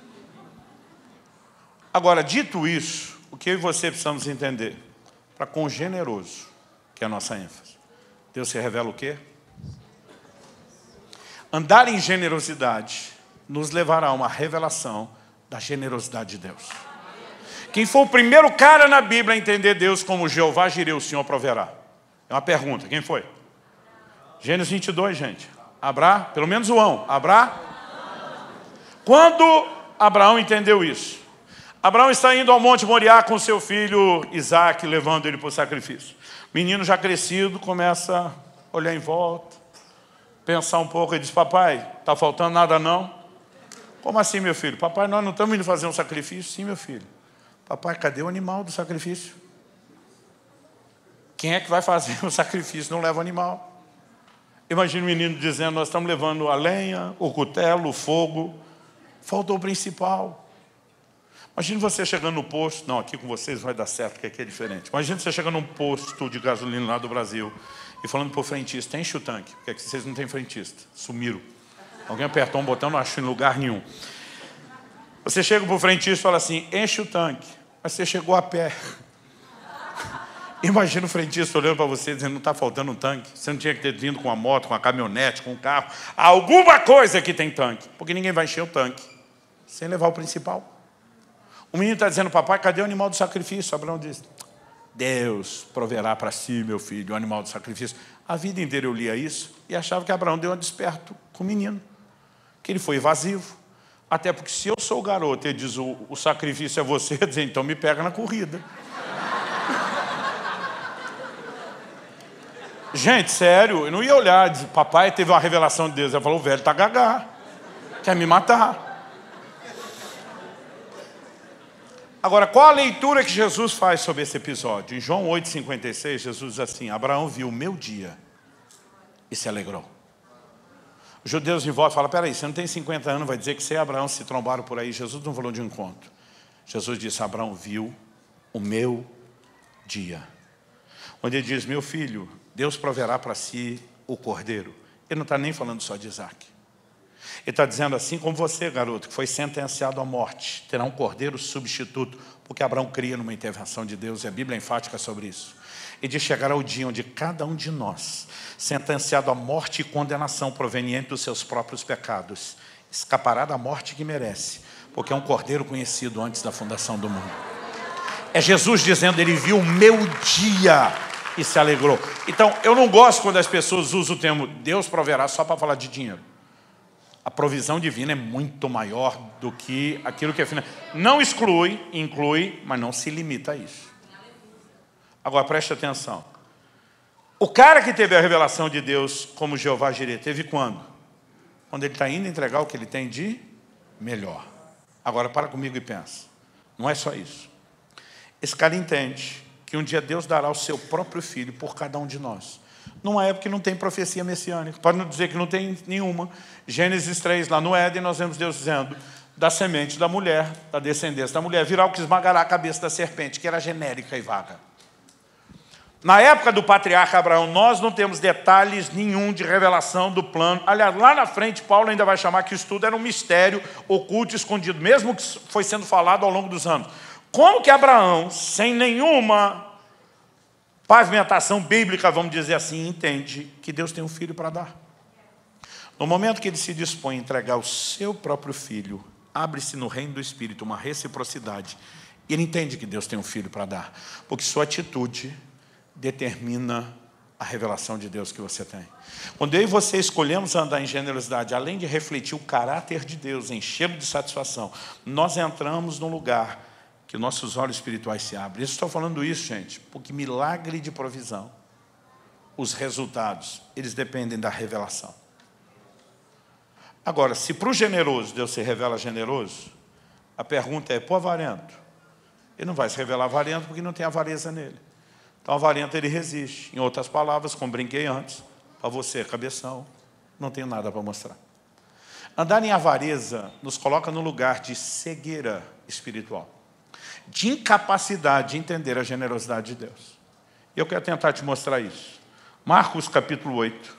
Agora, dito isso, o que eu e você precisamos entender? Para com o generoso, que é a nossa ênfase. Deus se revela o quê? Andar em generosidade nos levará a uma revelação da generosidade de Deus. Quem for o primeiro cara na Bíblia a entender Deus como Jeová Jireh, o Senhor proverá? É uma pergunta, quem foi? Gênesis vinte e dois, gente. Abraão, pelo menos o ão. Abraão. Quando Abraão entendeu isso? Abraão está indo ao Monte Moriá com seu filho Isaac, levando ele para o sacrifício. O menino já crescido começa a olhar em volta, pensar um pouco e diz, papai, está faltando nada não? Como assim, meu filho? Papai, nós não estamos indo fazer um sacrifício? Sim, meu filho. Papai, cadê o animal do sacrifício? Quem é que vai fazer o sacrifício? Não leva o animal. Imagina o menino dizendo, nós estamos levando a lenha, o cutelo, o fogo. Faltou o principal. Imagina você chegando no posto, não, aqui com vocês vai dar certo, porque aqui é diferente. Imagina você chegando num posto de gasolina lá do Brasil e falando para o frentista, enche o tanque, porque aqui vocês não têm frentista, sumiram. Alguém apertou um botão, não achou em lugar nenhum. Você chega para o frentista e fala assim, enche o tanque, mas você chegou a pé. Imagina o frentista olhando para você dizendo, não está faltando um tanque. Você não tinha que ter vindo com uma moto, com uma caminhonete, com um carro. Alguma coisa que tem tanque, porque ninguém vai encher o tanque sem levar o principal. O menino está dizendo, papai, cadê o animal do sacrifício? Abraão diz, Deus proverá para si, meu filho, o animal do sacrifício. A vida inteira eu lia isso e achava que Abraão deu um desperto com o menino, que ele foi evasivo. Até porque se eu sou o garoto e ele diz, o, o sacrifício é você, diz, então me pega na corrida. Gente, sério, eu não ia olhar, diz, papai teve uma revelação de Deus. Ele falou, o velho está gagá, quer me matar. Agora, qual a leitura que Jesus faz sobre esse episódio? Em João oito, cinquenta e seis, Jesus diz assim, Abraão viu o meu dia e se alegrou. Os judeus em volta falam, peraí, você não tem cinquenta anos, vai dizer que você e Abraão se trombaram por aí. Jesus não falou de um encontro. Jesus disse, Abraão viu o meu dia. Onde ele diz, meu filho, Deus proverá para si o cordeiro. Ele não está nem falando só de Isaac. Ele está dizendo assim como você, garoto, que foi sentenciado à morte, terá um cordeiro substituto, porque Abraão cria numa intervenção de Deus, e a Bíblia é enfática sobre isso. E de chegar ao dia onde cada um de nós, sentenciado à morte e condenação proveniente dos seus próprios pecados, escapará da morte que merece, porque é um cordeiro conhecido antes da fundação do mundo. É Jesus dizendo, ele viu o meu dia e se alegrou. Então, eu não gosto quando as pessoas usam o termo Deus proverá só para falar de dinheiro. A provisão divina é muito maior do que aquilo que é final. Não exclui, inclui, mas não se limita a isso. Agora, preste atenção. O cara que teve a revelação de Deus como Jeová Jireh, teve quando? Quando ele está indo entregar o que ele tem de melhor. Agora, para comigo e pensa. Não é só isso. Esse cara entende que um dia Deus dará o seu próprio filho por cada um de nós. Numa época que não tem profecia messiânica. Pode não dizer que não tem nenhuma. Gênesis três, lá no Éden, nós vemos Deus dizendo, da semente da mulher, da descendência da mulher, virá o que esmagará a cabeça da serpente, que era genérica e vaga. Na época do patriarca Abraão, nós não temos detalhes nenhum de revelação do plano. Aliás, lá na frente, Paulo ainda vai chamar que isso tudo era um mistério oculto, escondido, mesmo que foi sendo falado ao longo dos anos. Como que Abraão, sem nenhuma pavimentação bíblica, vamos dizer assim, entende que Deus tem um filho para dar? No momento que ele se dispõe a entregar o seu próprio filho, abre-se no reino do Espírito uma reciprocidade. E ele entende que Deus tem um filho para dar, porque sua atitude determina a revelação de Deus que você tem. Quando eu e você escolhemos andar em generosidade, além de refletir o caráter de Deus, enchê-lo de satisfação, nós entramos num lugar que nossos olhos espirituais se abrem. Eu estou falando isso, gente, porque milagre de provisão, os resultados, eles dependem da revelação. Agora, se para o generoso Deus se revela generoso, a pergunta é, pô, avarento. Ele não vai se revelar avarento porque não tem avareza nele. Então, avarento ele resiste. Em outras palavras, como brinquei antes, para você, cabeção, não tenho nada para mostrar. Andar em avareza nos coloca no lugar de cegueira espiritual, de incapacidade de entender a generosidade de Deus. E eu quero tentar te mostrar isso. Marcos capítulo oito,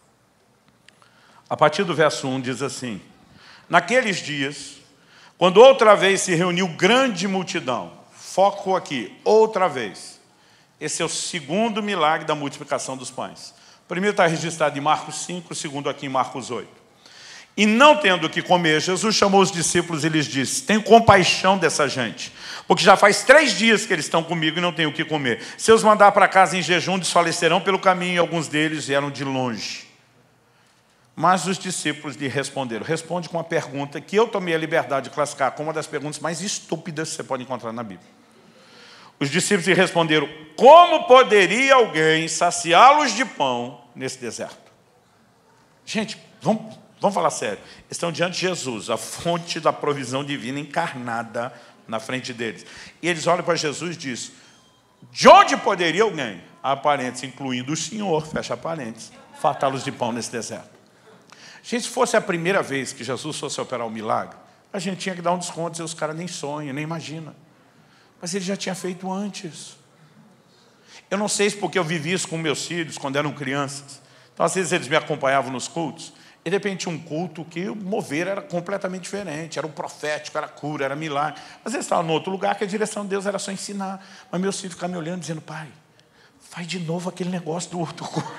a partir do verso um, diz assim: naqueles dias, quando outra vez se reuniu grande multidão, foco aqui, outra vez. Esse é o segundo milagre da multiplicação dos pães. O primeiro está registrado em Marcos cinco, o segundo aqui em Marcos oito. E não tendo o que comer, Jesus chamou os discípulos e lhes disse: tenho compaixão dessa gente, porque já faz três dias que eles estão comigo e não têm o que comer. Se eu os mandar para casa em jejum, desfalecerão pelo caminho, e alguns deles vieram de longe. Mas os discípulos lhe responderam. Responde com uma pergunta que eu tomei a liberdade de classificar como uma das perguntas mais estúpidas que você pode encontrar na Bíblia. Os discípulos lhe responderam: como poderia alguém saciá-los de pão nesse deserto? Gente, vamos, vamos falar sério. Estão diante de Jesus, a fonte da provisão divina encarnada na frente deles. E eles olham para Jesus e dizem: de onde poderia alguém, aparentes, incluindo o Senhor, fecha parênteses, fartá-los de pão nesse deserto? Gente, se fosse a primeira vez que Jesus fosse operar um milagre, a gente tinha que dar um desconto, dizer, os caras nem sonham, nem imaginam. Mas ele já tinha feito antes. Eu não sei se porque eu vivi isso com meus filhos quando eram crianças. Então, às vezes, eles me acompanhavam nos cultos. E, de repente, tinha um culto que o mover era completamente diferente. Era o profético, era cura, era milagre. Às vezes, estava em outro lugar que a direção de Deus era só ensinar. Mas meus filhos ficavam me olhando, dizendo: pai, faz de novo aquele negócio do outro culto.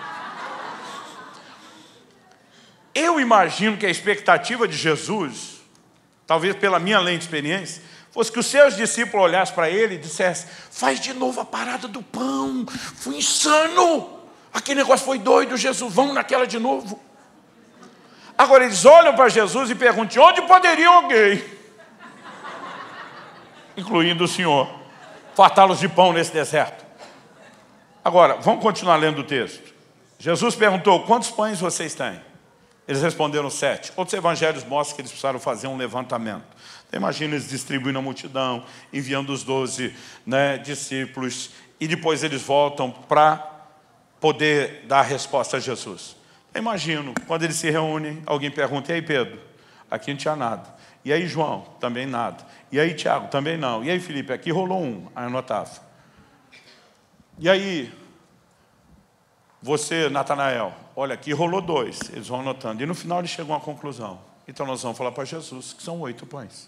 Eu imagino que a expectativa de Jesus, talvez pela minha lente de experiência, fosse que os seus discípulos olhassem para ele e dissessem: faz de novo a parada do pão, foi insano, aquele negócio foi doido, Jesus, vamos naquela de novo. Agora eles olham para Jesus e perguntam: de onde poderia alguém, incluindo o Senhor, fartá-los de pão nesse deserto? Agora, vamos continuar lendo o texto. Jesus perguntou: quantos pães vocês têm? Eles responderam: sete. Outros evangelhos mostram que eles precisaram fazer um levantamento. Então, imagina eles distribuindo a multidão, enviando os doze né, discípulos, e depois eles voltam para poder dar a resposta a Jesus. Eu imagino, quando eles se reúnem, alguém pergunta: e aí, Pedro? Aqui não tinha nada. E aí, João? Também nada. E aí, Tiago? Também não. E aí, Felipe? Aqui rolou um. Aí eu anotava. E aí, você, Natanael? Olha, aqui rolou dois. Eles vão anotando. E no final eles chegam à conclusão. Então nós vamos falar para Jesus que são oito pães.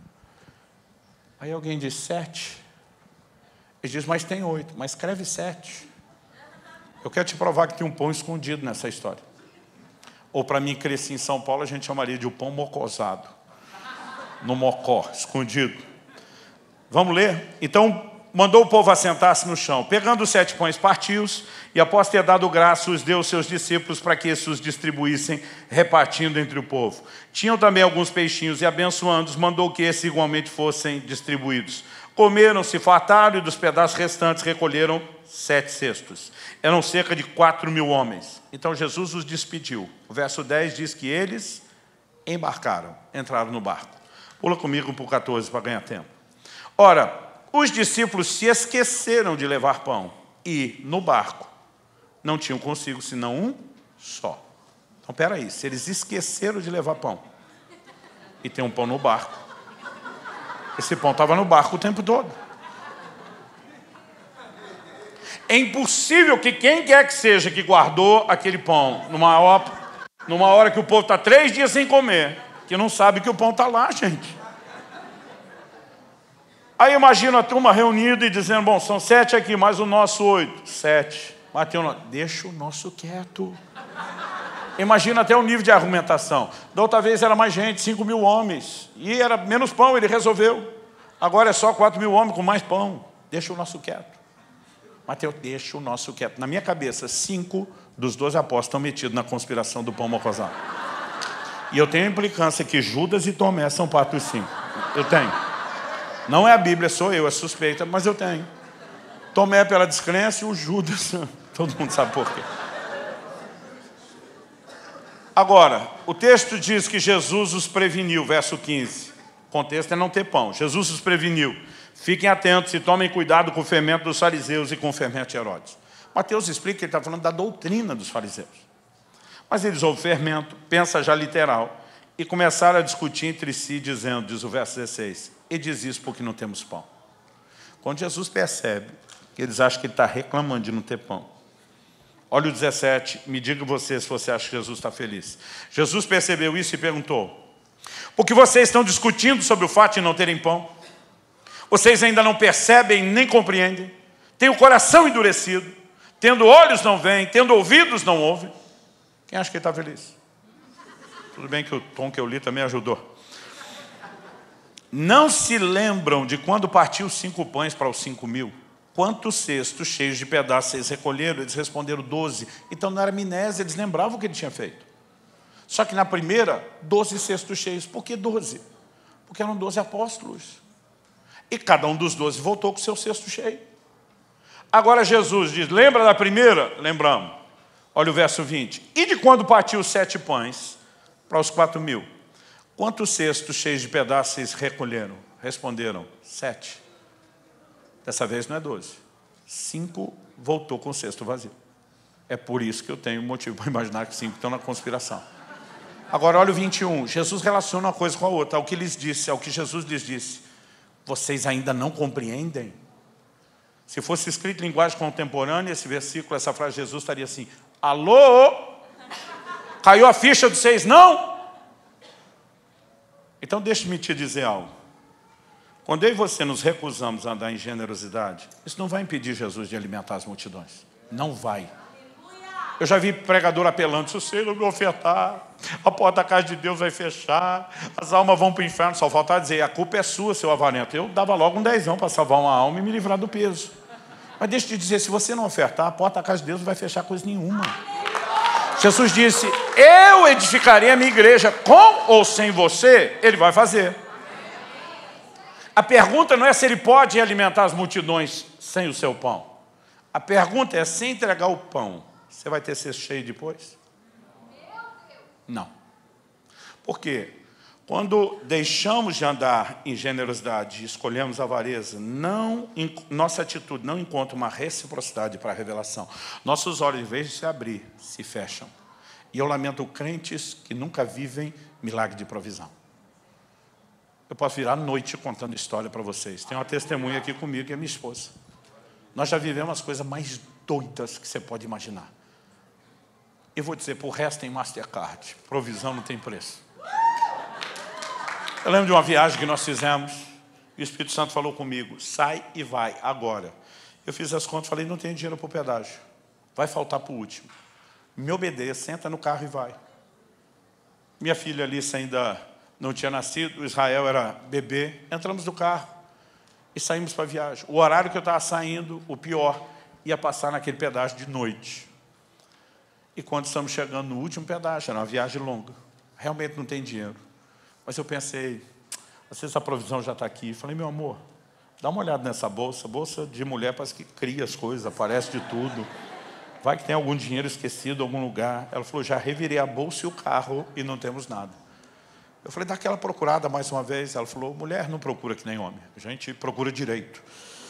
Aí alguém diz: sete. Ele diz: mas tem oito. Mas escreve sete. Eu quero te provar que tem um pão escondido nessa história. Ou para mim, cresci em São Paulo, a gente chamaria de o pão mocosado. No mocó, escondido. Vamos ler? Então, mandou o povo assentar-se no chão. Pegando os sete pães, partiu-os, e após ter dado graça, os deu aos seus discípulos para que esses os distribuíssem, repartindo entre o povo. Tinham também alguns peixinhos, e abençoando-os, mandou que esses igualmente fossem distribuídos. Comeram, se fartaram, e dos pedaços restantes recolheram sete cestos. Eram cerca de quatro mil homens. Então Jesus os despediu. O verso dez diz que eles embarcaram, entraram no barco. Pula comigo para o quatorze para ganhar tempo. Ora, os discípulos se esqueceram de levar pão e, no barco, não tinham consigo senão um só. Então, espera aí, se eles esqueceram de levar pão, e tem um pão no barco. Esse pão estava no barco o tempo todo. É impossível que quem quer que seja que guardou aquele pão numa hora, numa hora que o povo está três dias sem comer, que não sabe que o pão está lá, gente. Aí imagina a turma reunida e dizendo, bom, são sete aqui, mais o nosso oito. Sete. Mateus, deixa o nosso quieto. Imagina até o nível de argumentação. Da outra vez era mais gente, cinco mil homens. E era menos pão, ele resolveu. Agora é só quatro mil homens com mais pão. Deixa o nosso quieto. Mateus, deixa o nosso quieto. Na minha cabeça, cinco dos doze apóstolos estão metidos na conspiração do pão mocosado. E eu tenho a implicância que Judas e Tomé são parte dos cinco. Eu tenho. Não é a Bíblia, sou eu, é suspeita, mas eu tenho. Tomé pela descrença e o Judas, todo mundo sabe por quê. Agora, o texto diz que Jesus os preveniu, verso quinze. O contexto é não ter pão. Jesus os preveniu. Fiquem atentos e tomem cuidado com o fermento dos fariseus e com o fermento de Herodes. Mateus explica que ele está falando da doutrina dos fariseus. Mas eles ouvem fermento, pensa já literal, e começaram a discutir entre si, dizendo, diz o verso dezesseis, e diz isso porque não temos pão. Quando Jesus percebe que eles acham que ele está reclamando de não ter pão, olha o dezessete, me diga você se você acha que Jesus está feliz. Jesus percebeu isso e perguntou, por que vocês estão discutindo sobre o fato de não terem pão? Vocês ainda não percebem nem compreendem? Têm o coração endurecido, tendo olhos não veem, tendo ouvidos não ouvem. Quem acha que ele está feliz? Tudo bem que o tom que eu li também ajudou. Não se lembram de quando partiu cinco pães para os cinco mil? Quantos cestos cheios de pedaços eles recolheram? Eles responderam doze. Então não era amnésia, eles lembravam o que ele tinha feito. Só que na primeira, doze cestos cheios. Por que doze? Porque eram doze apóstolos. E cada um dos doze voltou com o seu cesto cheio. Agora Jesus diz, lembra da primeira? Lembramos. Olha o verso vinte. E de quando partiu os sete pães para os quatro mil? Quantos cestos cheios de pedaços vocês recolheram? Responderam, sete. Dessa vez não é doze. Cinco voltou com o cesto vazio. É por isso que eu tenho motivo para imaginar que cinco estão na conspiração. Agora olha o vinte e um. Jesus relaciona uma coisa com a outra. Ao que lhes disse, ao que Jesus lhes disse. Vocês ainda não compreendem? Se fosse escrito em linguagem contemporânea, esse versículo, essa frase de Jesus estaria assim, alô? Caiu a ficha de vocês, não? Então deixe-me te dizer algo. Quando eu e você nos recusamos a andar em generosidade, isso não vai impedir Jesus de alimentar as multidões. Não vai. Eu já vi pregador apelando, se você não me ofertar, a porta da casa de Deus vai fechar, as almas vão para o inferno. Só falta dizer, a culpa é sua, seu avarento. Eu dava logo um dezão para salvar uma alma e me livrar do peso. Mas deixa eu te dizer, se você não ofertar, a porta da casa de Deus não vai fechar coisa nenhuma. Jesus disse, eu edificarei a minha igreja, com ou sem você, ele vai fazer. A pergunta não é se ele pode alimentar as multidões sem o seu pão. A pergunta é, se entregar o pão, você vai ter cesto cheio depois? Não. Por quê? Quando deixamos de andar em generosidade e escolhemos a avareza, não, nossa atitude não encontra uma reciprocidade para a revelação. Nossos olhos, em vez de se abrir, se fecham. E eu lamento crentes que nunca vivem milagre de provisão. Eu posso virar à noite contando história para vocês. Tem uma testemunha aqui comigo, que é minha esposa. Nós já vivemos as coisas mais doidas que você pode imaginar. Eu vou dizer, por resto tem Mastercard. Provisão não tem preço. Eu lembro de uma viagem que nós fizemos, e o Espírito Santo falou comigo, sai e vai, agora. Eu fiz as contas, falei, não tenho dinheiro para o pedágio. Vai faltar para o último. Me obedeça, senta no carro e vai. Minha filha Alice ainda não tinha nascido, o Israel era bebê. Entramos no carro e saímos para a viagem. O horário que eu estava saindo, o pior, ia passar naquele pedágio de noite. E quando estamos chegando no último pedágio, era uma viagem longa, realmente não tem dinheiro. Mas eu pensei, às vezes a provisão já está aqui. Falei, meu amor, dá uma olhada nessa bolsa. Bolsa de mulher parece que cria as coisas, aparece de tudo. Vai que tem algum dinheiro esquecido em algum lugar. Ela falou, já revirei a bolsa e o carro e não temos nada. Eu falei, dá aquela procurada mais uma vez. Ela falou, mulher não procura que nem homem. A gente procura direito.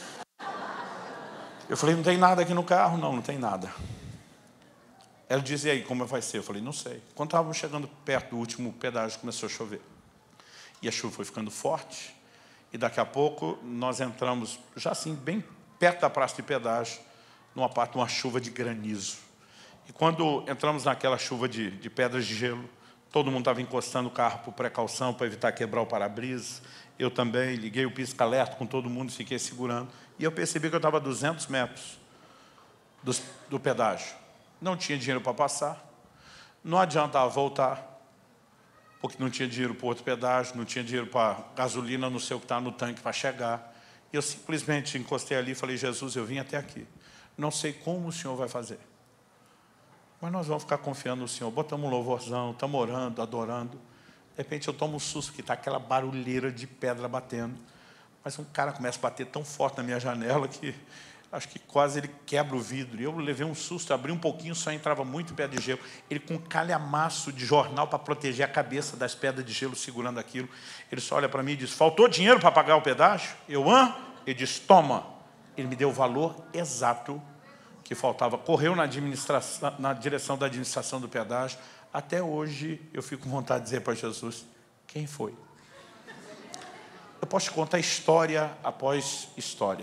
Eu falei, não tem nada aqui no carro? Não, não tem nada. Ela dizia, e aí, como vai ser? Eu falei, não sei. Quando estávamos chegando perto do último pedágio, começou a chover. E a chuva foi ficando forte. E daqui a pouco nós entramos, já assim, bem perto da praça de pedágio, numa parte de uma chuva de granizo. E quando entramos naquela chuva de, de pedras de gelo, todo mundo estava encostando o carro por precaução, para evitar quebrar o para-brisa. Eu também liguei o pisca-alerta com todo mundo e fiquei segurando. E eu percebi que eu estava a duzentos metros do, do pedágio. Não tinha dinheiro para passar. Não adiantava voltar, porque não tinha dinheiro para outro pedágio, não tinha dinheiro para gasolina, não sei o que está no tanque para chegar. E eu simplesmente encostei ali e falei, Jesus, eu vim até aqui. Não sei como o Senhor vai fazer, mas nós vamos ficar confiando no Senhor. Botamos um louvorzão, estamos orando, adorando. De repente eu tomo um susto, que está aquela barulheira de pedra batendo. Mas um cara começa a bater tão forte na minha janela que acho que quase ele quebra o vidro. E eu levei um susto, abri um pouquinho, só entrava muito pé de gelo. Ele com um calhamaço de jornal para proteger a cabeça das pedras de gelo, segurando aquilo. Ele só olha para mim e diz, faltou dinheiro para pagar o pedágio? Eu, hã? Ele diz, toma. Ele me deu o valor exato que faltava. Correu na, administração, na direção da administração do pedágio. Até hoje eu fico com vontade de dizer para Jesus, quem foi? Eu posso te contar história após história.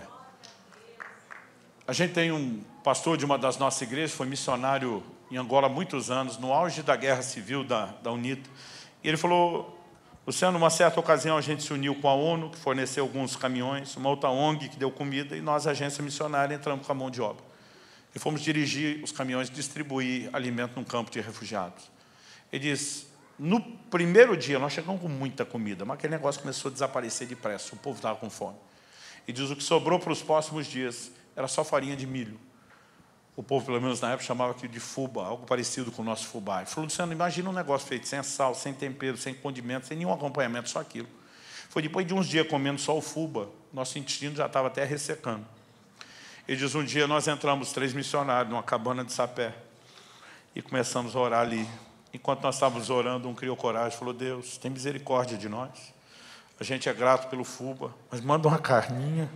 A gente tem um pastor de uma das nossas igrejas, foi missionário em Angola há muitos anos, no auge da guerra civil da, da UNITA. E ele falou, Luciano, numa certa ocasião a gente se uniu com a ONU, que forneceu alguns caminhões, uma outra O N G que deu comida, e nós, agência missionária, entramos com a mão de obra. E fomos dirigir os caminhões, distribuir alimento num campo de refugiados. Ele diz, no primeiro dia, nós chegamos com muita comida, mas aquele negócio começou a desaparecer depressa, o povo estava com fome. E diz, o que sobrou para os próximos dias era só farinha de milho. O povo, pelo menos na época, chamava aquilo de fuba, algo parecido com o nosso fubá. Ele falou, Luciano, imagina um negócio feito sem sal, sem tempero, sem condimento, sem nenhum acompanhamento, só aquilo. Foi depois de uns dias comendo só o fuba, nosso intestino já estava até ressecando. Ele diz, um dia nós entramos, três missionários, numa cabana de sapé, e começamos a orar ali. Enquanto nós estávamos orando, um criou coragem, falou, Deus, tem misericórdia de nós. A gente é grato pelo fuba, mas manda uma carninha.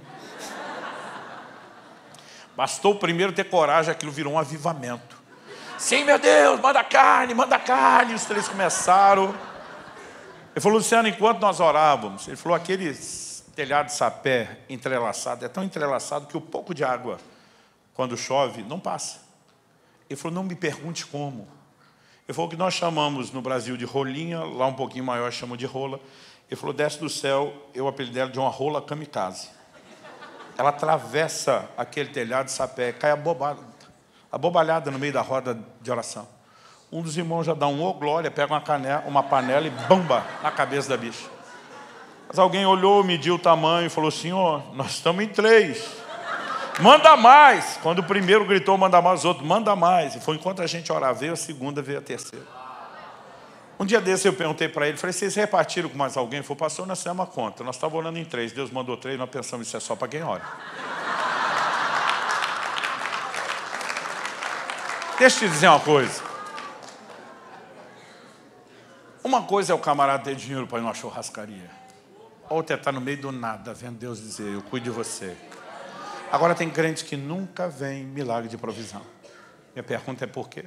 Bastou o primeiro ter coragem, aquilo virou um avivamento. Sim, meu Deus, manda carne, manda carne. Os três começaram. Ele falou, Luciano, enquanto nós orávamos, ele falou, aquele telhado de sapé entrelaçado, é tão entrelaçado que o pouco de água, quando chove, não passa. Ele falou, não me pergunte como. Ele falou que nós chamamos no Brasil de rolinha, lá um pouquinho maior chamam de rola. Ele falou, desce do céu, eu apelidei ela de uma rola kamikaze. Ela atravessa aquele telhado de sapé, cai abobada, abobalhada no meio da roda de oração. Um dos irmãos já dá um ô glória, pega uma, canela, uma panela e bamba na cabeça da bicha. Mas alguém olhou, mediu o tamanho e falou, senhor, nós estamos em três. Manda mais. Quando o primeiro gritou, manda mais, os outros, manda mais. E foi enquanto a gente orava, veio a segunda, veio a terceira. Um dia desse eu perguntei para ele, falei, vocês repartiram com mais alguém? Ele falou, pastor, nós temos uma conta. Nós estávamos orando em três, Deus mandou três, nós pensamos, isso é só para quem ora. Deixa eu te dizer uma coisa. Uma coisa é o camarada ter dinheiro para ir numa churrascaria. Outra é estar no meio do nada, vendo Deus dizer, eu cuido de você. Agora tem crentes que nunca vem milagre de provisão. Minha pergunta é por quê?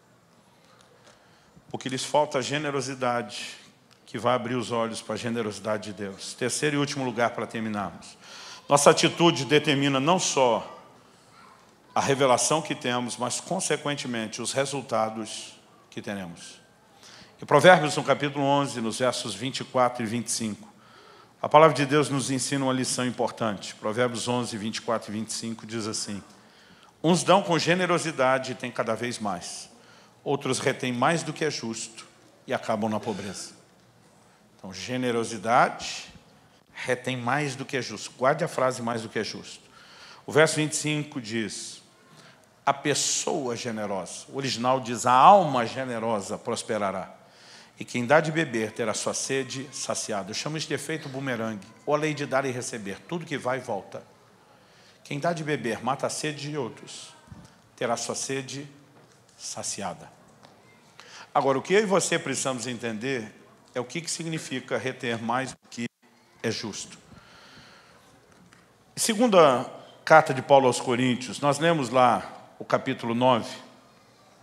Porque lhes falta generosidade, que vai abrir os olhos para a generosidade de Deus. Terceiro e último lugar para terminarmos. Nossa atitude determina não só a revelação que temos, mas, consequentemente, os resultados que teremos. Em Provérbios, no capítulo onze, nos versos vinte e quatro e vinte e cinco, a palavra de Deus nos ensina uma lição importante. Provérbios onze, vinte e quatro e vinte e cinco diz assim, uns dão com generosidade e têm cada vez mais. Outros retêm mais do que é justo e acabam na pobreza. Então, generosidade retém mais do que é justo. Guarde a frase mais do que é justo. O verso vinte e cinco diz, a pessoa generosa, o original diz, a alma generosa prosperará. E quem dá de beber terá sua sede saciada. Eu chamo isso de efeito bumerangue, ou a lei de dar e receber. Tudo que vai, volta. Quem dá de beber mata a sede de outros, terá sua sede saciada. Agora, o que eu e você precisamos entender é o que que significa reter mais do que é justo. Segunda carta de Paulo aos Coríntios, nós lemos lá o capítulo nove,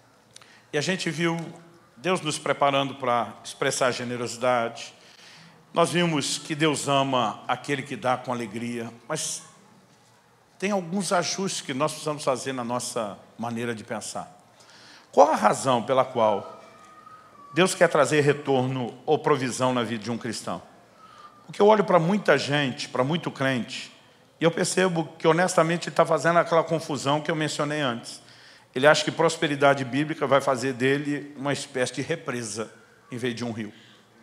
e a gente viu Deus nos preparando para expressar generosidade, Nós vimos que Deus ama aquele que dá com alegria, mas tem alguns ajustes que nós precisamos fazer na nossa maneira de pensar. Qual a razão pela qual Deus quer trazer retorno ou provisão na vida de um cristão? Porque eu olho para muita gente, para muito crente, e eu percebo que honestamente ele está fazendo aquela confusão que eu mencionei antes. Ele acha que prosperidade bíblica vai fazer dele uma espécie de represa, em vez de um rio.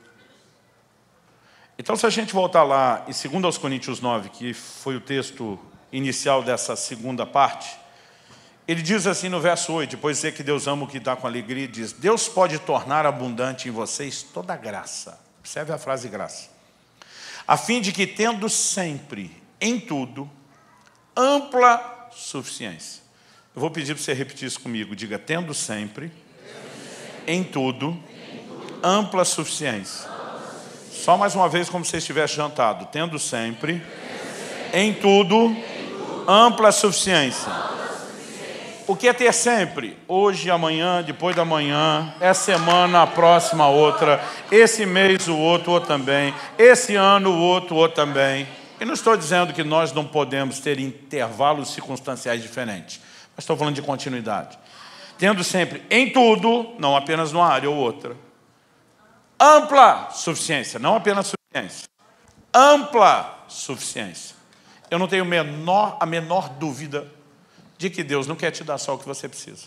Então, se a gente voltar lá em dois Coríntios nove, que foi o texto inicial dessa segunda parte, ele diz assim no verso oito, depois de dizer que Deus ama o que dá com alegria, diz: Deus pode tornar abundante em vocês toda graça. Observe a frase graça. A fim de que, tendo sempre, em tudo, ampla suficiência. Eu vou pedir para você repetir isso comigo. Diga: tendo sempre, em tudo, ampla suficiência. Só mais uma vez, como se você estivesse jantado. Tendo sempre, em tudo, ampla suficiência. O que é ter sempre? Hoje, amanhã, depois da manhã, essa semana, a próxima, outra. Esse mês, o outro, o outro também. Esse ano, o outro, o outro também. E não estou dizendo que nós não podemos ter intervalos circunstanciais diferentes. Mas estou falando de continuidade. Tendo sempre, em tudo, não apenas numa área ou outra. Ampla suficiência, não apenas suficiência. Ampla suficiência. Eu não tenho menor, a menor dúvida de que Deus não quer te dar só o que você precisa.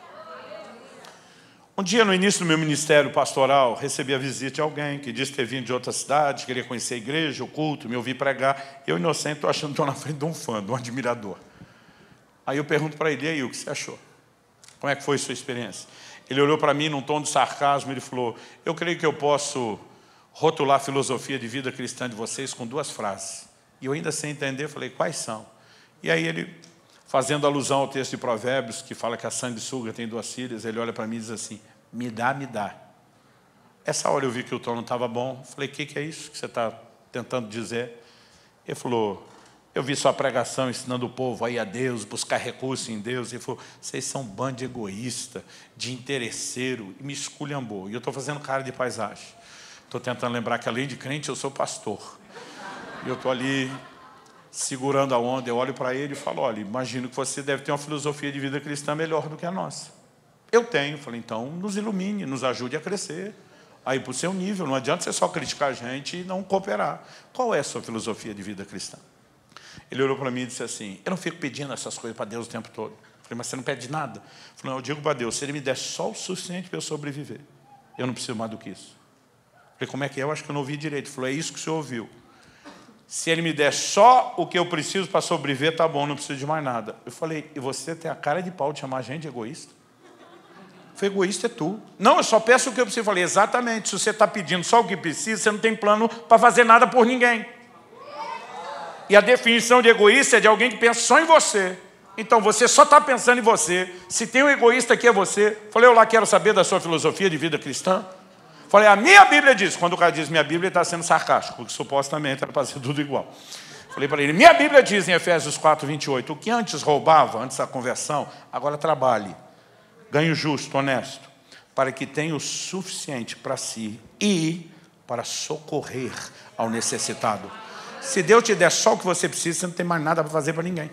Um dia, no início do meu ministério pastoral, recebi a visita de alguém que disse ter vindo de outra cidade, queria conhecer a igreja, o culto, me ouvir pregar. Eu, inocente, estou achando que estou na frente de um fã, de um admirador. Aí eu pergunto para ele: e aí, o que você achou? Como é que foi a sua experiência? Ele olhou para mim num tom de sarcasmo, ele falou: eu creio que eu posso rotular a filosofia de vida cristã de vocês com duas frases. E eu ainda sem entender, falei: quais são? E aí ele, fazendo alusão ao texto de Provérbios, que fala que a sanguessuga tem duas filhas, ele olha para mim e diz assim: me dá, me dá. Essa hora eu vi que o tom não estava bom. Falei: o que, que é isso que você está tentando dizer? Ele falou: eu vi sua pregação ensinando o povo a ir a Deus, buscar recursos em Deus. Ele falou: vocês são um bando de egoísta, de interesseiro. E me esculhambou. E eu estou fazendo cara de paisagem. Estou tentando lembrar que, além de crente, eu sou pastor. E eu estou ali segurando a onda. Eu olho para ele e falo: olha, imagino que você deve ter uma filosofia de vida cristã melhor do que a nossa. Eu tenho. Falei: então nos ilumine, nos ajude a crescer. Aí para o seu nível. Não adianta você só criticar a gente e não cooperar. Qual é a sua filosofia de vida cristã? Ele olhou para mim e disse assim: eu não fico pedindo essas coisas para Deus o tempo todo. Falei: mas você não pede nada? Falei: não, eu digo para Deus, se Ele me der só o suficiente para eu sobreviver, eu não preciso mais do que isso. Falei: como é que é? Eu acho que eu não ouvi direito. Ele falou: é isso que o senhor ouviu. Se Ele me der só o que eu preciso para sobreviver, tá bom, não preciso de mais nada. Eu falei: e você tem a cara de pau de chamar a gente de egoísta? Eu falei: egoísta é tu. Não, eu só peço o que eu preciso. Eu falei: exatamente, se você está pedindo só o que precisa, você não tem plano para fazer nada por ninguém. E a definição de egoísta é de alguém que pensa só em você. Então, você só está pensando em você. Se tem um egoísta aqui, é você. Falei: eu lá quero saber da sua filosofia de vida cristã. Falei: a minha Bíblia diz. Quando o cara diz minha Bíblia, ele está sendo sarcástico, porque supostamente era para ser tudo igual. Falei para ele: minha Bíblia diz em Efésios quatro, vinte e oito, o que antes roubava, antes da conversão, agora trabalhe, ganho justo, honesto, para que tenha o suficiente para si e para socorrer ao necessitado. Se Deus te der só o que você precisa, você não tem mais nada para fazer para ninguém.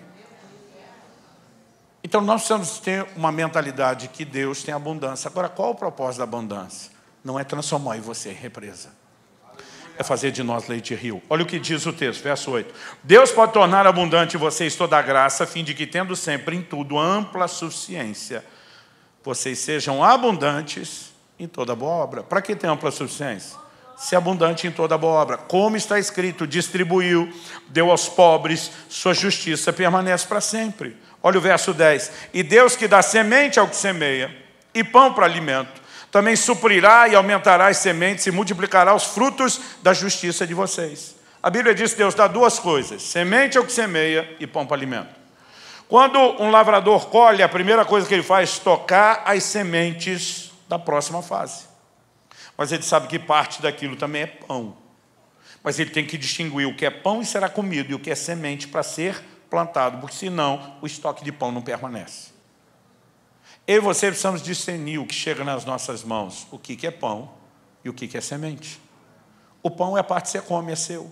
Então nós precisamos ter uma mentalidade que Deus tem abundância. Agora, qual o propósito da abundância? Não é transformar em você represa. É fazer de nós leite e rio. Olha o que diz o texto, verso oito. Deus pode tornar abundante em vocês toda a graça, a fim de que, tendo sempre em tudo ampla suficiência, vocês sejam abundantes em toda boa obra. Para que tem ampla suficiência? Ser abundante em toda boa obra. Como está escrito: distribuiu, deu aos pobres, sua justiça permanece para sempre. Olha o verso dez. E Deus que dá semente ao que semeia e pão para alimento, também suprirá e aumentará as sementes e multiplicará os frutos da justiça de vocês. A Bíblia diz que Deus dá duas coisas: semente ao que semeia e pão para alimento. Quando um lavrador colhe, a primeira coisa que ele faz é tocar as sementes da próxima fase. Mas ele sabe que parte daquilo também é pão. Mas ele tem que distinguir o que é pão e será comido, e o que é semente para ser plantado, porque senão o estoque de pão não permanece. Eu e você precisamos discernir o que chega nas nossas mãos, o que é pão e o que é semente. O pão é a parte que você come, é seu.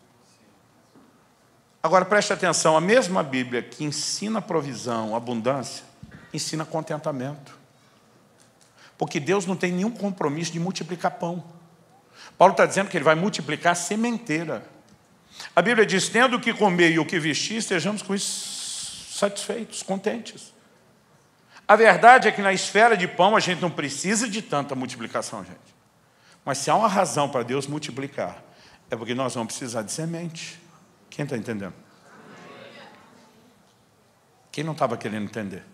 Agora, preste atenção, a mesma Bíblia que ensina provisão, abundância, ensina contentamento. Porque Deus não tem nenhum compromisso de multiplicar pão. Paulo está dizendo que ele vai multiplicar a sementeira. A Bíblia diz, tendo o que comer e o que vestir, estejamos com isso satisfeitos, contentes. A verdade é que na esfera de pão a gente não precisa de tanta multiplicação, gente. Mas se há uma razão para Deus multiplicar, é porque nós vamos precisar de semente. Quem está entendendo? Quem não estava querendo entender?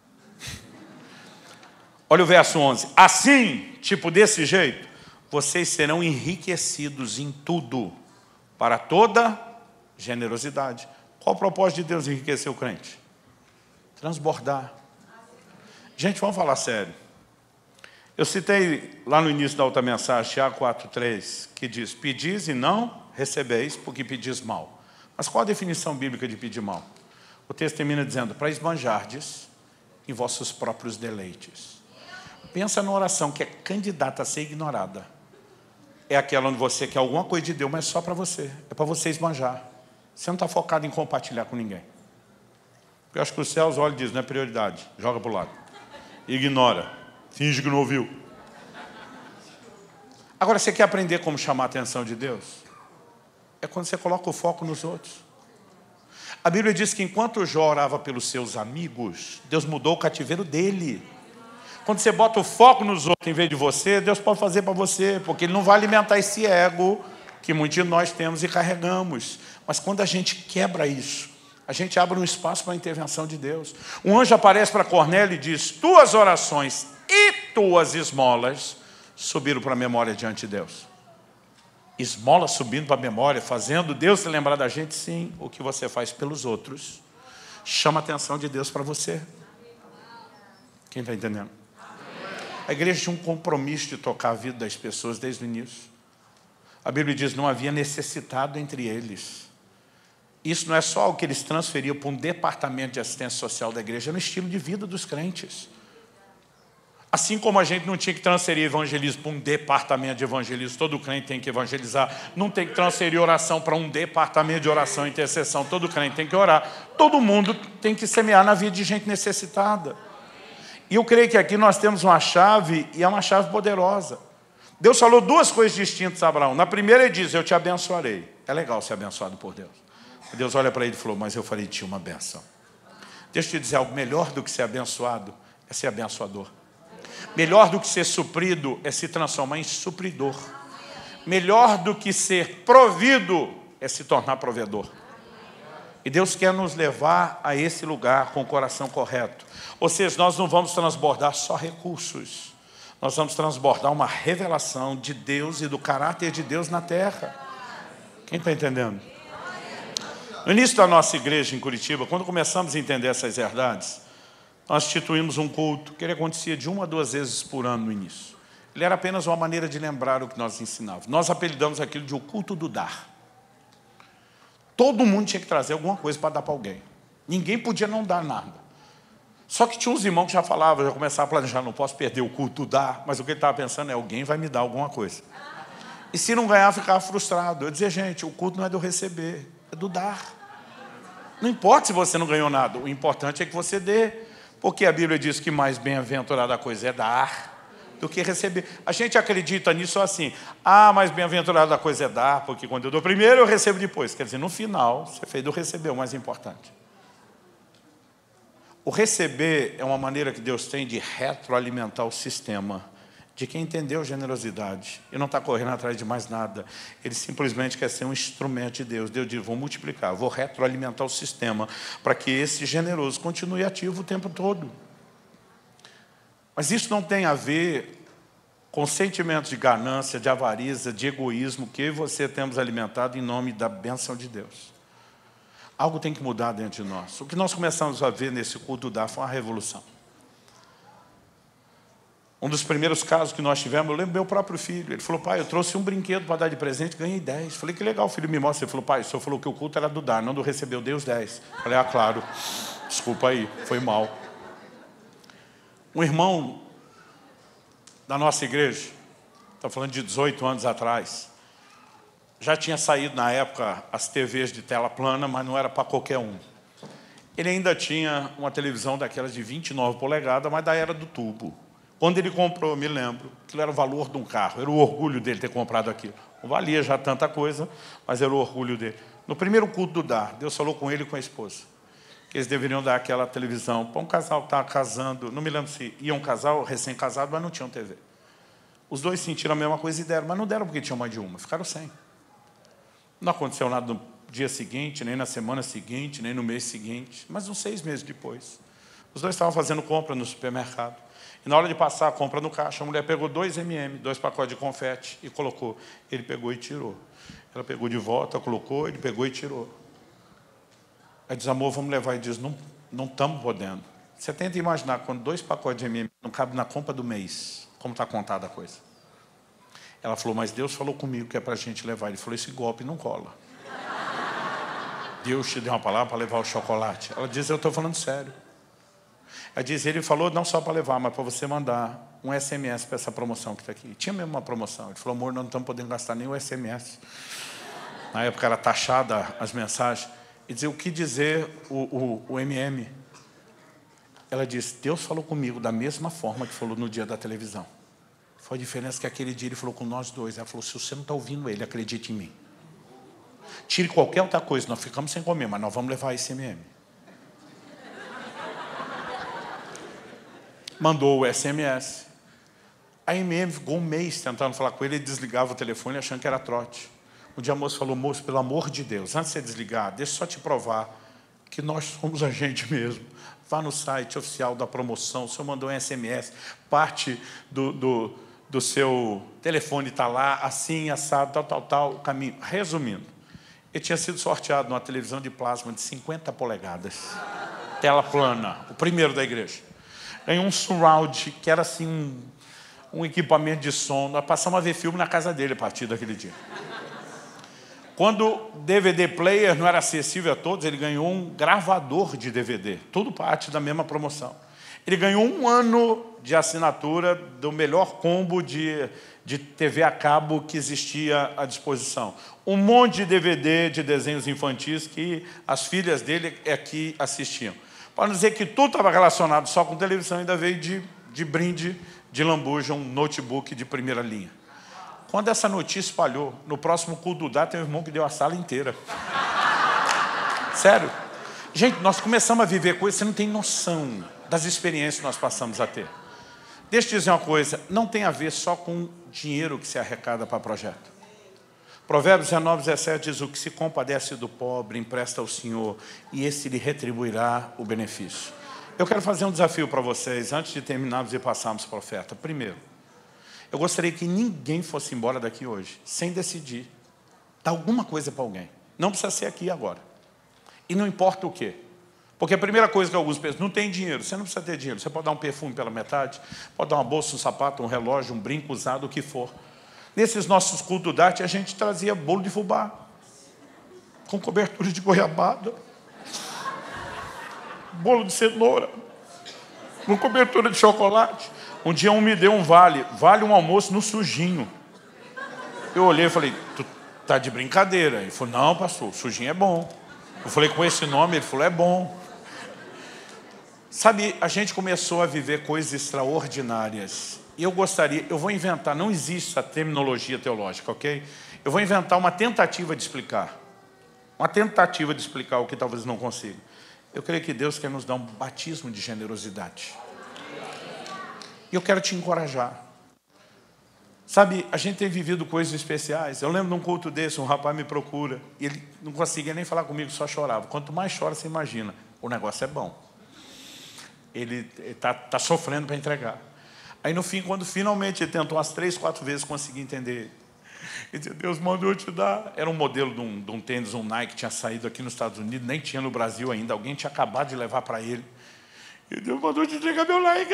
Olha o verso onze. Assim, tipo desse jeito, vocês serão enriquecidos em tudo, para toda generosidade. Qual o propósito de Deus enriquecer o crente? Transbordar. Gente, vamos falar sério. Eu citei lá no início da outra mensagem, Tiago quatro, três, que diz, pedis e não recebeis, porque pedis mal. Mas qual a definição bíblica de pedir mal? O texto termina dizendo, para esbanjardes em vossos próprios deleites. Pensa numa oração que é candidata a ser ignorada. É aquela onde você quer alguma coisa de Deus, mas só para você. É para você esbanjar. Você não está focado em compartilhar com ninguém. Eu acho que os céus olham e dizem, não é prioridade. Joga para o lado. Ignora. Finge que não ouviu. Agora, você quer aprender como chamar a atenção de Deus? É quando você coloca o foco nos outros. A Bíblia diz que enquanto Jó orava pelos seus amigos, Deus mudou o cativeiro dele. Quando você bota o foco nos outros em vez de você, Deus pode fazer para você, porque Ele não vai alimentar esse ego que muitos de nós temos e carregamos. Mas quando a gente quebra isso, a gente abre um espaço para a intervenção de Deus. Um anjo aparece para Cornélio e diz, tuas orações e tuas esmolas subiram para a memória diante de Deus. Esmola subindo para a memória, fazendo Deus se lembrar da gente, sim. O que você faz pelos outros chama a atenção de Deus para você. Quem está entendendo? A igreja tinha um compromisso de tocar a vida das pessoas desde o início. A Bíblia diz, não havia necessitado entre eles. Isso não é só o que eles transferiam para um departamento de assistência social da igreja, é no estilo de vida dos crentes. Assim como a gente não tinha que transferir evangelismo para um departamento de evangelismo, todo crente tem que evangelizar, não tem que transferir oração para um departamento de oração e intercessão, todo crente tem que orar, todo mundo tem que semear na vida de gente necessitada. E eu creio que aqui nós temos uma chave, e é uma chave poderosa. Deus falou duas coisas distintas a Abraão. Na primeira ele diz, eu te abençoarei. É legal ser abençoado por Deus. Deus olha para ele e falou, mas eu farei de ti uma benção. Deixa eu te dizer algo, melhor do que ser abençoado é ser abençoador. Melhor do que ser suprido é se transformar em supridor. Melhor do que ser provido é se tornar provedor. E Deus quer nos levar a esse lugar com o coração correto. Ou seja, nós não vamos transbordar só recursos. Nós vamos transbordar uma revelação de Deus e do caráter de Deus na terra. Quem está entendendo? No início da nossa igreja em Curitiba, quando começamos a entender essas verdades, nós instituímos um culto que ele acontecia de uma a duas vezes por ano no início. Ele era apenas uma maneira de lembrar o que nós ensinávamos. Nós apelidamos aquilo de o culto do dar. Todo mundo tinha que trazer alguma coisa para dar para alguém. Ninguém podia não dar nada. Só que tinha uns irmãos que já falavam, já começavam a planejar, não posso perder o culto do dar, mas o que ele estava pensando é, alguém vai me dar alguma coisa. E se não ganhar, ficava frustrado. Eu dizia, gente, o culto não é do receber, é do dar. Não importa se você não ganhou nada, o importante é que você dê. Porque a Bíblia diz que mais bem-aventurada a coisa é dar do que receber. A gente acredita nisso assim, ah, mais bem-aventurada a coisa é dar, porque quando eu dou primeiro, eu recebo depois. Quer dizer, no final, você fez do receber o mais importante. O receber é uma maneira que Deus tem de retroalimentar o sistema, de quem entendeu generosidade e não está correndo atrás de mais nada. Ele simplesmente quer ser um instrumento de Deus. Deus diz, vou multiplicar, vou retroalimentar o sistema para que esse generoso continue ativo o tempo todo. Mas isso não tem a ver com sentimentos de ganância, de avareza, de egoísmo que eu e você temos alimentado em nome da bênção de Deus. Algo tem que mudar dentro de nós. O que nós começamos a ver nesse culto dar foi uma revolução. Um dos primeiros casos que nós tivemos, eu lembro meu próprio filho. Ele falou, pai, eu trouxe um brinquedo para dar de presente, ganhei dez. Falei, que legal, filho, me mostra. Ele falou, pai, o senhor falou que o culto era do dar, não do receber, eu dei os dez. Falei, ah, claro, desculpa aí, foi mal. Um irmão da nossa igreja, está falando de dezoito anos atrás, Já tinha saído na época as T Vs de tela plana, mas não era para qualquer um. Ele ainda tinha uma televisão daquelas de vinte e nove polegadas, mas da era do tubo. Quando ele comprou, me lembro, aquilo era o valor de um carro, era o orgulho dele ter comprado aquilo. Não valia já tanta coisa, mas era o orgulho dele. No primeiro culto do Dar, Deus falou com ele e com a esposa, que eles deveriam dar aquela televisão para um casal que estava casando, não me lembro se ia um casal recém-casado, mas não tinham T V. Os dois sentiram a mesma coisa e deram, mas não deram porque tinham mais de uma, ficaram sem. Não aconteceu nada no dia seguinte, nem na semana seguinte, nem no mês seguinte, mas uns seis meses depois. Os dois estavam fazendo compra no supermercado. E na hora de passar a compra no caixa, a mulher pegou dois M e M, dois pacotes de confete e colocou. Ele pegou e tirou. Ela pegou de volta, colocou, ele pegou e tirou. Aí diz, amor, vamos levar. E diz, não, não estamos podendo. Você tenta imaginar, quando dois pacotes de M e M não cabem na compra do mês, como está contada a coisa. Ela falou, mas Deus falou comigo que é para a gente levar. Ele falou, esse golpe não cola. Deus te deu uma palavra para levar o chocolate. Ela diz, eu estou falando sério. Ela diz, ele falou não só para levar, mas para você mandar um S M S para essa promoção que está aqui. Tinha mesmo uma promoção. Ele falou, amor, nós não estamos podendo gastar nem o S M S. Na época era taxada as mensagens. E dizer, o que dizer o, o, o M M? Ela disse, Deus falou comigo da mesma forma que falou no dia da televisão. Foi a diferença que aquele dia ele falou com nós dois. Ela falou, se você não está ouvindo ele, acredite em mim. Tire qualquer outra coisa, nós ficamos sem comer, mas nós vamos levar esse M e M. Mandou o S M S. A M e M ficou um mês tentando falar com ele, ele desligava o telefone achando que era trote. Um dia a moça falou, moço, pelo amor de Deus, antes de você desligar, deixa eu só te provar que nós somos a gente mesmo. Vá no site oficial da promoção, o senhor mandou um S M S, parte do, do, do seu telefone está lá, assim, assado, tal, tal, tal, o caminho. Resumindo, ele tinha sido sorteado numa televisão de plasma de cinquenta polegadas, tela plana, o primeiro da igreja. Ganhou um surround, que era assim um, um equipamento de som. Nós passamos a ver filme na casa dele a partir daquele dia. Quando o D V D player não era acessível a todos, ele ganhou um gravador de D V D, tudo parte da mesma promoção. Ele ganhou um ano de assinatura do melhor combo de, de T V a cabo que existia à disposição. Um monte de D V D de desenhos infantis que as filhas dele é que assistiam. Para não dizer que tudo estava relacionado só com televisão, ainda veio de, de brinde, de lambuja, um notebook de primeira linha. Quando essa notícia espalhou, no próximo culto do Dá, tem um irmão que deu a sala inteira. Sério. Gente, nós começamos a viver coisas, você não tem noção das experiências que nós passamos a ter. Deixa eu te dizer uma coisa, não tem a ver só com dinheiro que se arrecada para projeto. Provérbios dezenove, dezessete diz, o que se compadece do pobre, empresta ao Senhor, e esse lhe retribuirá o benefício. Eu quero fazer um desafio para vocês, antes de terminarmos e passarmos para a oferta. Primeiro, eu gostaria que ninguém fosse embora daqui hoje, sem decidir dar alguma coisa para alguém. Não precisa ser aqui agora. E não importa o quê. Porque a primeira coisa que alguns pensam, não tem dinheiro, você não precisa ter dinheiro. Você pode dar um perfume pela metade, pode dar uma bolsa, um sapato, um relógio, um brinco usado, o que for. Nesses nossos cultos de arte, a gente trazia bolo de fubá, com cobertura de goiabada, bolo de cenoura, com cobertura de chocolate. Um dia um me deu um vale, vale um almoço no sujinho. Eu olhei e falei, tu tá de brincadeira? Ele falou, não, pastor, sujinho é bom. Eu falei, com esse nome? Ele falou, é bom. Sabe, a gente começou a viver coisas extraordinárias. E eu gostaria, eu vou inventar, não existe essa terminologia teológica, ok? Eu vou inventar uma tentativa de explicar. Uma tentativa de explicar o que talvez não consiga. Eu creio que Deus quer nos dar um batismo de generosidade. E eu quero te encorajar. Sabe, a gente tem vivido coisas especiais. Eu lembro de um culto desse, um rapaz me procura, e ele não conseguia nem falar comigo, só chorava. Quanto mais chora, você imagina. O negócio é bom. Ele está tá sofrendo para entregar. Aí, no fim, quando finalmente ele tentou umas três, quatro vezes conseguir entender, ele disse, Deus mandou eu te dar. Era um modelo de um, de um tênis, um Nike, que tinha saído aqui nos Estados Unidos, nem tinha no Brasil ainda. Alguém tinha acabado de levar para ele. E Deus mandou te entregar meu Nike.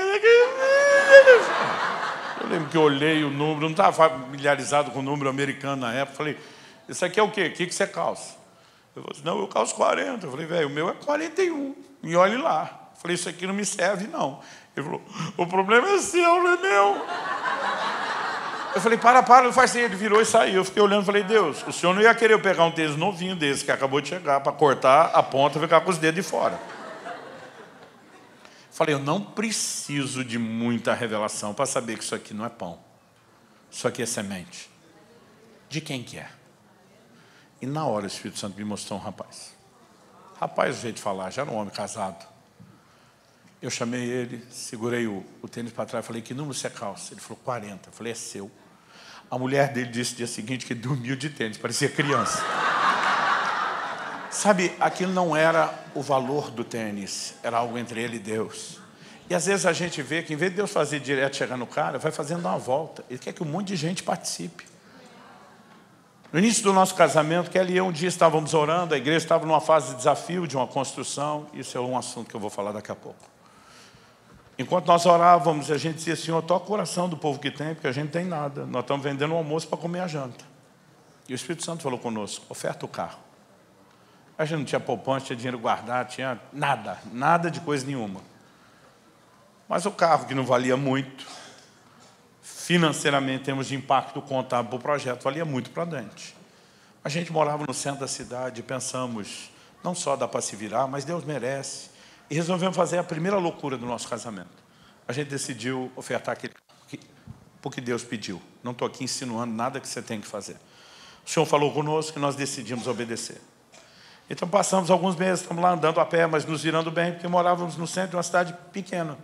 Eu lembro que eu olhei o número, não estava familiarizado com o número americano na época. Falei, isso aqui é o quê? O que você calça? Eu falei, não, eu calço quarenta. Eu falei, velho, o meu é quarenta e um. E olhe lá. Eu falei, isso aqui não me serve, não. Ele falou, o problema é seu, não é meu. Eu falei, para, para, não faz assim. Ele virou e saiu. Eu fiquei olhando e falei, Deus, o senhor não ia querer eu pegar um tênis novinho desse que acabou de chegar para cortar a ponta e ficar com os dedos de fora. Falei, eu não preciso de muita revelação para saber que isso aqui não é pão. Isso aqui é semente. De quem que é? E na hora o Espírito Santo me mostrou um rapaz. Rapaz, o jeito de falar, já era um homem casado. Eu chamei ele, segurei o, o tênis para trás, falei, que número você calça? Ele falou, quarenta. Eu falei, é seu. A mulher dele disse no dia seguinte que dormiu de tênis, parecia criança. Sabe, aquilo não era o valor do tênis, era algo entre ele e Deus. E às vezes a gente vê que em vez de Deus fazer direto chegar no cara, vai fazendo uma volta. Ele quer que um monte de gente participe. No início do nosso casamento, Kelly e eu um dia estávamos orando, a igreja estava numa fase de desafio, de uma construção. Isso é um assunto que eu vou falar daqui a pouco. Enquanto nós orávamos, a gente dizia, Senhor, toca o coração do povo que tem, porque a gente não tem nada. Nós estamos vendendo um almoço para comer a janta. E o Espírito Santo falou conosco, oferta o carro. A gente não tinha poupante, tinha dinheiro guardado, tinha nada, nada de coisa nenhuma. Mas o carro, que não valia muito, financeiramente, em termos de impacto contábil para o projeto, valia muito para dentro. A gente morava no centro da cidade e pensamos, não só dá para se virar, mas Deus merece. E resolvemos fazer a primeira loucura do nosso casamento. A gente decidiu ofertar aquele porque Deus pediu. Não estou aqui insinuando nada que você tem que fazer. O Senhor falou conosco que nós decidimos obedecer. Então passamos alguns meses, estamos lá andando a pé, mas nos virando bem, porque morávamos no centro de uma cidade pequena.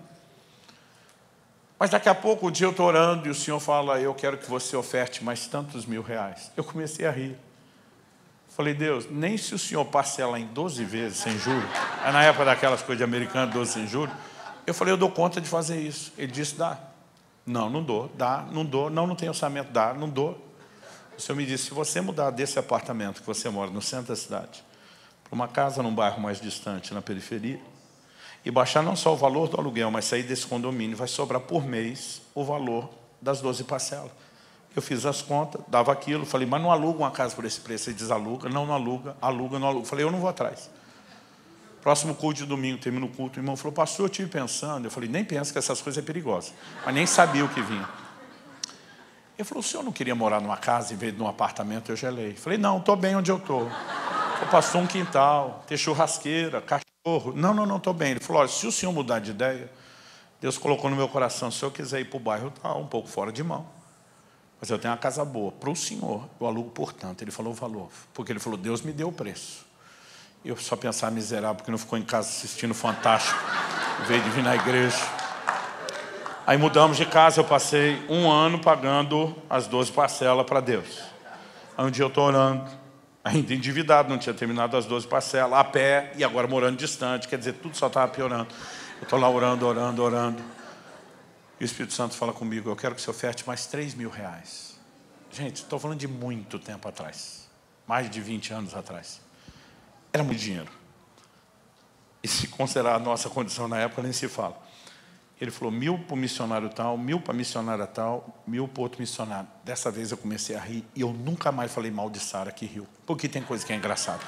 Mas daqui a pouco, um dia eu estou orando e o Senhor fala, eu quero que você oferte mais tantos mil reais. Eu comecei a rir. Falei, Deus, nem se o Senhor parcela em doze vezes sem juros, é na época daquelas coisas de americano, doze sem juros, eu falei, eu dou conta de fazer isso. Ele disse, dá. Não, não dou, dá, não dou, não, não tem orçamento, dá, não dou. O Senhor me disse, se você mudar desse apartamento que você mora no centro da cidade, para uma casa num bairro mais distante, na periferia, e baixar não só o valor do aluguel, mas sair desse condomínio, vai sobrar por mês o valor das doze parcelas. Eu fiz as contas, dava aquilo, falei, mas não aluga uma casa por esse preço. Ele desaluga, não, não aluga, aluga, não aluga. Falei, eu não vou atrás. Próximo culto de domingo, termina o culto, o irmão falou, pastor, eu estive pensando. Eu falei, nem pensa que essas coisas é perigosas. Mas nem sabia o que vinha. Ele falou, o senhor não queria morar numa casa em vez de num apartamento? Eu gelei. Falei, não, estou bem onde eu estou. Passou um quintal, ter churrasqueira, cachorro. Não, não, não, estou bem. Ele falou, olha, se o senhor mudar de ideia, Deus colocou no meu coração, se eu quiser ir para o bairro, está um pouco fora de mão. Mas eu tenho uma casa boa. Para o senhor, eu alugo por tanto. Ele falou o valor. Porque ele falou, Deus me deu o preço. Eu só pensava miserável, porque não ficou em casa assistindo Fantástico, em vez de vir na igreja. Aí mudamos de casa, eu passei um ano pagando as doze parcelas para Deus. Aí um dia eu estou orando, ainda endividado, não tinha terminado as doze parcelas, a pé, e agora morando distante, quer dizer, tudo só estava piorando. Eu estou lá orando, orando, orando. E o Espírito Santo fala comigo, eu quero que você oferte mais três mil reais. Gente, estou falando de muito tempo atrás. Mais de vinte anos atrás. Era muito dinheiro. E se considerar a nossa condição na época, nem se fala. Ele falou, mil para o missionário tal, mil para a missionária tal, mil para outro missionário. Dessa vez eu comecei a rir e eu nunca mais falei mal de Sara que riu. Porque tem coisa que é engraçada.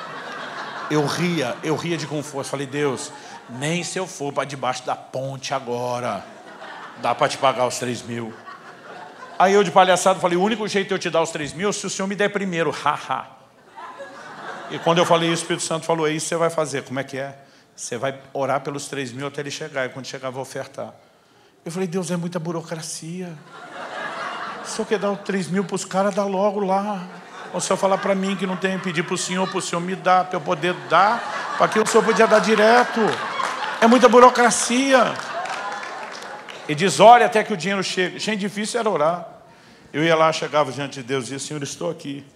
Eu ria, eu ria de conforto. Falei, Deus, nem se eu for para debaixo da ponte agora, dá para te pagar os três mil. Aí eu de palhaçada falei, o único jeito de eu te dar os três mil é se o senhor me der primeiro, haha. E quando eu falei isso, o Espírito Santo falou, é isso que você vai fazer. Como é que é? Você vai orar pelos três mil até ele chegar, e quando chegar, vai ofertar. Eu falei, Deus, é muita burocracia. Se o senhor quer dar os três mil para os caras, dá logo lá. Ou se eu falar para mim que não tem, pedir para o senhor, para o senhor me dar, para eu poder dar, para que o senhor podia dar direto. É muita burocracia. Ele diz, olha até que o dinheiro chegue. Gente, difícil era orar. Eu ia lá, chegava diante de Deus e dizia, Senhor, estou aqui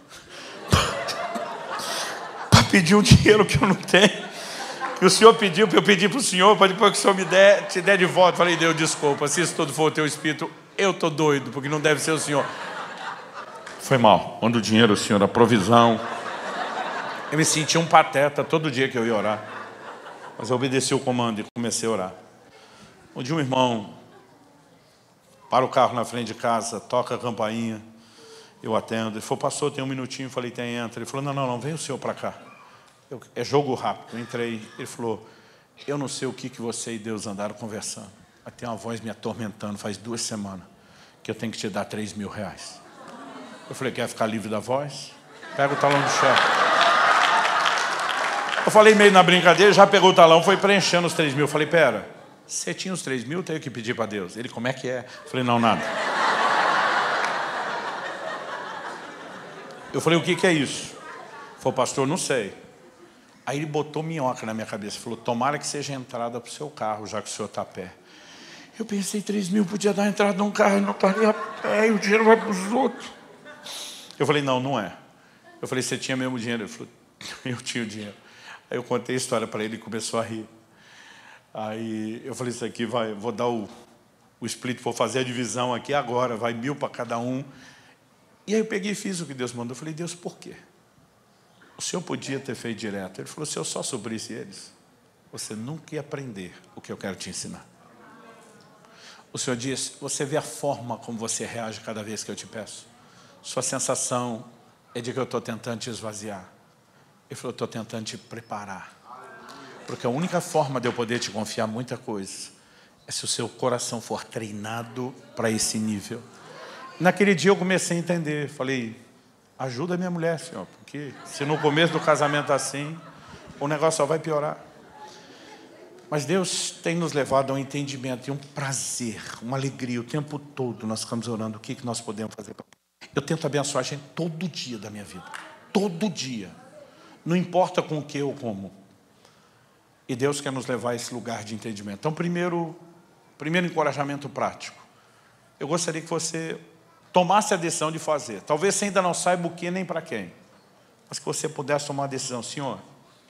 para pedir um dinheiro que eu não tenho. Que o Senhor pediu para eu pedir para o Senhor, para depois que o Senhor me der, te der de volta. Falei, Deus, desculpa, se isso todo for o teu espírito, eu estou doido, porque não deve ser o Senhor. Foi mal. Quando o dinheiro, o Senhor, a provisão. Eu me senti um pateta todo dia que eu ia orar. Mas eu obedeci o comando e comecei a orar. Um dia um irmão para o carro na frente de casa, toca a campainha, eu atendo. Ele falou, pastor, tem um minutinho. Eu falei, tem, entra. Ele falou, não, não, não, vem o senhor para cá. Eu, é jogo rápido. Eu entrei. Ele falou, eu não sei o que, que você e Deus andaram conversando. Mas tem uma voz me atormentando faz duas semanas. que eu tenho que te dar três mil reais. Eu falei, quer ficar livre da voz? Pega o talão do chefe. Eu falei meio na brincadeira, já pegou o talão, foi preenchendo os três mil. Eu falei, pera, você tinha os três mil, eu tenho que pedir para Deus. Ele, como é que é? Eu falei, não, nada. Eu falei, o que, que é isso? Ele falou, pastor, não sei. Aí ele botou minhoca na minha cabeça. Falou, tomara que seja entrada para o seu carro, já que o senhor está a pé. Eu pensei, três mil podia dar entrada num carro e não estaria a pé, e o dinheiro vai para os outros. Eu falei, não, não é. Eu falei, você tinha mesmo dinheiro? Ele falou, eu tinha o dinheiro. Aí eu contei a história para ele e começou a rir. Aí eu falei, isso aqui vai, vou dar o, o split, vou fazer a divisão aqui agora, vai mil para cada um. E aí eu peguei e fiz o que Deus mandou. Eu falei, Deus, por quê? O senhor podia ter feito direto. Ele falou, se eu só suprisse eles, você nunca ia aprender o que eu quero te ensinar. O senhor disse, você vê a forma como você reage cada vez que eu te peço. Sua sensação é de que eu estou tentando te esvaziar. Ele falou, eu estou tentando te preparar. Porque a única forma de eu poder te confiar muita coisa é se o seu coração for treinado para esse nível. Naquele dia eu comecei a entender. Falei, ajuda a minha mulher, senhor. Porque se no começo do casamento assim, o negócio só vai piorar. Mas Deus tem nos levado a um entendimento e um prazer, uma alegria. O tempo todo nós ficamos orando o que, que nós podemos fazer. Eu tento abençoar a gente todo dia da minha vida. Todo dia. Não importa com o que ou como. E Deus quer nos levar a esse lugar de entendimento. Então, primeiro, primeiro encorajamento prático. Eu gostaria que você tomasse a decisão de fazer. Talvez você ainda não saiba o que nem para quem. Mas que você pudesse tomar a decisão. Senhor,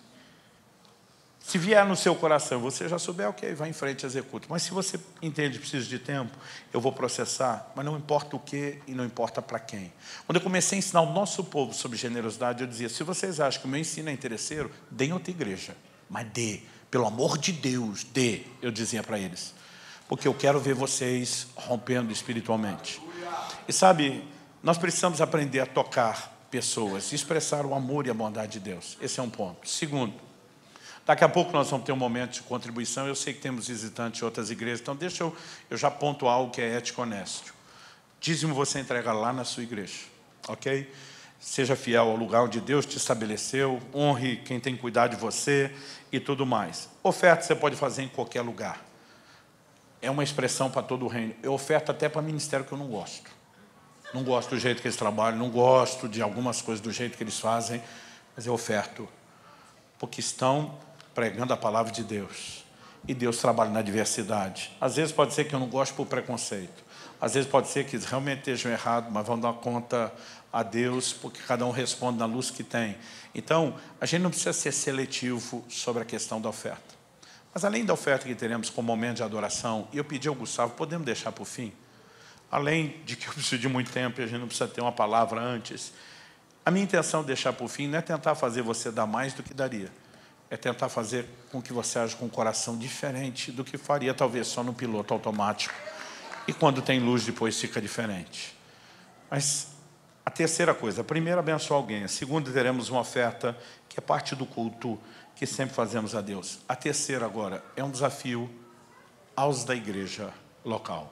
se vier no seu coração, você já souber, ok, vai em frente e executa. Mas se você entende, precisa de tempo, eu vou processar, mas não importa o que e não importa para quem. Quando eu comecei a ensinar o nosso povo sobre generosidade, eu dizia, se vocês acham que o meu ensino é interesseiro, dê em outra igreja. Mas dê, pelo amor de Deus, dê, eu dizia para eles. Porque eu quero ver vocês rompendo espiritualmente. E sabe, nós precisamos aprender a tocar pessoas, expressar o amor e a bondade de Deus. Esse é um ponto. Segundo, daqui a pouco nós vamos ter um momento de contribuição. Eu sei que temos visitantes de outras igrejas, então deixa eu, eu já ponto algo que é ético e honesto. Dízimo você entrega lá na sua igreja, ok? Seja fiel ao lugar onde Deus te estabeleceu, honre quem tem cuidado de você e tudo mais. Oferta você pode fazer em qualquer lugar. É uma expressão para todo o reino. Eu oferto até para ministério que eu não gosto. Não gosto do jeito que eles trabalham, não gosto de algumas coisas do jeito que eles fazem, mas eu oferto porque estão pregando a palavra de Deus. E Deus trabalha na diversidade. Às vezes pode ser que eu não goste por preconceito. Às vezes pode ser que eles realmente estejam errados, mas vão dar conta a Deus, porque cada um responde na luz que tem. Então, a gente não precisa ser seletivo sobre a questão da oferta. Mas além da oferta que teremos como momento de adoração, e eu pedi ao Gustavo, podemos deixar para o fim? Além de que eu preciso de muito tempo e a gente não precisa ter uma palavra antes, a minha intenção de deixar para o fim não é tentar fazer você dar mais do que daria. É tentar fazer com que você age com um coração diferente do que faria talvez só no piloto automático. E quando tem luz depois fica diferente. Mas a terceira coisa, a primeira, abençoar alguém. A segunda, teremos uma oferta que é parte do culto que sempre fazemos a Deus. A terceira agora é um desafio aos da igreja local.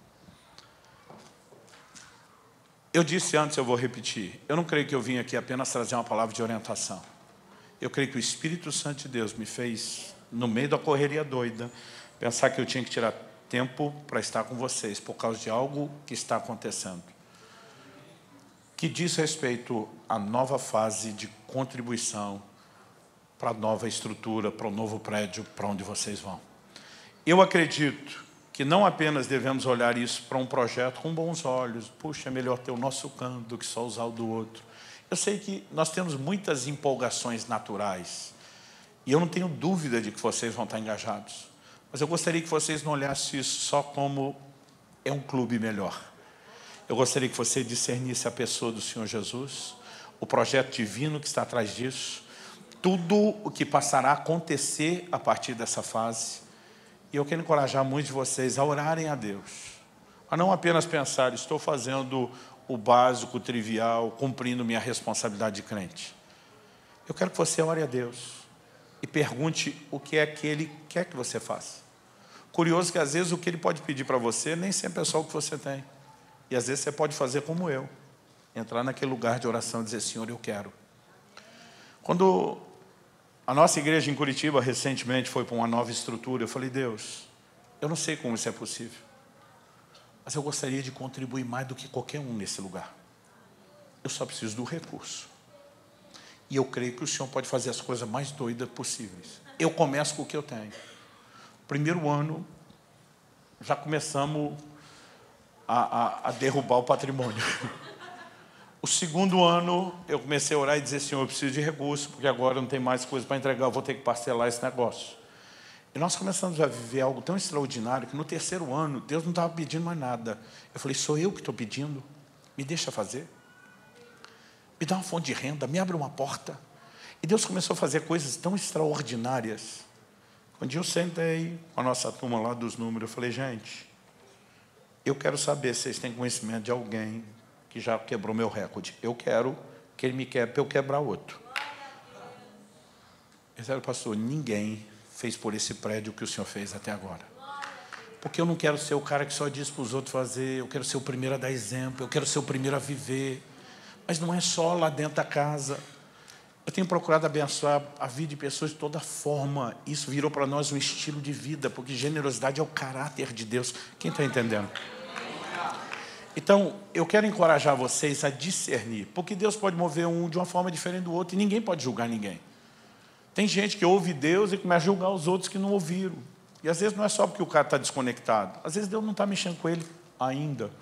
Eu disse antes, eu vou repetir. Eu não creio que eu vim aqui apenas trazer uma palavra de orientação. Eu creio que o Espírito Santo de Deus me fez, no meio da correria doida, pensar que eu tinha que tirar tempo para estar com vocês, por causa de algo que está acontecendo. Que diz respeito à nova fase de contribuição para a nova estrutura, para o novo prédio, para onde vocês vão. Eu acredito que não apenas devemos olhar isso para um projeto com bons olhos. Puxa, é melhor ter o nosso canto do que só usar o do outro. Eu sei que nós temos muitas empolgações naturais. E eu não tenho dúvida de que vocês vão estar engajados. Mas eu gostaria que vocês não olhassem isso só como é um clube melhor. Eu gostaria que você discernisse a pessoa do Senhor Jesus, o projeto divino que está atrás disso, tudo o que passará a acontecer a partir dessa fase. E eu quero encorajar muitos de vocês a orarem a Deus. A não apenas pensar, estou fazendo o básico, o trivial, cumprindo minha responsabilidade de crente. Eu quero que você ore a Deus e pergunte o que é que Ele quer que você faça. Curioso que às vezes o que Ele pode pedir para você nem sempre é só o que você tem. E às vezes você pode fazer como eu. Entrar naquele lugar de oração e dizer, Senhor, eu quero. Quando a nossa igreja em Curitiba, recentemente, foi para uma nova estrutura, eu falei, Deus, eu não sei como isso é possível, mas eu gostaria de contribuir mais do que qualquer um nesse lugar. Eu só preciso do recurso. E eu creio que o Senhor pode fazer as coisas mais doidas possíveis. Eu começo com o que eu tenho. Primeiro ano, já começamos a, a, a derrubar o patrimônio. O segundo ano, eu comecei a orar e dizer, Senhor, eu preciso de recurso, porque agora não tem mais coisa para entregar, eu vou ter que parcelar esse negócio. E nós começamos a viver algo tão extraordinário, que no terceiro ano, Deus não estava pedindo mais nada. Eu falei, sou eu que estou pedindo? Me deixa fazer. Me dá uma fonte de renda, me abre uma porta. E Deus começou a fazer coisas tão extraordinárias. Quando eu sentei com a nossa turma lá dos números, eu falei, gente, eu quero saber se vocês têm conhecimento de alguém que já quebrou meu recorde. Eu quero que ele me quebre para eu quebrar outro. Eu disse, pastor, ninguém fez por esse prédio o que o senhor fez até agora. Porque eu não quero ser o cara que só diz para os outros fazer, eu quero ser o primeiro a dar exemplo, eu quero ser o primeiro a viver. Mas não é só lá dentro da casa. Eu tenho procurado abençoar a vida de pessoas de toda forma. Isso virou para nós um estilo de vida, porque generosidade é o caráter de Deus. Quem está entendendo? Então, eu quero encorajar vocês a discernir, porque Deus pode mover um de uma forma diferente do outro, e ninguém pode julgar ninguém. Tem gente que ouve Deus e começa a julgar os outros que não ouviram. E às vezes não é só porque o cara está desconectado. Às vezes Deus não está mexendo com ele ainda.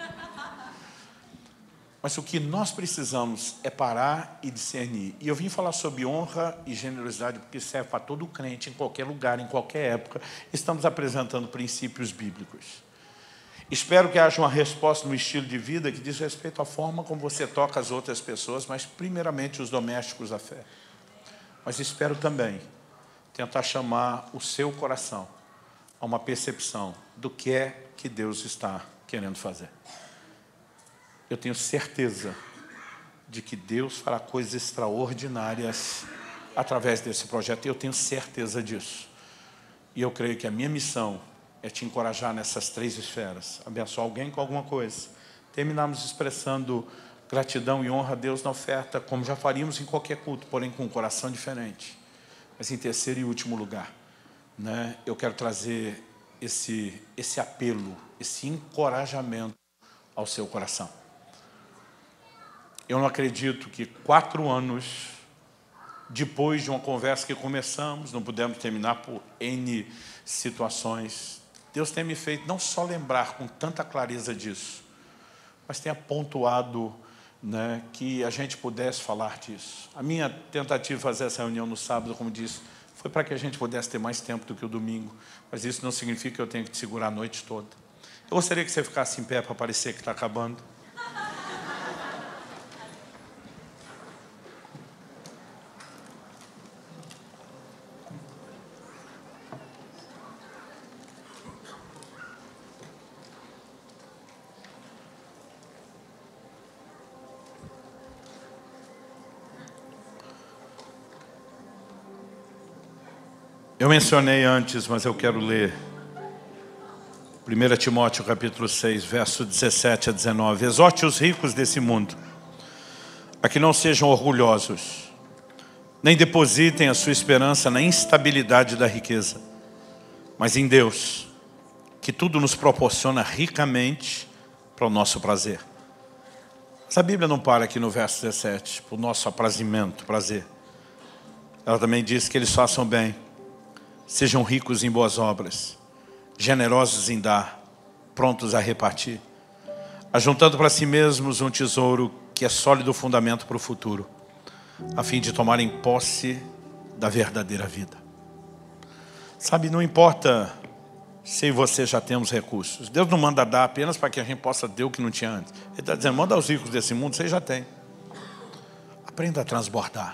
Mas o que nós precisamos é parar e discernir. E eu vim falar sobre honra e generosidade, porque serve para todo crente, em qualquer lugar, em qualquer época. Estamos apresentando princípios bíblicos. Espero que haja uma resposta no estilo de vida que diz respeito à forma como você toca as outras pessoas, mas primeiramente os domésticos da fé. Mas espero também tentar chamar o seu coração a uma percepção do que é que Deus está querendo fazer. Eu tenho certeza de que Deus fará coisas extraordinárias através desse projeto. Eu tenho certeza disso. E eu creio que a minha missão é te encorajar nessas três esferas. Abençoar alguém com alguma coisa. Terminamos expressando gratidão e honra a Deus na oferta, como já faríamos em qualquer culto, porém com um coração diferente. Mas em terceiro e último lugar, né, eu quero trazer esse, esse apelo, esse encorajamento ao seu coração. Eu não acredito que quatro anos depois de uma conversa que começamos, não pudemos terminar por N situações, Deus tem me feito não só lembrar com tanta clareza disso, mas tenha pontuado, né, que a gente pudesse falar disso. A minha tentativa de fazer essa reunião no sábado, como disse, foi para que a gente pudesse ter mais tempo do que o domingo, mas isso não significa que eu tenho que te segurar a noite toda. Eu gostaria que você ficasse em pé para parecer que está acabando. Eu mencionei antes, mas eu quero ler primeiro Timóteo capítulo seis, verso dezessete a dezenove. Exorte os ricos desse mundo a que não sejam orgulhosos, nem depositem a sua esperança na instabilidade da riqueza, mas em Deus, que tudo nos proporciona ricamente para o nosso prazer. Mas a Bíblia não para aqui no verso dezessete, para o nosso aprazimento, prazer. Ela também diz que eles façam bem, sejam ricos em boas obras, generosos em dar, prontos a repartir, ajuntando para si mesmos um tesouro que é sólido fundamento para o futuro, a fim de tomarem posse da verdadeira vida. Sabe, não importa se eu e você já temos recursos. Deus não manda dar apenas para que a gente possa ter o que não tinha antes. Ele está dizendo, manda aos ricos desse mundo, você já tem. Aprenda a transbordar.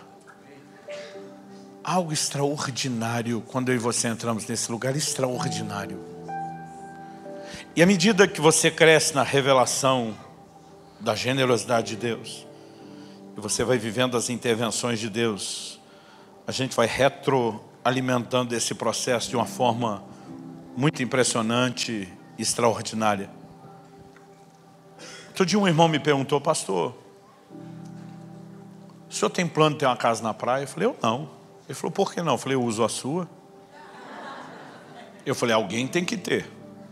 Algo extraordinário quando eu e você entramos nesse lugar extraordinário. E à medida que você cresce na revelação da generosidade de Deus, e você vai vivendo as intervenções de Deus, a gente vai retroalimentando esse processo de uma forma muito impressionante e extraordinária. Outro dia um irmão me perguntou: pastor, o senhor tem plano de ter uma casa na praia? Eu falei: eu não. Ele falou: por que não? Eu falei: eu uso a sua. Eu falei: alguém tem que ter.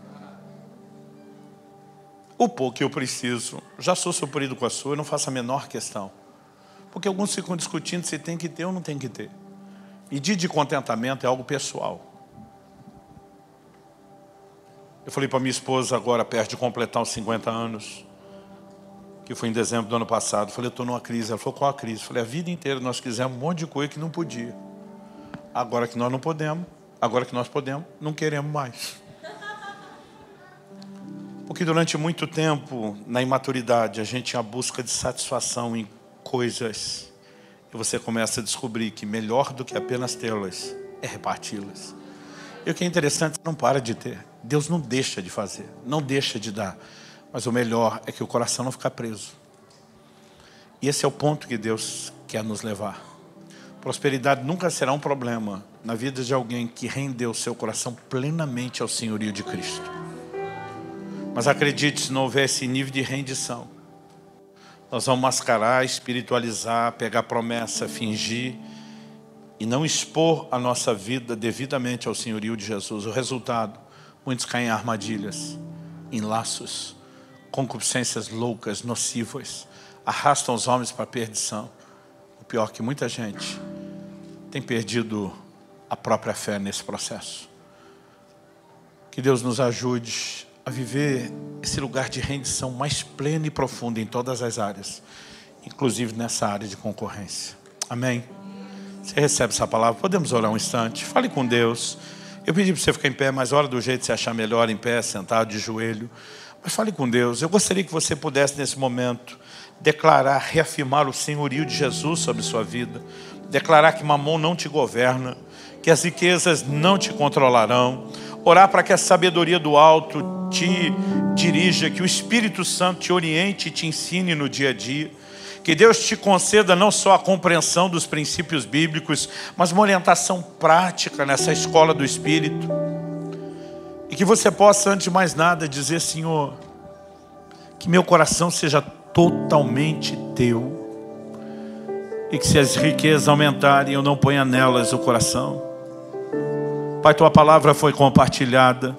O pouco que eu preciso, já sou suprido com a sua, eu não faço a menor questão. Porque alguns ficam discutindo se tem que ter ou não tem que ter. E dia de contentamento é algo pessoal. Eu falei para minha esposa agora, perto de completar os cinquenta anos, que foi em dezembro do ano passado. Eu falei: eu estou numa crise. Ela falou: qual a crise? Eu falei: a vida inteira nós quisemos um monte de coisa que não podia. Agora que nós não podemos, agora que nós podemos, não queremos mais. Porque durante muito tempo, na imaturidade, a gente tinha a busca de satisfação em coisas. E você começa a descobrir que melhor do que apenas tê-las é reparti-las. E o que é interessante, não para de ter. Deus não deixa de fazer, não deixa de dar. Mas o melhor é que o coração não ficar preso. E esse é o ponto que Deus quer nos levar. Prosperidade nunca será um problema na vida de alguém que rendeu seu coração plenamente ao senhorio de Cristo. Mas acredite, se não houver esse nível de rendição, nós vamos mascarar, espiritualizar, pegar promessa, fingir e não expor a nossa vida devidamente ao senhorio de Jesus. O resultado, muitos caem em armadilhas, em laços, concupiscências loucas, nocivas, arrastam os homens para a perdição. O pior é que muita gente tem perdido a própria fé nesse processo. Que Deus nos ajude a viver esse lugar de rendição mais pleno e profundo em todas as áreas, inclusive nessa área de concorrência. Amém? Você recebe essa palavra? Podemos orar um instante? Fale com Deus. Eu pedi para você ficar em pé, mas hora do jeito de você achar melhor, em pé, sentado, de joelho. Mas fale com Deus. Eu gostaria que você pudesse, nesse momento, declarar, reafirmar o senhorio de Jesus sobre sua vida. Declarar que Mamon não te governa, que as riquezas não te controlarão. Orar para que a sabedoria do alto te dirija, que o Espírito Santo te oriente e te ensine no dia a dia. Que Deus te conceda não só a compreensão dos princípios bíblicos, mas uma orientação prática nessa escola do Espírito. E que você possa, antes de mais nada, dizer: Senhor, que meu coração seja totalmente teu. E que se as riquezas aumentarem, eu não ponha nelas o coração. Pai, tua palavra foi compartilhada.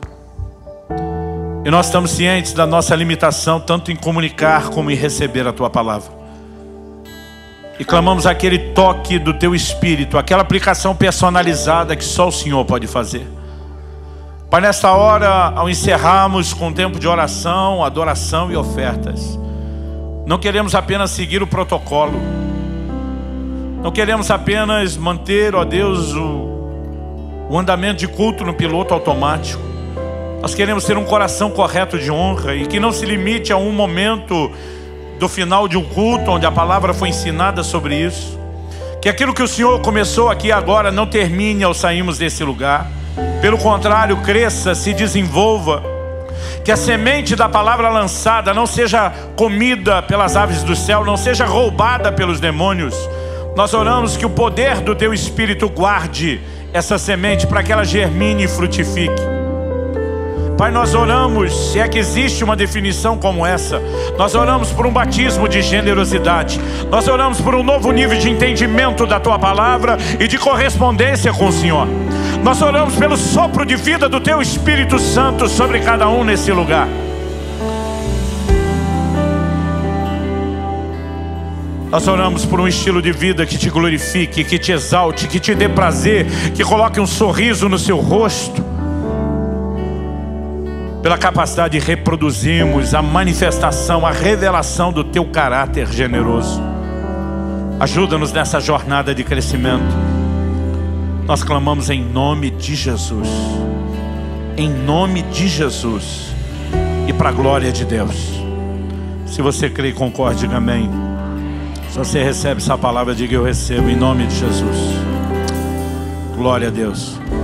E nós estamos cientes da nossa limitação, tanto em comunicar como em receber a tua palavra. E clamamos aquele toque do teu Espírito, aquela aplicação personalizada que só o Senhor pode fazer. Pai, nesta hora, ao encerrarmos com um tempo de oração, adoração e ofertas, não queremos apenas seguir o protocolo. Não queremos apenas manter, ó Deus, o, o andamento de culto no piloto automático. Nós queremos ter um coração correto de honra e que não se limite a um momento do final de um culto onde a palavra foi ensinada sobre isso. Que aquilo que o Senhor começou aqui agora não termine ao sairmos desse lugar. Pelo contrário, cresça, se desenvolva. Que a semente da palavra lançada não seja comida pelas aves do céu, não seja roubada pelos demônios. Nós oramos que o poder do teu Espírito guarde essa semente para que ela germine e frutifique. Pai, nós oramos, se é que existe uma definição como essa, nós oramos por um batismo de generosidade. Nós oramos por um novo nível de entendimento da tua palavra e de correspondência com o Senhor. Nós oramos pelo sopro de vida do teu Espírito Santo sobre cada um nesse lugar. Nós oramos por um estilo de vida que te glorifique, que te exalte, que te dê prazer, que coloque um sorriso no seu rosto. Pela capacidade de reproduzirmos a manifestação, a revelação do teu caráter generoso. Ajuda-nos nessa jornada de crescimento. Nós clamamos em nome de Jesus. Em nome de Jesus. E para a glória de Deus. Se você crê e concorde, diga amém. Se você recebe essa palavra, diga: eu recebo em nome de Jesus. Glória a Deus.